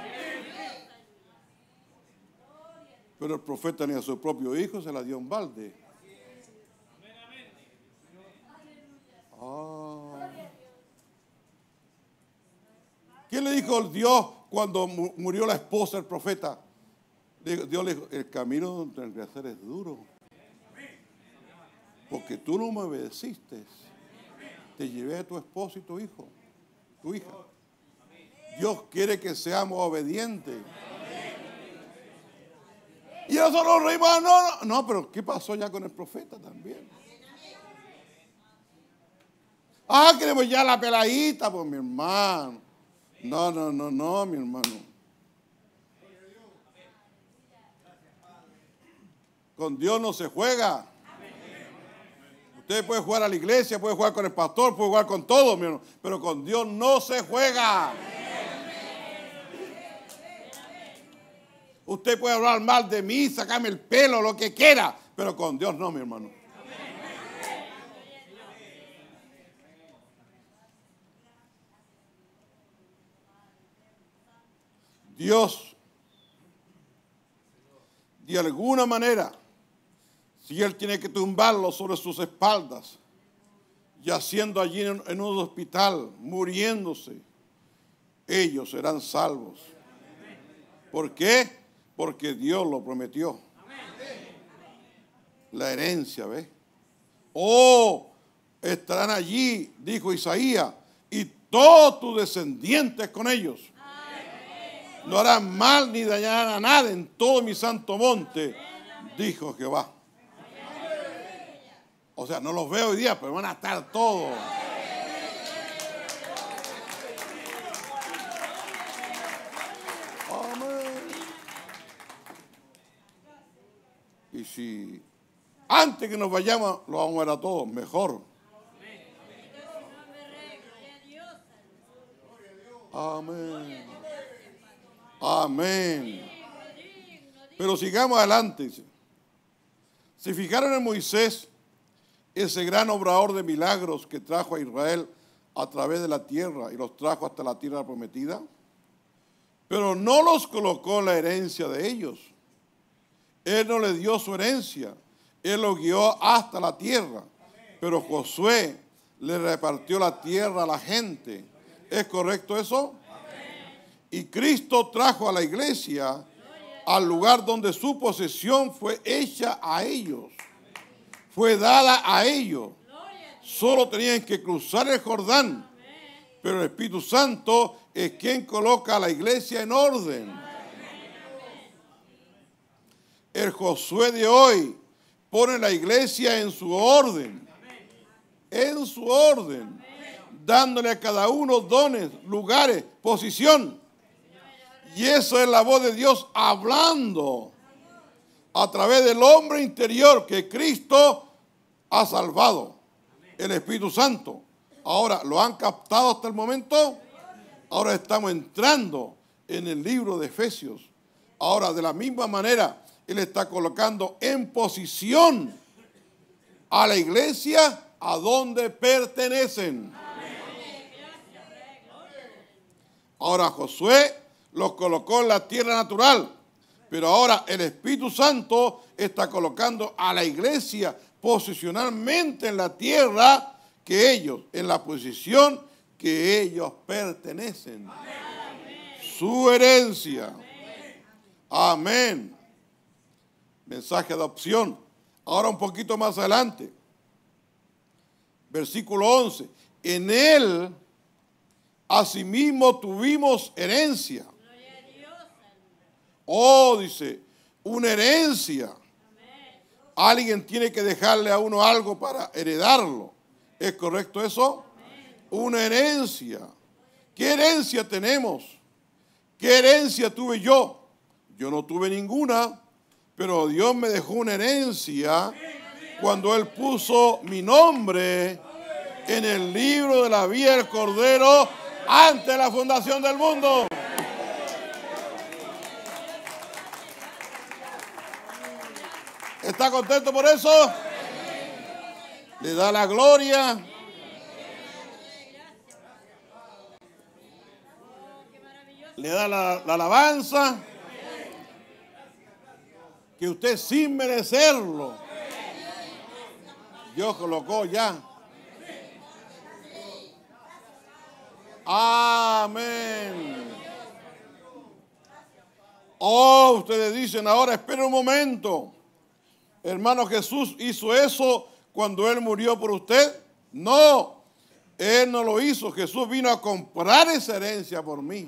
Pero el profeta ni a su propio hijo se la dio en balde. Ah. ¿Qué le dijo Dios cuando murió la esposa del profeta? Dios le dijo, el camino de hacer es duro. Porque tú no me obedeciste. Te llevé a tu esposo y tu hijo, tu hija. Dios quiere que seamos obedientes. Y nosotros reímos, no, no, no, pero ¿qué pasó ya con el profeta también? Ah, queremos ya la peladita, pues mi hermano. No, no, no, no, mi hermano. Con Dios no se juega. Usted puede jugar a la iglesia, puede jugar con el pastor, puede jugar con todo, mi hermano, pero con Dios no se juega. Usted puede hablar mal de mí, sacarme el pelo, lo que quiera, pero con Dios no, mi hermano. Dios, de alguna manera, si Él tiene que tumbarlo sobre sus espaldas, yaciendo allí en, en un hospital, muriéndose, ellos serán salvos. ¿Por qué? Porque Dios lo prometió. La herencia, ¿ves? Oh, estarán allí, dijo Isaías, y todos tus descendientes con ellos. No harán mal ni dañarán a nada en todo mi santo monte, dijo Jehová. O sea, no los veo hoy día, pero van a estar todos. Amén. Y si antes que nos vayamos, lo vamos a ver a todos, mejor. Amén. Amén. Pero sigamos adelante. Se fijaron en Moisés, ese gran obrador de milagros que trajo a Israel a través de la tierra y los trajo hasta la tierra prometida. Pero no los colocó en la herencia de ellos. Él no les dio su herencia. Él los guió hasta la tierra. Pero Josué le repartió la tierra a la gente. ¿Es correcto eso? Y Cristo trajo a la iglesia al lugar donde su posesión fue hecha a ellos. Fue dada a ellos. Solo tenían que cruzar el Jordán. Pero el Espíritu Santo es quien coloca a la iglesia en orden. El Josué de hoy pone la iglesia en su orden. En su orden. Dándole a cada uno dones, lugares, posición. Y eso es la voz de Dios hablando a través del hombre interior que Cristo ha salvado. El Espíritu Santo. Ahora, ¿lo han captado hasta el momento? Ahora estamos entrando en el libro de Efesios. Ahora, de la misma manera, Él está colocando en posición a la iglesia a donde pertenecen. Ahora Josué los colocó en la tierra natural, pero ahora el Espíritu Santo está colocando a la iglesia posicionalmente en la tierra que ellos, en la posición que ellos pertenecen. Su herencia. Amén. Mensaje de adopción. Ahora un poquito más adelante. Versículo once. En él asimismo tuvimos herencia. Oh, dice, una herencia. Alguien tiene que dejarle a uno algo para heredarlo. ¿Es correcto eso? Una herencia. ¿Qué herencia tenemos? ¿Qué herencia tuve yo? Yo no tuve ninguna, pero Dios me dejó una herencia cuando Él puso mi nombre en el libro de la vida del Cordero antes de la fundación del mundo. ¿Está contento por eso? Le da la gloria. Le da la, la alabanza. Que usted sin merecerlo, Dios colocó ya. Amén. Oh, ustedes dicen ahora, esperen un momento. Hermano, Jesús hizo eso cuando Él murió por usted. No, Él no lo hizo. Jesús vino a comprar esa herencia por mí.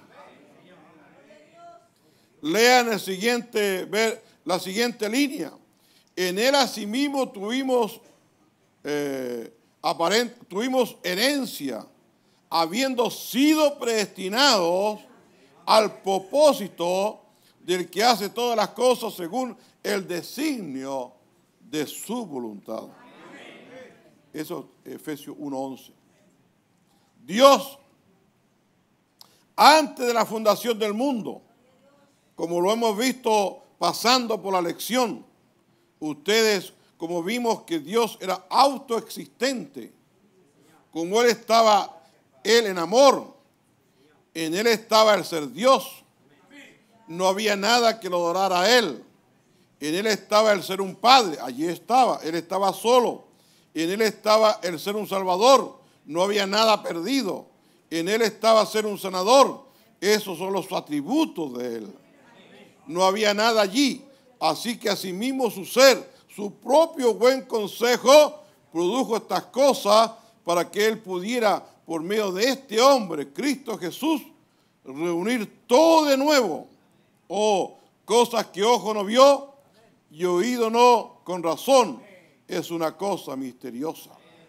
Lean el siguiente, ver la siguiente línea. En Él asimismo tuvimos, eh, aparent, tuvimos herencia, habiendo sido predestinados al propósito del que hace todas las cosas según el designio de su voluntad. Eso es Efesios uno once. Dios, antes de la fundación del mundo, como lo hemos visto pasando por la lección, ustedes, como vimos que Dios era autoexistente, como Él estaba, Él en amor, en Él estaba el ser Dios, no había nada que lo adorara a Él, en Él estaba el ser un padre, allí estaba, Él estaba solo, en Él estaba el ser un salvador, no había nada perdido, en Él estaba ser un sanador, esos son los atributos de Él. No había nada allí, así que asimismo su ser, su propio buen consejo, produjo estas cosas para que Él pudiera, por medio de este hombre, Cristo Jesús, reunir todo de nuevo. Oh, cosas que ojo no vio y oído no, con razón, es una cosa misteriosa.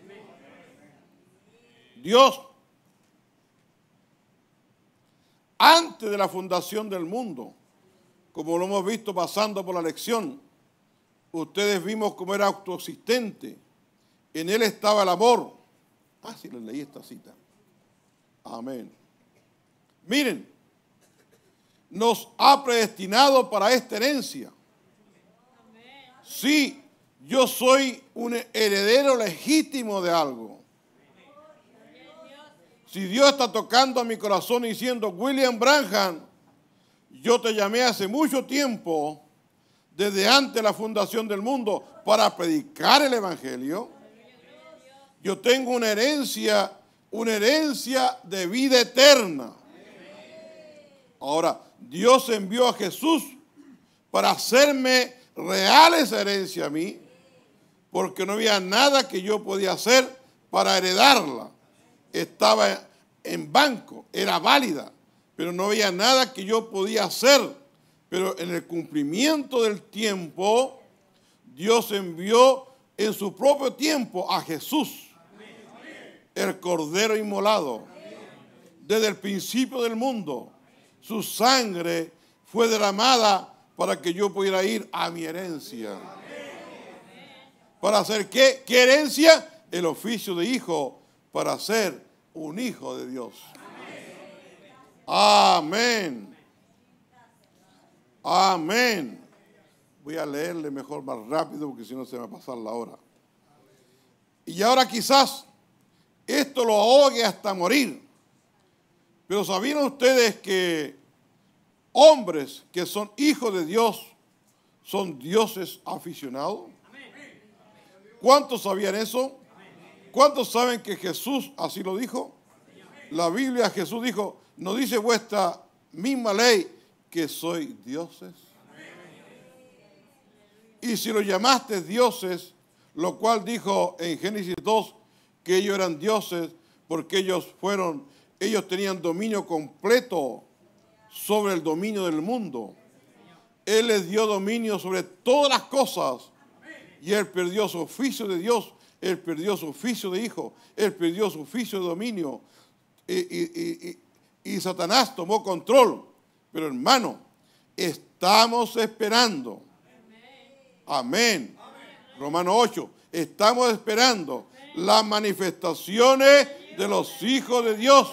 Dios, antes de la fundación del mundo, como lo hemos visto pasando por la lección, ustedes vimos cómo era autoexistente. En Él estaba el amor. Ah, sí, les leí esta cita. Amén. Miren, nos ha predestinado para esta herencia. Sí, yo soy un heredero legítimo de algo. Si Dios está tocando a mi corazón y diciendo, William Branham, yo te llamé hace mucho tiempo, desde antes de la fundación del mundo, para predicar el Evangelio. Yo tengo una herencia, una herencia de vida eterna. Ahora, Dios envió a Jesús para hacerme real esa herencia a mí, porque no había nada que yo podía hacer para heredarla. Estaba en banco, era válida, pero no había nada que yo podía hacer. Pero en el cumplimiento del tiempo, Dios envió en su propio tiempo a Jesús, el Cordero inmolado. Desde el principio del mundo, su sangre fue derramada para que yo pudiera ir a mi herencia. ¿Para hacer qué? ¿Qué herencia? El oficio de hijo, para ser un hijo de Dios. Amén. Amén. Voy a leerle mejor más rápido porque si no se me va a pasar la hora. Y ahora quizás esto lo ahogue hasta morir. Pero ¿sabían ustedes que hombres que son hijos de Dios son dioses aficionados? ¿Cuántos sabían eso? ¿Cuántos saben que Jesús así lo dijo? La Biblia, Jesús dijo, ¿no dice vuestra misma ley que soy dioses? Y si lo llamaste dioses, lo cual dijo en Génesis dos, que ellos eran dioses porque ellos fueron, ellos tenían dominio completo sobre el dominio del mundo. Él les dio dominio sobre todas las cosas y Él perdió su oficio de Dios, Él perdió su oficio de hijo, Él perdió su oficio de dominio y, y, y, y, y Satanás tomó control. Pero hermano, está estamos esperando. Amén. Romanos ocho. Estamos esperando las manifestaciones de los hijos de Dios,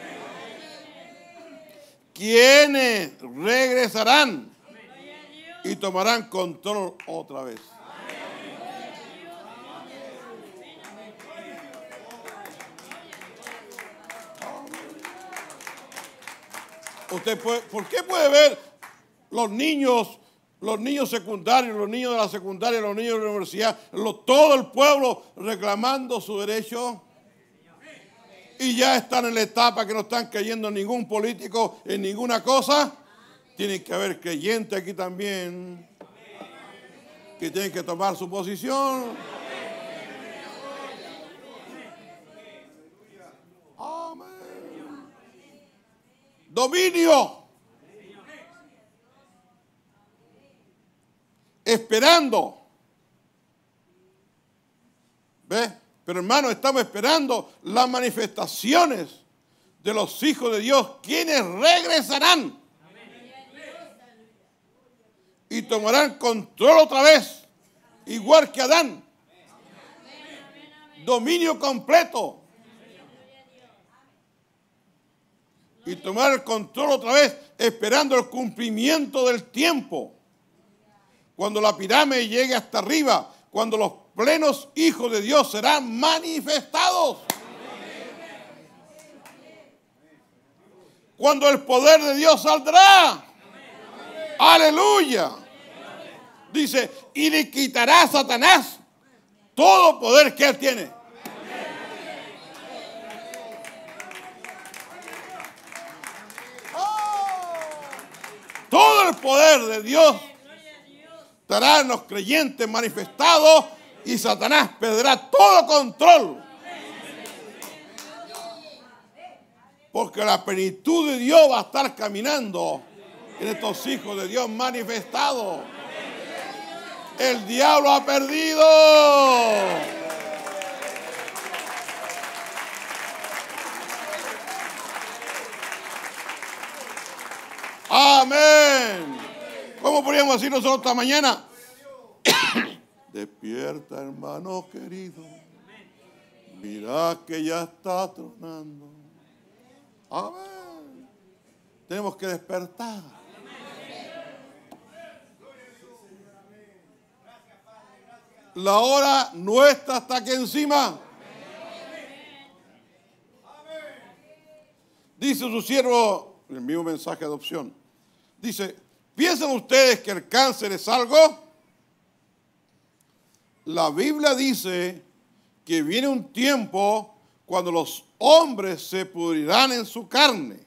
quienes regresarán y tomarán control otra vez. Usted puede, ¿por qué puede ver los niños, los niños secundarios, los niños de la secundaria, los niños de la universidad, los, todo el pueblo reclamando su derecho? Y ya están en la etapa que no están creyendo en ningún político, en ninguna cosa. Tiene que haber creyentes aquí también que tienen que tomar su posición. Amén. Dominio. Esperando. ¿Ves? Pero hermano, estamos esperando las manifestaciones de los hijos de Dios, quienes regresarán y tomarán control otra vez, igual que Adán. Dominio completo. Y tomar el control otra vez, esperando el cumplimiento del tiempo. Cuando la pirámide llegue hasta arriba, cuando los plenos hijos de Dios serán manifestados. Cuando el poder de Dios saldrá. Aleluya. Dice, y le quitará a Satanás todo poder que él tiene. Oh, todo el poder de Dios estará en los creyentes manifestados y Satanás perderá todo control. Porque la plenitud de Dios va a estar caminando en estos hijos de Dios manifestados. El diablo ha perdido. Amén. ¿Cómo podríamos decir nosotros esta mañana? Despierta, hermano querido. Mira que ya está tronando. Amén. Tenemos que despertar. La hora nuestra está aquí encima. Dice su siervo, el mismo mensaje de adopción. Dice, ¿piensan ustedes que el cáncer es algo? La Biblia dice que viene un tiempo cuando los hombres se pudrirán en su carne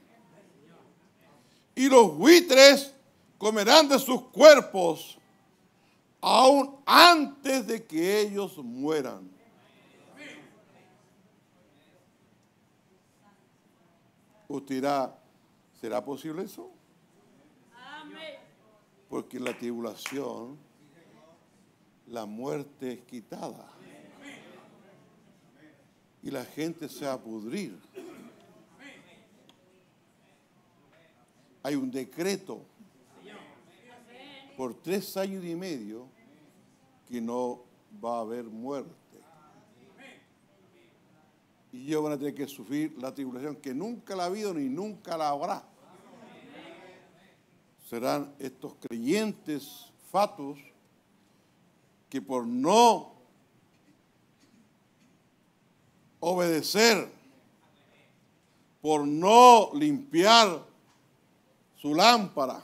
y los buitres comerán de sus cuerpos aún antes de que ellos mueran. Usted dirá, ¿será posible eso? Porque en la tribulación la muerte es quitada y la gente se va a pudrir. Hay un decreto por tres años y medio que no va a haber muerte. Y ellos van a tener que sufrir la tribulación que nunca la ha habido ni nunca la habrá. Serán estos creyentes fatuos que por no obedecer, por no limpiar su lámpara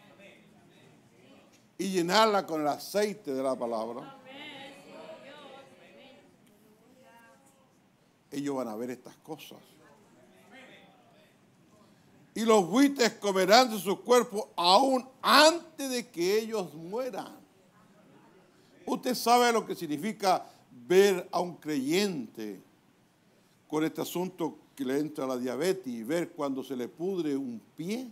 y llenarla con el aceite de la palabra, ellos van a ver estas cosas. Y los buitres comerán de sus cuerpos aún antes de que ellos mueran. Usted sabe lo que significa ver a un creyente con este asunto que le entra la diabetes y ver cuando se le pudre un pie.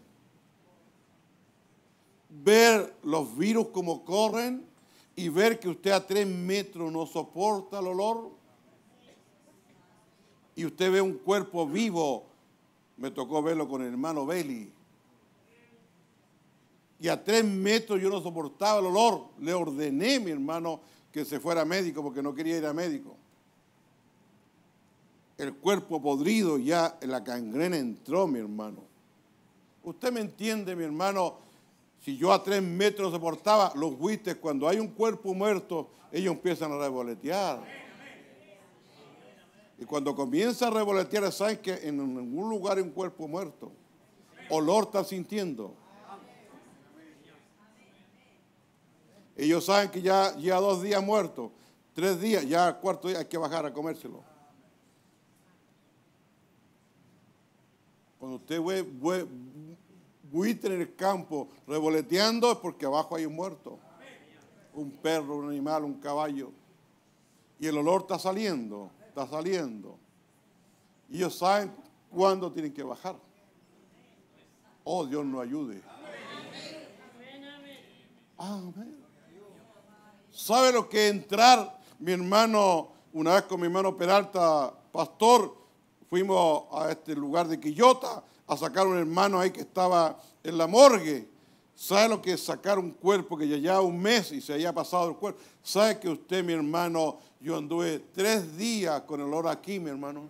Ver los virus como corren y ver que usted a tres metros no soporta el olor. Y usted ve un cuerpo vivo. Me tocó verlo con el hermano Beli. Y a tres metros yo no soportaba el olor. Le ordené, mi hermano, que se fuera médico porque no quería ir a médico. El cuerpo podrido, ya la gangrena entró, mi hermano. Usted me entiende, mi hermano, si yo a tres metros no soportaba, los buitres, cuando hay un cuerpo muerto, ellos empiezan a revolotear. Y cuando comienza a revolotear, saben que en ningún lugar hay un cuerpo muerto. Olor están sintiendo. Ellos saben que ya lleva dos días muerto, tres días, ya al cuarto día hay que bajar a comérselo. Cuando usted ve, ve buitre en el campo revoloteando es porque abajo hay un muerto. Un perro, un animal, un caballo. Y el olor está saliendo, está saliendo. Y ellos saben cuándo tienen que bajar. Oh, Dios nos ayude. Amén. ¿Sabe lo que es entrar? Mi hermano, una vez con mi hermano Peralta, pastor, fuimos a este lugar de Quillota a sacar a un hermano ahí que estaba en la morgue. ¿Sabe lo que es sacar un cuerpo que ya lleva un mes y se haya pasado el cuerpo? ¿Sabe que usted, mi hermano, yo anduve tres días con el olor aquí, mi hermano?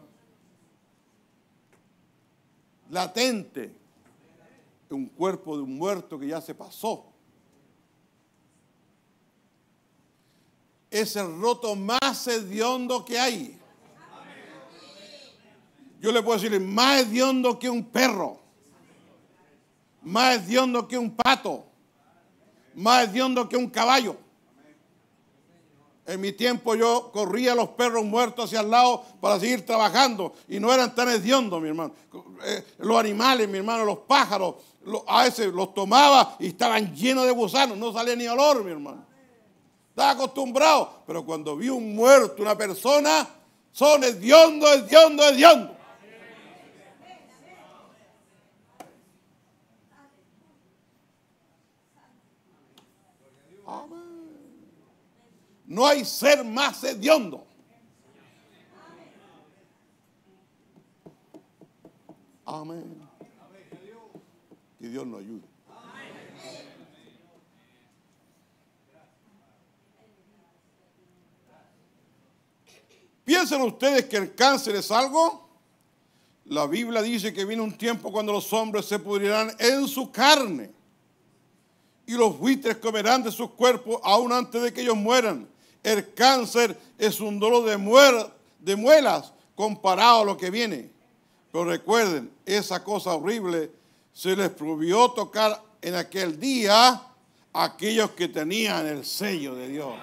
Latente. Un cuerpo de un muerto que ya se pasó. Es el roto más hediondo que hay. Yo le puedo decir, más hediondo que un perro, más hediondo que un pato, más hediondo que un caballo. En mi tiempo yo corría a los perros muertos hacia el lado para seguir trabajando y no eran tan hediondos, mi hermano. Eh, los animales, mi hermano, los pájaros, los, a veces los tomaba y estaban llenos de gusanos, no salía ni olor, mi hermano. Estaba acostumbrado, pero cuando vi un muerto, una persona, son hediondos, hediondos, hediondos. Amén. No hay ser más hediondo. Amén. Que Dios nos ayude. ¿Piensan ustedes que el cáncer es algo? La Biblia dice que viene un tiempo cuando los hombres se pudrirán en su carne y los buitres comerán de sus cuerpos aún antes de que ellos mueran. El cáncer es un dolor de, muer de muelas comparado a lo que viene. Pero recuerden, esa cosa horrible se les prohibió tocar en aquel día a aquellos que tenían el sello de Dios.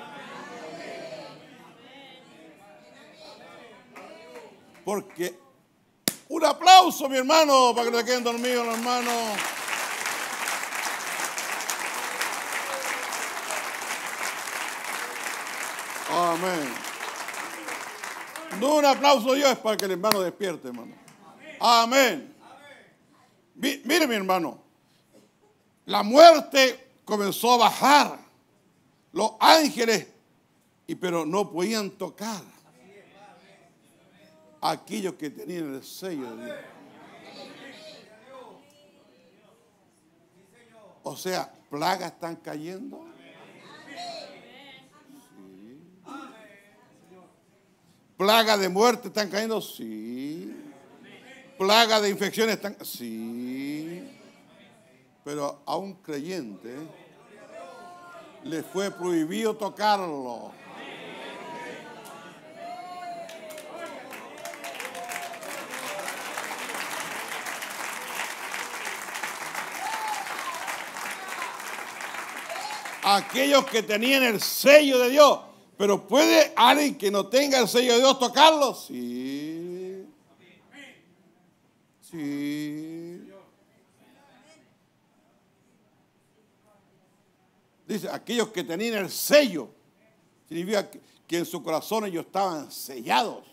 Porque un aplauso, mi hermano, para que no se queden dormidos los hermanos. Amén. No un aplauso yo, es para que el hermano despierte, hermano. Amén. Mire, mi hermano, la muerte comenzó a bajar. Los ángeles, y pero no podían tocar aquellos que tenían el sello de Dios. O sea, plagas están cayendo. Sí. Plagas de muerte están cayendo. Sí. Plagas de infecciones están. Sí. Pero a un creyente le fue prohibido tocarlo. Aquellos que tenían el sello de Dios. Pero ¿puede alguien que no tenga el sello de Dios tocarlo? Sí. Sí. Dice, aquellos que tenían el sello. Significa que en su corazón ellos estaban sellados.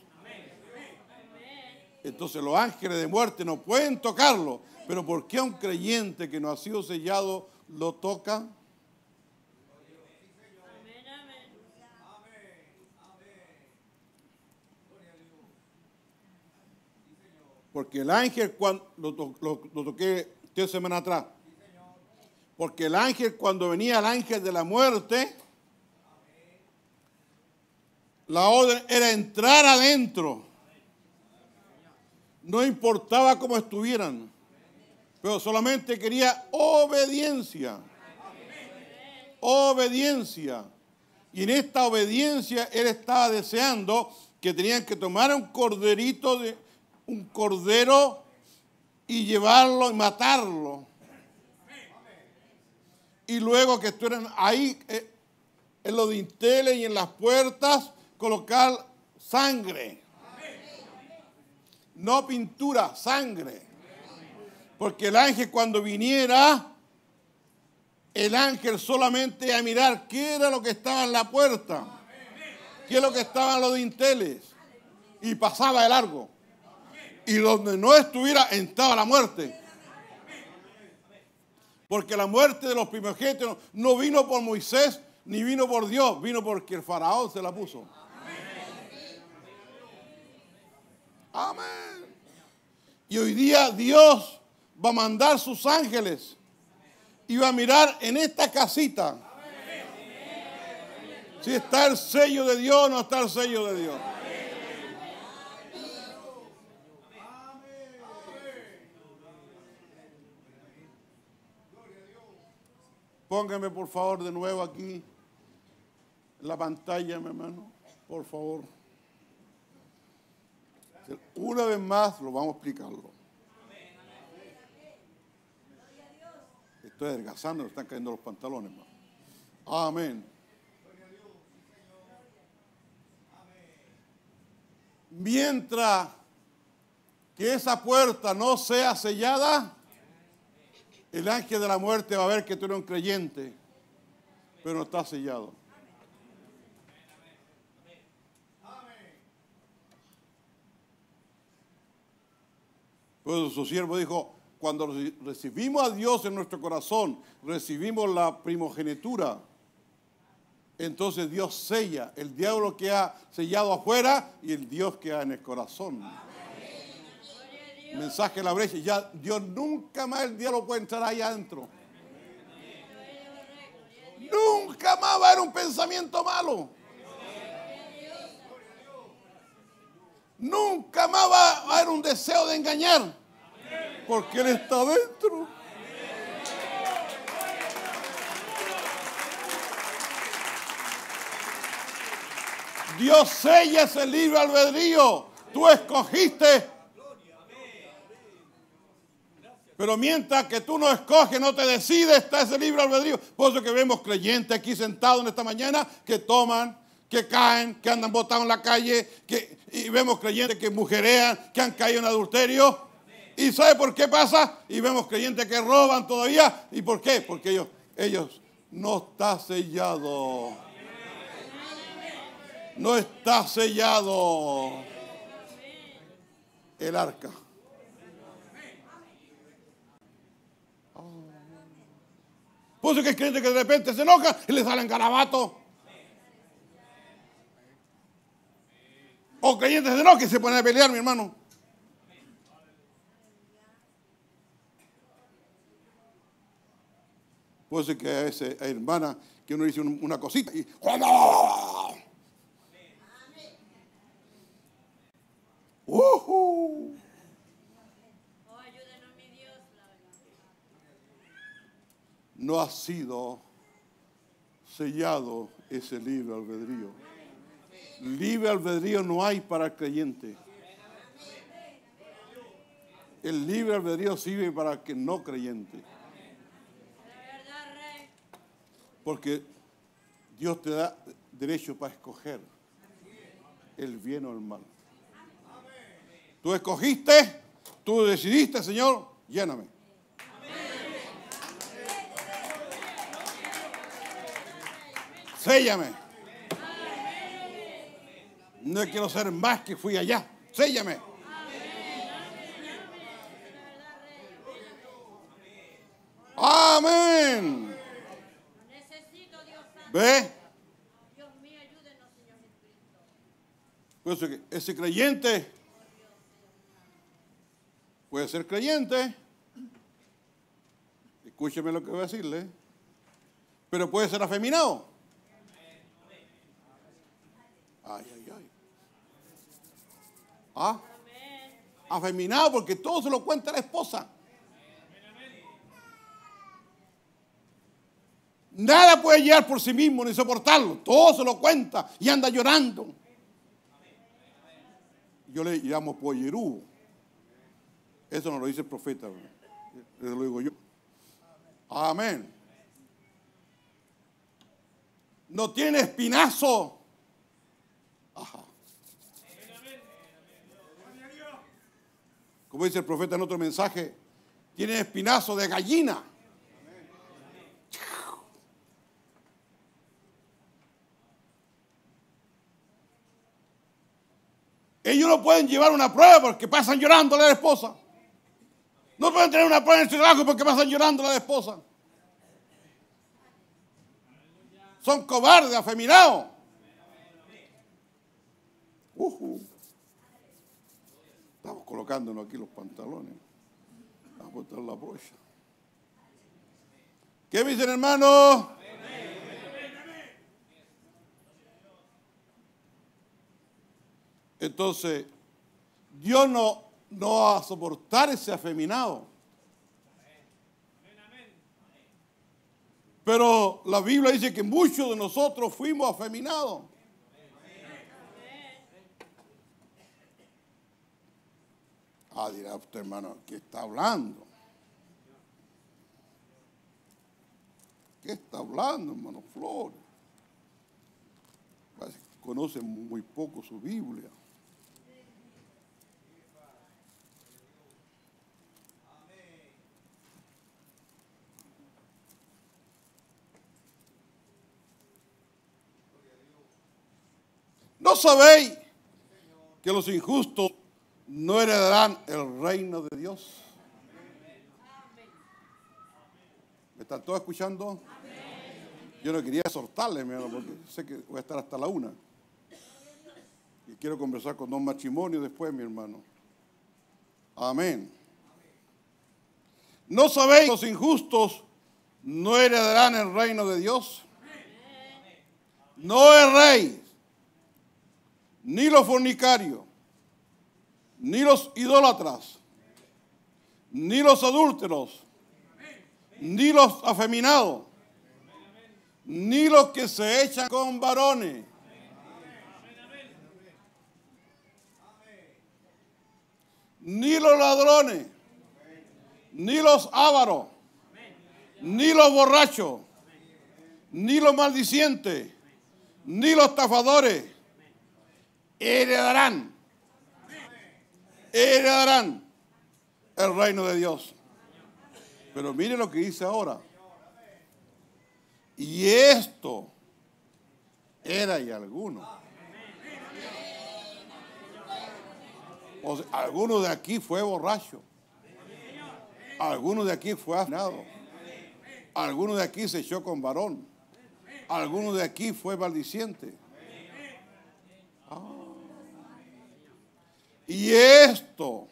Entonces los ángeles de muerte no pueden tocarlo. Pero ¿por qué a un creyente que no ha sido sellado lo toca? Porque el ángel, cuando lo, lo, lo toqué tres semanas atrás, Porque el ángel, cuando venía el ángel de la muerte, la orden era entrar adentro. No importaba cómo estuvieran, pero solamente quería obediencia. Obediencia. Y en esta obediencia él estaba deseando que tenían que tomar un corderito, de, un cordero y llevarlo y matarlo. Y luego que estuvieran ahí eh, en los dinteles y en las puertas, colocar sangre. No pintura, sangre. Porque el ángel cuando viniera, el ángel solamente iba a mirar qué era lo que estaba en la puerta, qué es lo que estaba en los dinteles, y pasaba de largo. Y donde no estuviera, entraba la muerte. Porque la muerte de los primogénitos no vino por Moisés, ni vino por Dios, vino porque el faraón se la puso. Amén. Y hoy día Dios va a mandar sus ángeles y va a mirar en esta casita si está el sello de Dios o no está el sello de Dios. Póngame por favor de nuevo aquí en la pantalla, mi hermano, por favor. Una vez más lo vamos a explicarlo. Estoy adelgazando, me están cayendo los pantalones, hermano. Amén. Mientras que esa puerta no sea sellada, el ángel de la muerte va a ver que tú eres un creyente, pero no está sellado. Pues su siervo dijo, cuando recibimos a Dios en nuestro corazón, recibimos la primogenitura, entonces Dios sella. El diablo queda sellado afuera y el Dios queda en el corazón. Mensaje de la brecha. Ya Dios nunca más el diablo puede entrar ahí adentro. Nunca más va a haber un pensamiento malo. Nunca más va a haber un deseo de engañar. Porque Él está dentro. Dios sella ese libre albedrío. Tú escogiste. Pero mientras que tú no escoges, no te decides, está ese libre albedrío. Por eso que vemos creyentes aquí sentados en esta mañana que toman, que caen, que andan botados en la calle, que, y vemos creyentes que mujerean, que han caído en adulterio. ¿Y sabe por qué pasa? Y vemos creyentes que roban todavía. ¿Y por qué? Porque ellos, ellos no está sellado. No está sellado el arca. Por eso que hay creyentes que de repente se enojan y le salen garabatos. O creyentes se enojan y se ponen a pelear, mi hermano. Puede ser que a esa hermana que uno dice una cosita y... Uh-huh. No ha sido sellado ese libre albedrío. Libre albedrío no hay para el creyente. El libre albedrío sirve para el que no creyente. Porque Dios te da derecho para escoger el bien o el mal. Tú escogiste, tú decidiste, Señor, lléname. Séllame. No quiero ser más que fui allá. Séllame. Amén. ¿Ve? Por eso que ese creyente puede ser creyente, Escúcheme lo que voy a decirle. Pero puede ser afeminado. Ay, ay, ay. ¿Ah? Afeminado porque todo se lo cuenta la esposa. Nada puede llegar por sí mismo ni soportarlo. Todo se lo cuenta y anda llorando. Yo le llamo pollerú. Eso no lo dice el profeta. Eso lo digo yo. Amén. No tiene espinazo. Ajá. Como dice el profeta en otro mensaje, tiene espinazo de gallina. Ellos no pueden llevar una prueba porque pasan llorando a la esposa. No pueden tener una prueba en su trabajo porque pasan llorando a la esposa. Son cobardes, afeminados. Uh-huh. Estamos colocándonos aquí los pantalones. Vamos a botar la brocha. ¿Qué me dicen, hermanos? Entonces, Dios no, no va a soportar ese afeminado. Pero la Biblia dice que muchos de nosotros fuimos afeminados. Ah, dirá usted, hermano, ¿qué está hablando? ¿Qué está hablando, hermano Flores? Parece que conoce muy poco su Biblia. ¿No sabéis que los injustos no heredarán el reino de Dios? ¿Me están todos escuchando? Yo no quería exhortarles, mi hermano, porque sé que voy a estar hasta la una. Y quiero conversar con dos matrimonios después, mi hermano. Amén. ¿No sabéis que los injustos no heredarán el reino de Dios? No erréis, ni los fornicarios, ni los idólatras, ni los adúlteros, ni los afeminados, ni los que se echan con varones, ni los ladrones, ni los ávaros, ni los borrachos, ni los maldicientes, ni los estafadores heredarán, heredarán el reino de Dios. Pero mire lo que dice ahora. Y esto era y alguno. O sea, alguno de aquí fue borracho. Alguno de aquí fue afeminado. Alguno de aquí se echó con varón. Alguno de aquí fue maldiciente. Ah. Y esto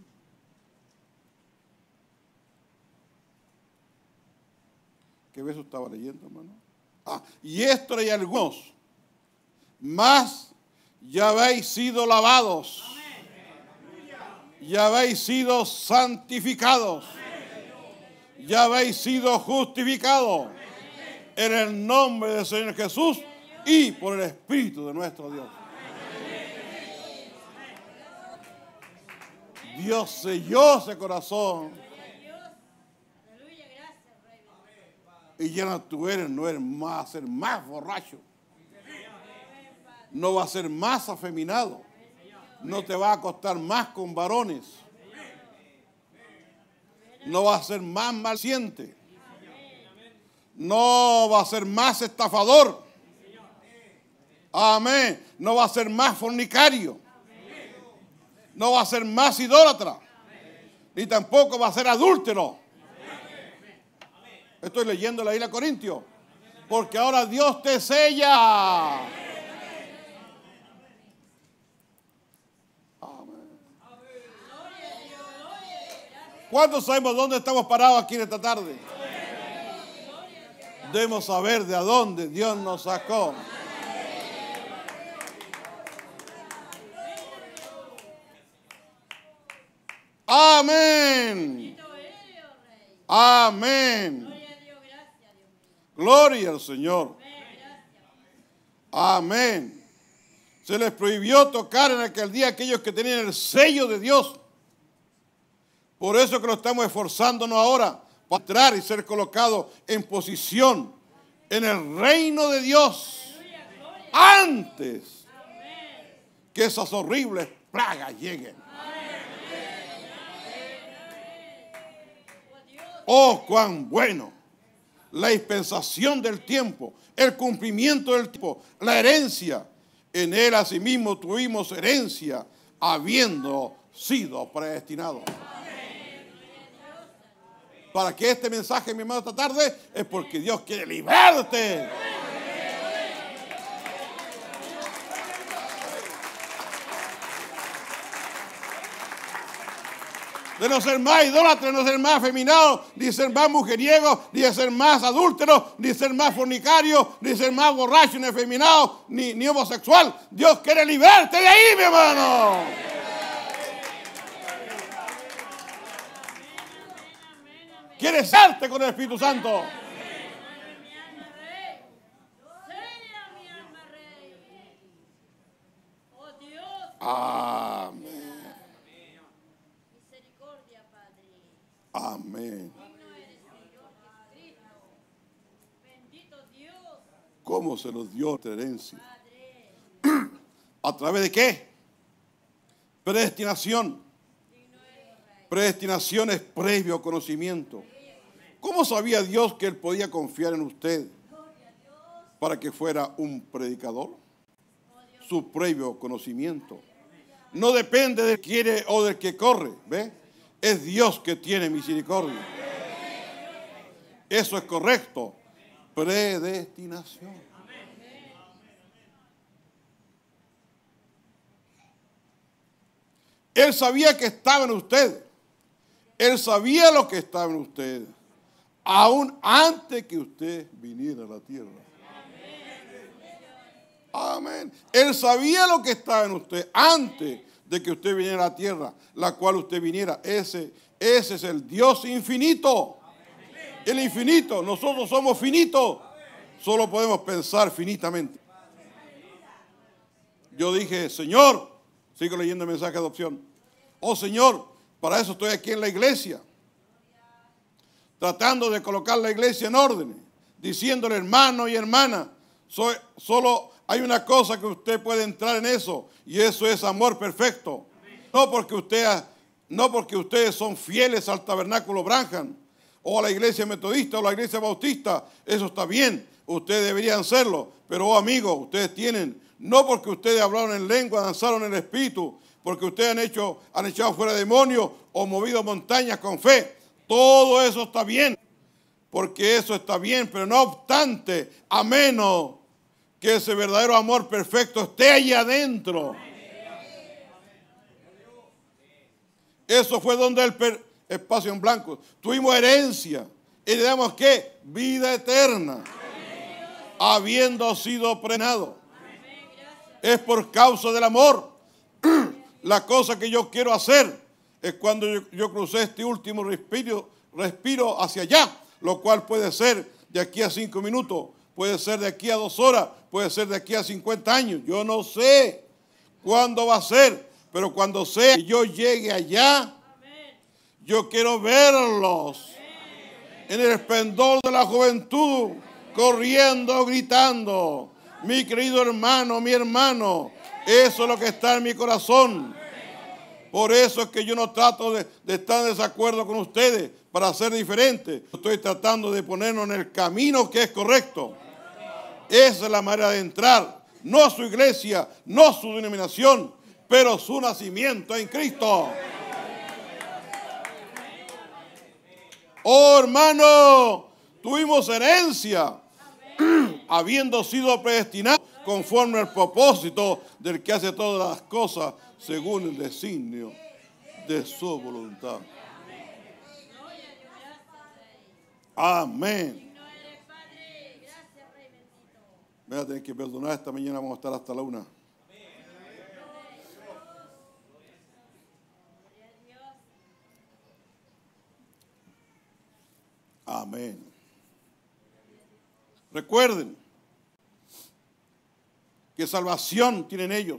¿qué verso estaba leyendo, hermano? Ah, y esto y algunos más ya habéis sido lavados, ya habéis sido santificados, ya habéis sido justificados en el nombre del Señor Jesús y por el Espíritu de nuestro Dios. Dios selló ese corazón. Y ya no tú eres, no eres más, va a ser más borracho. No va a ser más afeminado. No te va a acostar más con varones. No va a ser más maldiciente. No va a ser más estafador. Amén. No va a ser más fornicario. No va a ser más idólatra. Ni tampoco va a ser adúltero. Estoy leyendo la isla Corintios. Porque ahora Dios te sella. Amén. ¿Cuántos sabemos dónde estamos parados aquí en esta tarde? Debemos saber de a dónde Dios nos sacó. Amén. Amén. Gloria al Señor. Amén. Se les prohibió tocar en aquel día a aquellos que tenían el sello de Dios. Por eso que lo estamos esforzándonos ahora para entrar y ser colocados en posición en el reino de Dios antes que esas horribles plagas lleguen. Oh, cuán bueno la dispensación del tiempo, el cumplimiento del tiempo, la herencia. En él asimismo tuvimos herencia, habiendo sido predestinados. Para que este mensaje, mi hermano, esta tarde, es porque Dios quiere librarte. De no ser más idólatras, de no ser más afeminados, ni ser más mujeriegos, ni de ser más adúlteros, ni ser más fornicarios, ni ser más borrachos, ni afeminados, ni, ni homosexual. Dios quiere librarte de ahí, mi hermano. Quiere serte con el Espíritu Santo. Amén. Amén. ¿Cómo se nos dio esta herencia? ¿A través de qué? Predestinación. Predestinación es previo conocimiento. ¿Cómo sabía Dios que Él podía confiar en usted para que fuera un predicador? Su previo conocimiento. No depende del que quiere o del que corre, ¿ve? Es Dios que tiene misericordia. Eso es correcto. Predestinación. Él sabía que estaba en usted. Él sabía lo que estaba en usted. Aún antes que usted viniera a la tierra. Amén. Él sabía lo que estaba en usted antes de que usted viniera a la tierra, la cual usted viniera. Ese, ese es el Dios infinito. El infinito. Nosotros somos finitos. Solo podemos pensar finitamente. Yo dije, Señor, sigo leyendo el mensaje de adopción. Oh Señor, para eso estoy aquí en la iglesia. Tratando de colocar la iglesia en orden. Diciéndole, hermano y hermana, soy, solo hay una cosa que usted puede entrar en eso. Y eso es amor perfecto. No porque, usted, no porque ustedes son fieles al tabernáculo Branham, o a la iglesia metodista, o a la iglesia bautista. Eso está bien. Ustedes deberían serlo. Pero, oh amigos, ustedes tienen, no porque ustedes hablaron en lengua, danzaron en el espíritu, porque ustedes han, hecho, han echado fuera demonios o movido montañas con fe. Todo eso está bien. Porque eso está bien. Pero no obstante, a menos que ese verdadero amor perfecto esté allí adentro. Eso fue donde el per, espacio en blanco. Tuvimos herencia. Y le damos ¿qué? Vida eterna. Habiendo sido prenado. Es por causa del amor. La cosa que yo quiero hacer es cuando yo, yo crucé este último respiro, respiro hacia allá. Lo cual puede ser de aquí a cinco minutos. Puede ser de aquí a dos horas. Puede ser de aquí a cincuenta años. Yo no sé cuándo va a ser. Pero cuando sea que yo llegue allá, yo quiero verlos en el esplendor de la juventud, corriendo, gritando. Mi querido hermano, mi hermano, eso es lo que está en mi corazón. Por eso es que yo no trato de, de estar en desacuerdo con ustedes para ser diferente. Estoy tratando de ponernos en el camino que es correcto. Esa es la manera de entrar. No su iglesia, no su denominación, pero su nacimiento en Cristo. Oh hermano, tuvimos herencia, habiendo sido predestinados conforme al propósito del que hace todas las cosas según el designio de su voluntad. Amén. Me voy a tener que perdonar, esta mañana vamos a estar hasta la una. Amén. Recuerden que salvación tienen ellos.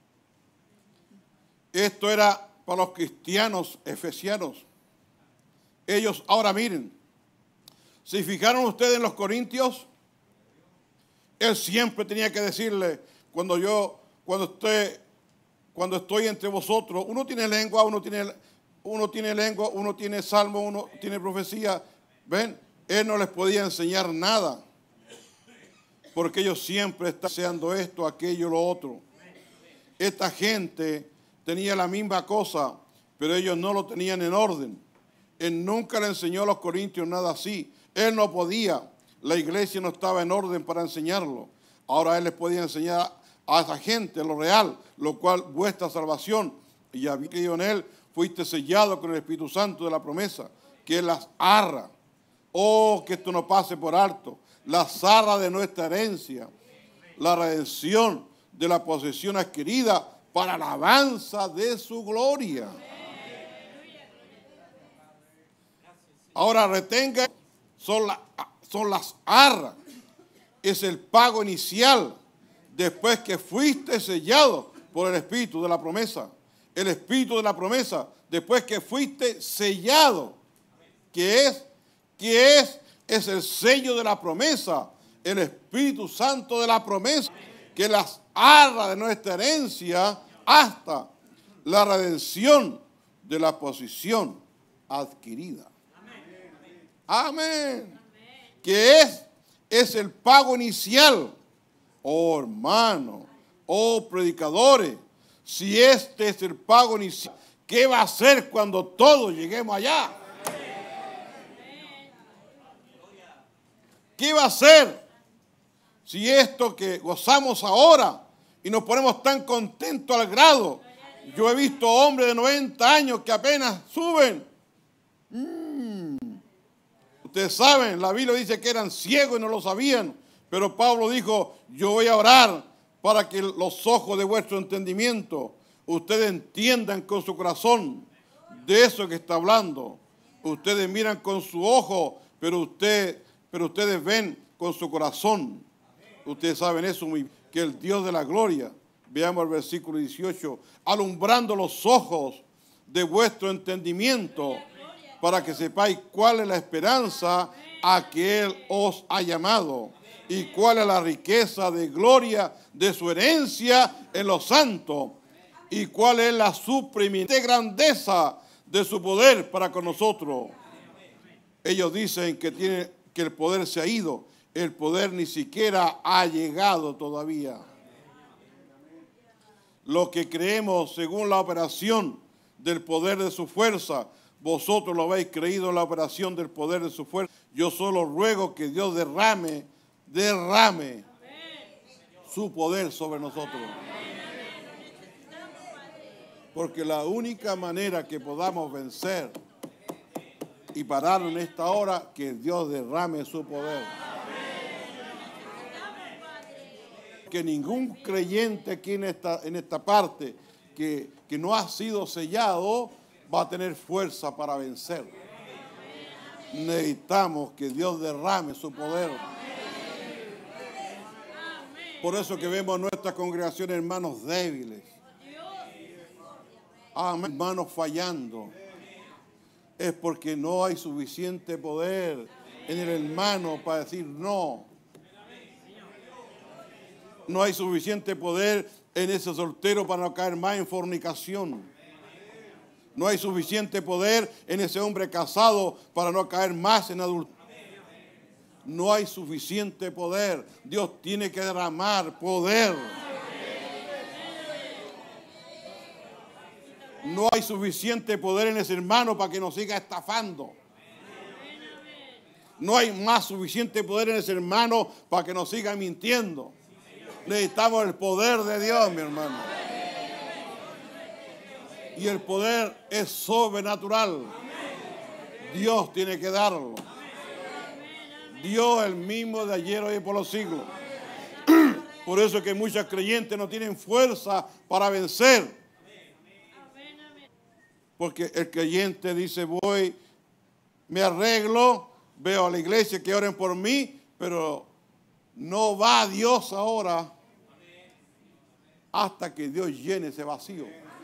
Esto era para los cristianos efesianos. Ellos, ahora miren, si fijaron ustedes en los corintios, él siempre tenía que decirle, cuando yo, cuando estoy, cuando estoy entre vosotros, uno tiene lengua, uno tiene, uno tiene lengua, uno tiene salmo, uno tiene profecía. ¿Ven? Él no les podía enseñar nada, porque ellos siempre están deseando esto, aquello, lo otro. Esta gente tenía la misma cosa, pero ellos no lo tenían en orden. Él nunca le enseñó a los corintios nada así. Él no podía. La iglesia no estaba en orden para enseñarlo. Ahora él les podía enseñar a esa gente lo real, lo cual vuestra salvación, y habéis creído en él, fuiste sellado con el Espíritu Santo de la promesa, que es las arras. Oh, que esto no pase por alto. La zarra de nuestra herencia, la redención de la posesión adquirida para alabanza de su gloria. Ahora retenga, son, la, son las arras. Es el pago inicial después que fuiste sellado por el Espíritu de la promesa. El Espíritu de la promesa, después que fuiste sellado, que es que es, es el sello de la promesa, el Espíritu Santo de la promesa, que las arras de nuestra herencia hasta la redención de la posición adquirida. Amén. Amén. Que es, es el pago inicial. Oh hermano, oh predicadores, si este es el pago inicial, ¿qué va a hacer cuando todos lleguemos allá? ¿Qué va a hacer si esto que gozamos ahora y nos ponemos tan contentos al grado? Yo he visto hombres de noventa años que apenas suben. Mm. Ustedes saben, la Biblia dice que eran ciegos y no lo sabían, pero Pablo dijo, yo voy a orar para que los ojos de vuestro entendimiento ustedes entiendan con su corazón de eso que está hablando. Ustedes miran con su ojo, pero usted Pero ustedes ven con su corazón. Ustedes saben eso muy bien, que el Dios de la gloria, veamos el versículo dieciocho, alumbrando los ojos de vuestro entendimiento, para que sepáis cuál es la esperanza a que Él os ha llamado, y cuál es la riqueza de gloria de su herencia en los santos, y cuál es la supremiente grandeza de su poder para con nosotros. Ellos dicen que tiene que el poder se ha ido, el poder ni siquiera ha llegado todavía. Lo que creemos según la operación del poder de su fuerza, vosotros lo habéis creído en la operación del poder de su fuerza. Yo solo ruego que Dios derrame, derrame su poder sobre nosotros. Porque la única manera que podamos vencer y parar en esta hora, que Dios derrame su poder. Que ningún creyente aquí en esta, en esta parte que, que no ha sido sellado va a tener fuerza para vencer. Necesitamos que Dios derrame su poder. Por eso que vemos nuestra congregación hermanos débiles. Amén. Hermanos fallando. Es porque no hay suficiente poder en el hermano para decir no. No hay suficiente poder en ese soltero para no caer más en fornicación. No hay suficiente poder en ese hombre casado para no caer más en adulterio. No hay suficiente poder. Dios tiene que derramar poder. No hay suficiente poder en ese hermano para que nos siga estafando. No hay más suficiente poder en ese hermano para que nos siga mintiendo. Necesitamos el poder de Dios, mi hermano. Y el poder es sobrenatural. Dios tiene que darlo. Dios el mismo de ayer, hoy y por los siglos. Por eso es que muchos creyentes no tienen fuerza para vencer. Porque el creyente dice, voy, me arreglo, veo a la iglesia que oren por mí, pero no va a Dios ahora hasta que Dios llene ese vacío.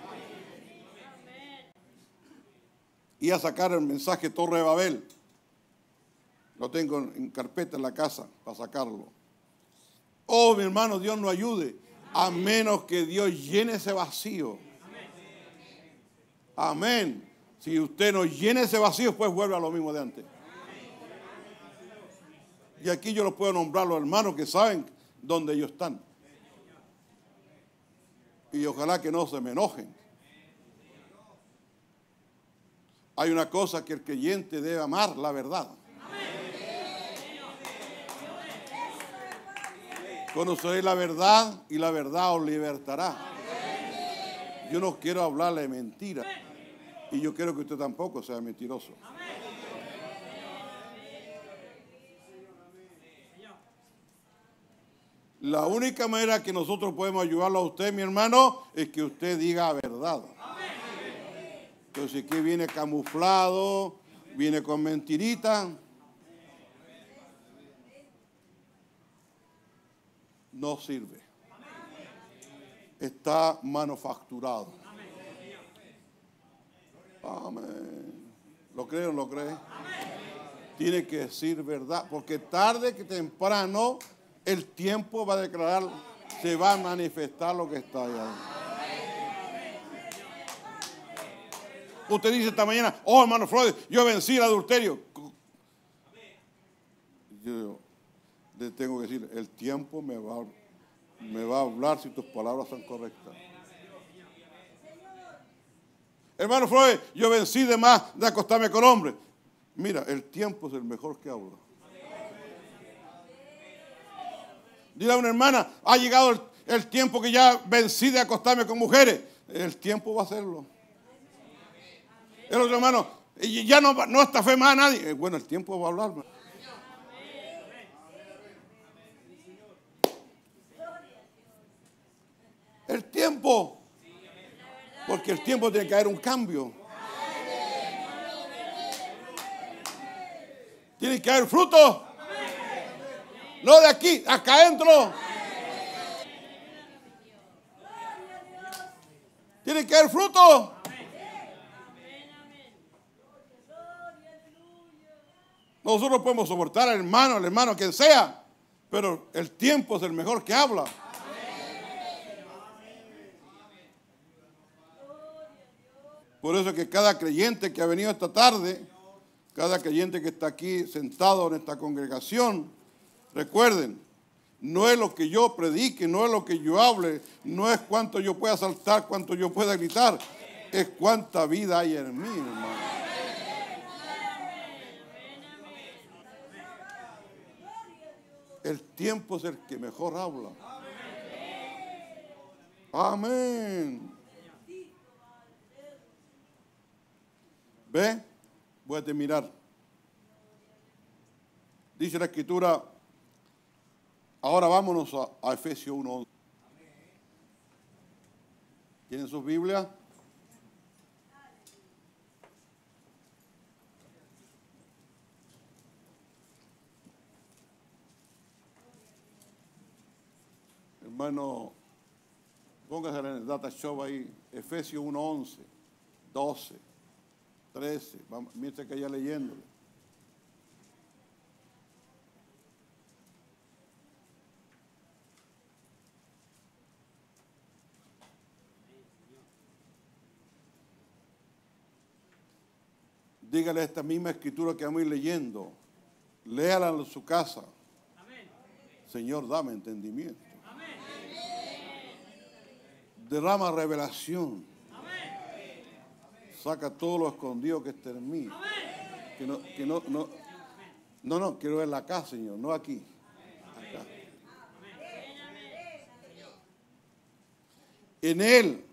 Y a sacar el mensaje Torre de Babel. Lo tengo en carpeta en la casa para sacarlo. Oh, mi hermano, Dios nos ayude. A menos que Dios llene ese vacío. Amén. Si usted no llena ese vacío, pues vuelve a lo mismo de antes. Y aquí yo los puedo nombrar los hermanos que saben dónde ellos están. Y ojalá que no se me enojen. Hay una cosa que el creyente debe amar, la verdad. Conoceréis la verdad y la verdad os libertará. Yo no quiero hablarle mentira. Y yo quiero que usted tampoco sea mentiroso. La única manera que nosotros podemos ayudarlo a usted, mi hermano, es que usted diga verdad. Entonces, aquí viene camuflado, viene con mentirita. No sirve. Está manufacturado. Amén. ¿Lo cree o no lo cree? Tiene que decir verdad, porque tarde que temprano el tiempo va a declarar, se va a manifestar lo que está allá. Usted dice esta mañana, oh hermano Freud, yo vencí el adulterio. Yo le tengo que decir, el tiempo me va, me va a hablar si tus palabras son correctas. Hermano Freud, yo vencí de más de acostarme con hombres. Mira, el tiempo es el mejor que habla. Dile a una hermana, ha llegado el, el tiempo que ya vencí de acostarme con mujeres. El tiempo va a hacerlo. El otro hermano, ya no, no estafé más a nadie. Bueno, el tiempo va a hablar. El tiempo. Porque el tiempo tiene que haber un cambio. Tiene que haber fruto. No de aquí, acá adentro. Tiene que haber fruto. Nosotros podemos soportar al hermano, al hermano, quien sea, pero el tiempo es el mejor que habla. Por eso que cada creyente que ha venido esta tarde, cada creyente que está aquí sentado en esta congregación, recuerden, no es lo que yo predique, no es lo que yo hable, no es cuánto yo pueda saltar, cuánto yo pueda gritar, es cuánta vida hay en mí, hermano. El tiempo es el que mejor habla. Amén. ¿Ve? Voy a terminar. Dice la Escritura, ahora vámonos a, a Efesios uno once. ¿Tienen sus Biblias? Hermano, póngase en el data show ahí, Efesios uno once, doce, trece, mientras que ya leyéndolo. Dígale esta misma escritura que vamos a ir leyendo. Léala en su casa. Amén. Señor, dame entendimiento. Amén. Derrama revelación. Amén. Saca todo lo escondido que está en mí. Amén. Que no, que no, no, no, no, quiero verla acá, Señor, no aquí. Acá. En Él,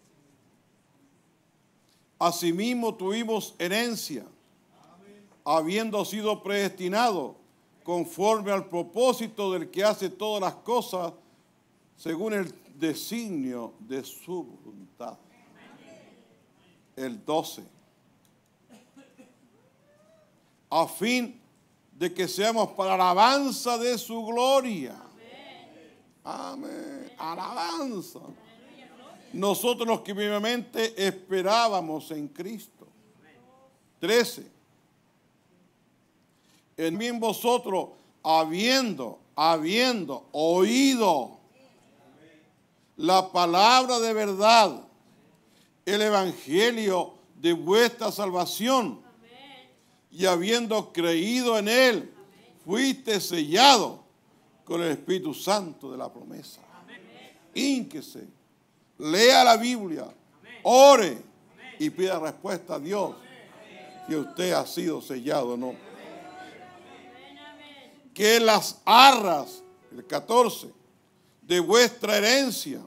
asimismo tuvimos herencia, habiendo sido predestinados conforme al propósito del que hace todas las cosas según el designio de su voluntad. El doce. A fin de que seamos para alabanza de su gloria. Amén. Alabanza. Nosotros los que vivamente esperábamos en Cristo. trece. En mí en vosotros, habiendo, habiendo oído la palabra de verdad, el evangelio de vuestra salvación, y habiendo creído en él, fuiste sellado con el Espíritu Santo de la promesa. Hínquese, lea la Biblia, ore y pida respuesta a Dios que usted ha sido sellado o no. Que las arras, el catorce, de vuestra herencia,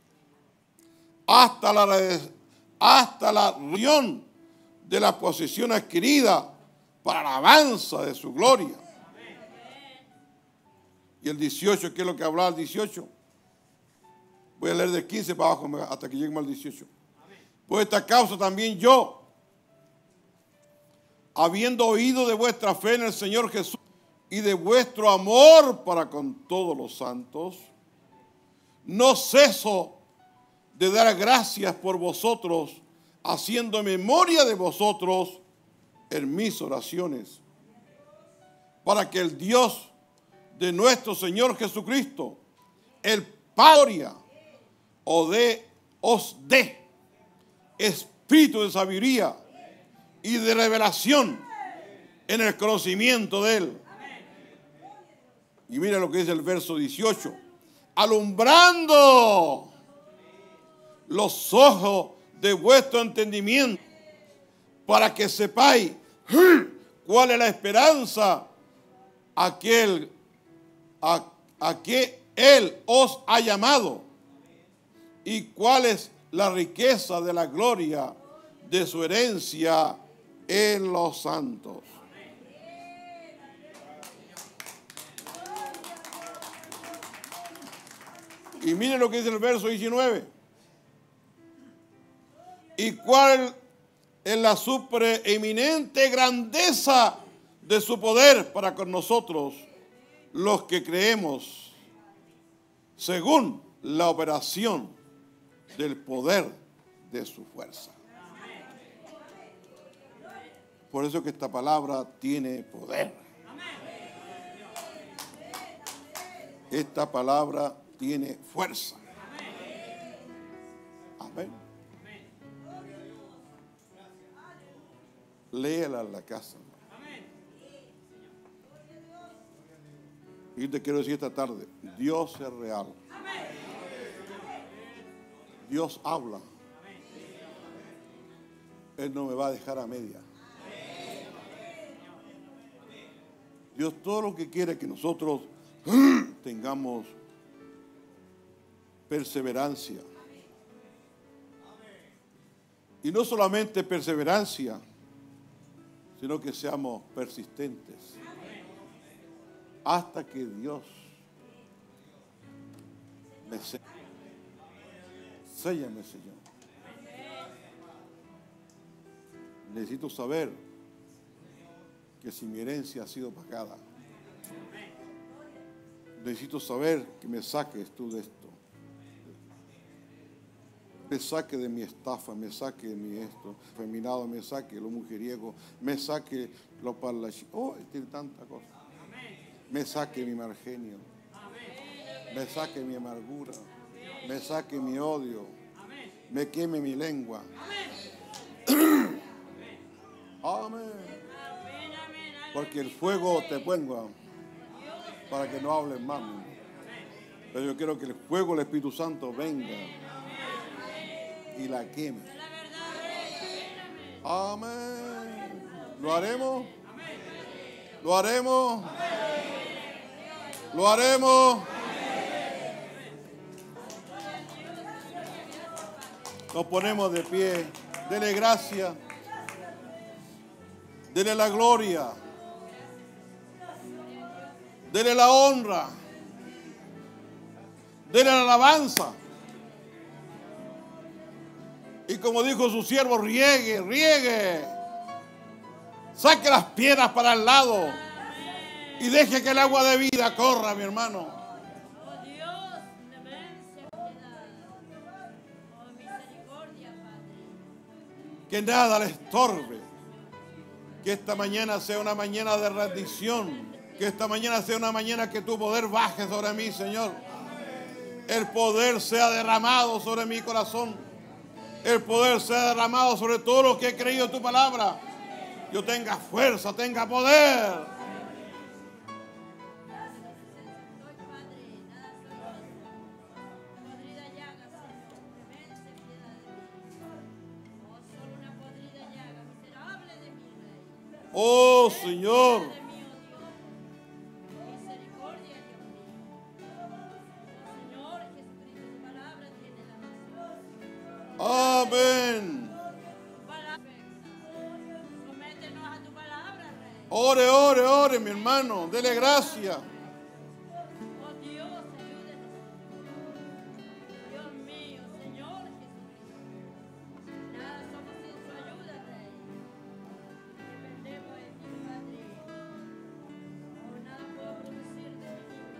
hasta la, hasta la reunión de la posesión adquirida para la alabanza de su gloria. Y el dieciocho, ¿qué es lo que hablaba el dieciocho? Voy a leer del quince para abajo hasta que lleguemos al dieciocho. Por esta causa también yo, habiendo oído de vuestra fe en el Señor Jesús y de vuestro amor para con todos los santos, no ceso de dar gracias por vosotros, haciendo memoria de vosotros en mis oraciones, para que el Dios de nuestro Señor Jesucristo, el Padre, os dé, os dé espíritu de sabiduría y de revelación en el conocimiento de Él. Y mira lo que dice el verso dieciocho. Alumbrando los ojos de vuestro entendimiento, para que sepáis cuál es la esperanza a que Él, a, a que Él os ha llamado y cuál es la riqueza de la gloria de su herencia en los santos. Y miren lo que dice el verso diecinueve. Y cuál es la supereminente grandeza de su poder para con nosotros, los que creemos, según la operación del poder de su fuerza. Por eso que esta palabra tiene poder. Esta palabra tiene fuerza. Amén. Léela en la casa. Y te quiero decir esta tarde, Dios es real. Dios habla. Él no me va a dejar a media. Dios todo lo que quiere es que nosotros tengamos perseverancia. Y no solamente perseverancia, sino que seamos persistentes hasta que Dios me selle. Séllame, Señor. Necesito saber que si mi herencia ha sido pagada, necesito saber que me saques tú de esto. Me saque de mi estafa, me saque de mi esto, feminado, me saque lo mujeriego, me saque lo parlachi. Oh, tiene tanta cosa. Me saque mi mal genio, me saque mi amargura, me saque mi odio, me queme mi lengua. Amén. Porque el fuego te pongo para que no hables más. Pero yo quiero que el fuego del Espíritu Santo venga y la queme. Amén. ¿Lo haremos? ¿Lo haremos? ¿Lo haremos? Nos ponemos de pie. Dele gracias. Dele la gloria. Dele la honra. Denle la alabanza. Y como dijo su siervo, riegue, riegue. Saque las piedras para el lado. Y deje que el agua de vida corra, mi hermano. Oh Dios, clemencia, piedad. Oh misericordia, Padre. Que nada le estorbe. Que esta mañana sea una mañana de rendición. Que esta mañana sea una mañana que tu poder baje sobre mí, Señor. El poder sea derramado sobre mi corazón. El poder sea derramado sobre todo lo que he creído en tu palabra. Yo tenga fuerza, tenga poder. Oh Señor. Amén. Ore, ore, ore, mi hermano. Dele gracias. Oh Dios, ayúdenos. Dios mío, Señor Jesucristo. Nada somos sin su ayuda, Rey. Dependemos de ti, Padre. Oh, nada puedo producir de mí misma,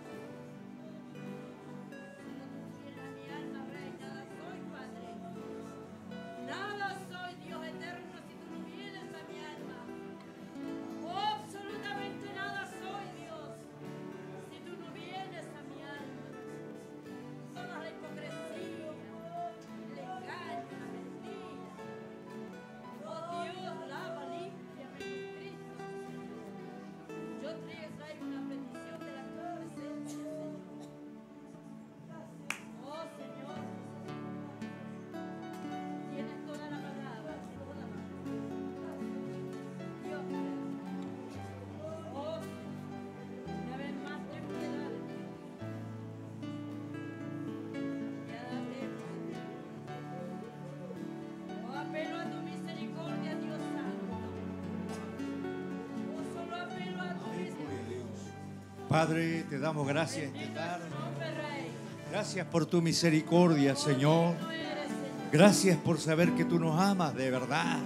Señor. Si no tú quieres a mi alma, Rey, nada soy, Padre. Nada soy, Dios eterno, si tú no vienes a mi alma. Oh, absolutamente nada soy, Dios, si tú no vienes a mi alma. Toda la hipocresía, el engaño, la mentira. Oh Dios, lava, límpiame con Cristo. Yo traigo una petición de la tu presencia, Señor. Oh Señor, tienes toda la palabra, toda la Dios, oh, una vez más ten piedad de mí. Piádate, Padre. Oh, apelo a tu misericordia, Dios santo. Oh, solo apelo a tu misericordia. Padre, te damos gracias esta Bendito es tarde. tu nombre, Rey. Gracias por tu misericordia, Señor. Tú eres, Señor. Gracias por saber que tú nos amas de verdad.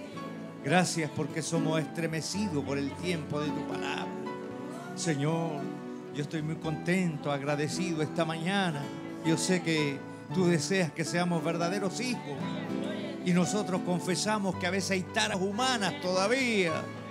Gracias porque somos estremecidos por el tiempo de tu palabra. Señor, yo estoy muy contento, agradecido esta mañana. Yo sé que tú deseas que seamos verdaderos hijos. Y nosotros confesamos que a veces hay taras humanas todavía.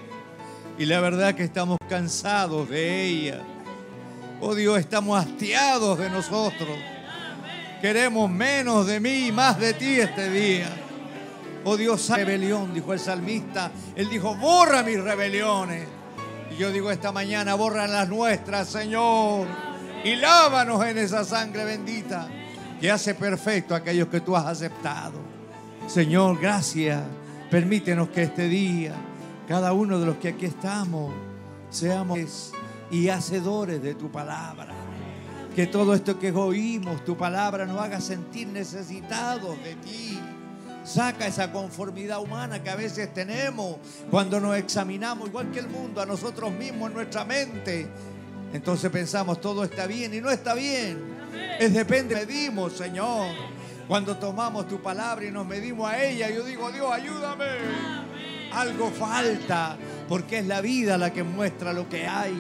Y la verdad que estamos cansados de ellas. Oh Dios, estamos hastiados de nosotros. Queremos menos de mí y más de ti este día. Oh Dios, rebelión, dijo el salmista. Él dijo, borra mis rebeliones. Y yo digo esta mañana, borra las nuestras, Señor. Y lávanos en esa sangre bendita que hace perfecto a aquellos que tú has aceptado. Señor, gracias. Permítenos que este día, cada uno de los que aquí estamos, seamos y hacedores de tu palabra. Que todo esto que oímos, tu palabra, nos haga sentir necesitados de ti. Saca esa conformidad humana que a veces tenemos cuando nos examinamos, igual que el mundo, a nosotros mismos en nuestra mente. Entonces pensamos, todo está bien y no está bien. Es depende, medimos, Señor. Cuando tomamos tu palabra y nos medimos a ella, yo digo, Dios, ayúdame. Algo falta, porque es la vida la que muestra lo que hay.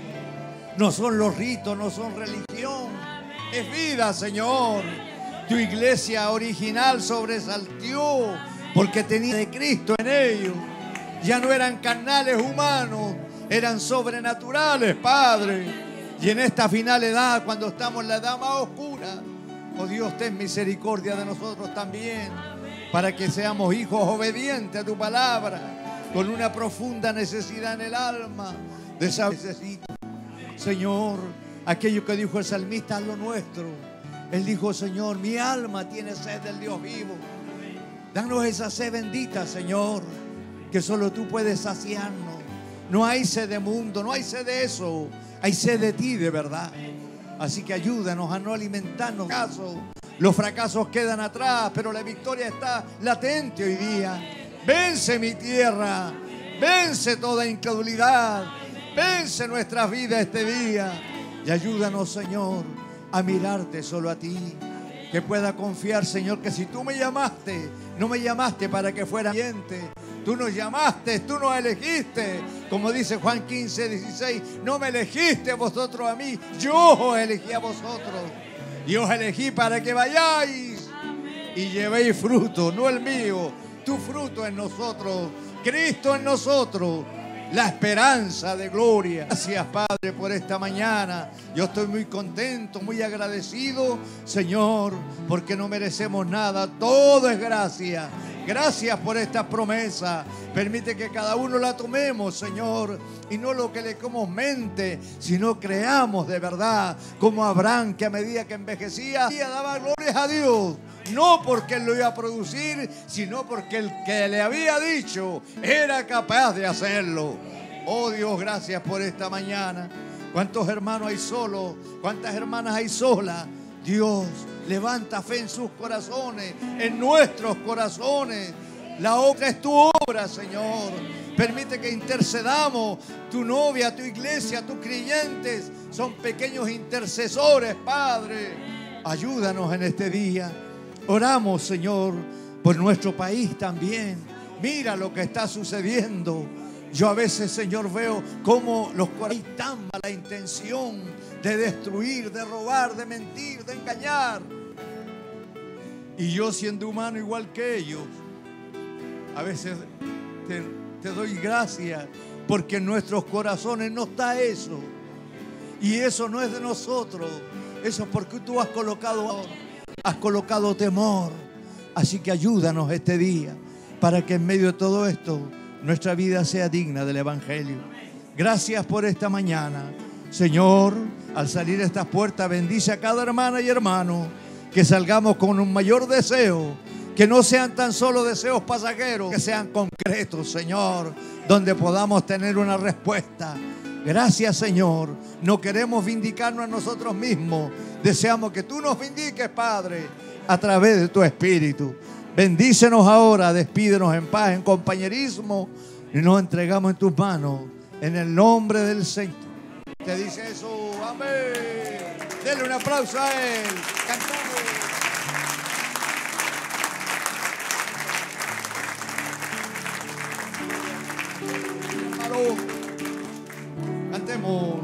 No son los ritos, no son religión. Es vida, Señor. Tu iglesia original sobresaltó porque tenía de Cristo en ellos. Ya no eran carnales humanos, eran sobrenaturales, Padre. Y en esta final edad, cuando estamos en la edad más oscura, oh Dios, ten misericordia de nosotros también, para que seamos hijos obedientes a tu palabra, con una profunda necesidad en el alma de esa necesito. Señor, aquello que dijo el salmista, haz lo nuestro. Él dijo, Señor, mi alma tiene sed del Dios vivo. Danos esa sed bendita, Señor, que solo tú puedes saciarnos. No hay sed de mundo, no hay sed de eso. Hay sed de ti, de verdad. Así que ayúdanos a no alimentarnos. Los fracasos quedan atrás, pero la victoria está latente hoy día. Vence mi tierra, vence toda incredulidad, vence nuestras vidas este día. Y ayúdanos, Señor, a mirarte solo a ti. Que pueda confiar, Señor, que si tú me llamaste, no me llamaste para que fuera oyente. Tú nos llamaste, tú nos elegiste. Como dice Juan quince, dieciséis, no me elegiste vosotros a mí, yo os elegí a vosotros. Y os elegí para que vayáis y llevéis fruto, no el mío, tu fruto en nosotros, Cristo en nosotros, la esperanza de gloria. Gracias, Padre, por esta mañana. Yo estoy muy contento, muy agradecido, Señor, porque no merecemos nada. Todo es gracia. Gracias por esta promesa. Permite que cada uno la tomemos, Señor, y no lo que le comos mente, sino creamos de verdad, como Abraham, que a medida que envejecía, daba glorias a Dios. No porque él lo iba a producir, sino porque el que le había dicho era capaz de hacerlo. Oh Dios, gracias por esta mañana. ¿Cuántos hermanos hay solos? ¿Cuántas hermanas hay solas? Dios, levanta fe en sus corazones, en nuestros corazones. La obra es tu obra, Señor. Permite que intercedamos. Tu novia, tu iglesia, tus creyentes son pequeños intercesores, Padre. Ayúdanos en este día. Oramos, Señor, por nuestro país también. Mira lo que está sucediendo. Yo a veces, Señor, veo cómo los corazones hay tan mala intención de destruir, de robar, de mentir, de engañar. Y yo, siendo humano igual que ellos, a veces te, te doy gracias porque en nuestros corazones no está eso. Y eso no es de nosotros. Eso es porque tú has colocado, has colocado temor. Así que ayúdanos este día para que en medio de todo esto nuestra vida sea digna del Evangelio. Gracias por esta mañana. Señor, al salir a estas puertas, bendice a cada hermana y hermano. Que salgamos con un mayor deseo. Que no sean tan solo deseos pasajeros, que sean concretos, Señor, donde podamos tener una respuesta. Gracias, Señor. No queremos vindicarnos a nosotros mismos. Deseamos que tú nos vindiques, Padre, a través de tu Espíritu. Bendícenos ahora, despídenos en paz, en compañerismo, y nos entregamos en tus manos, en el nombre del Señor. Te dice eso, amén. Denle un aplauso a Él. Cantamos. Cantemos.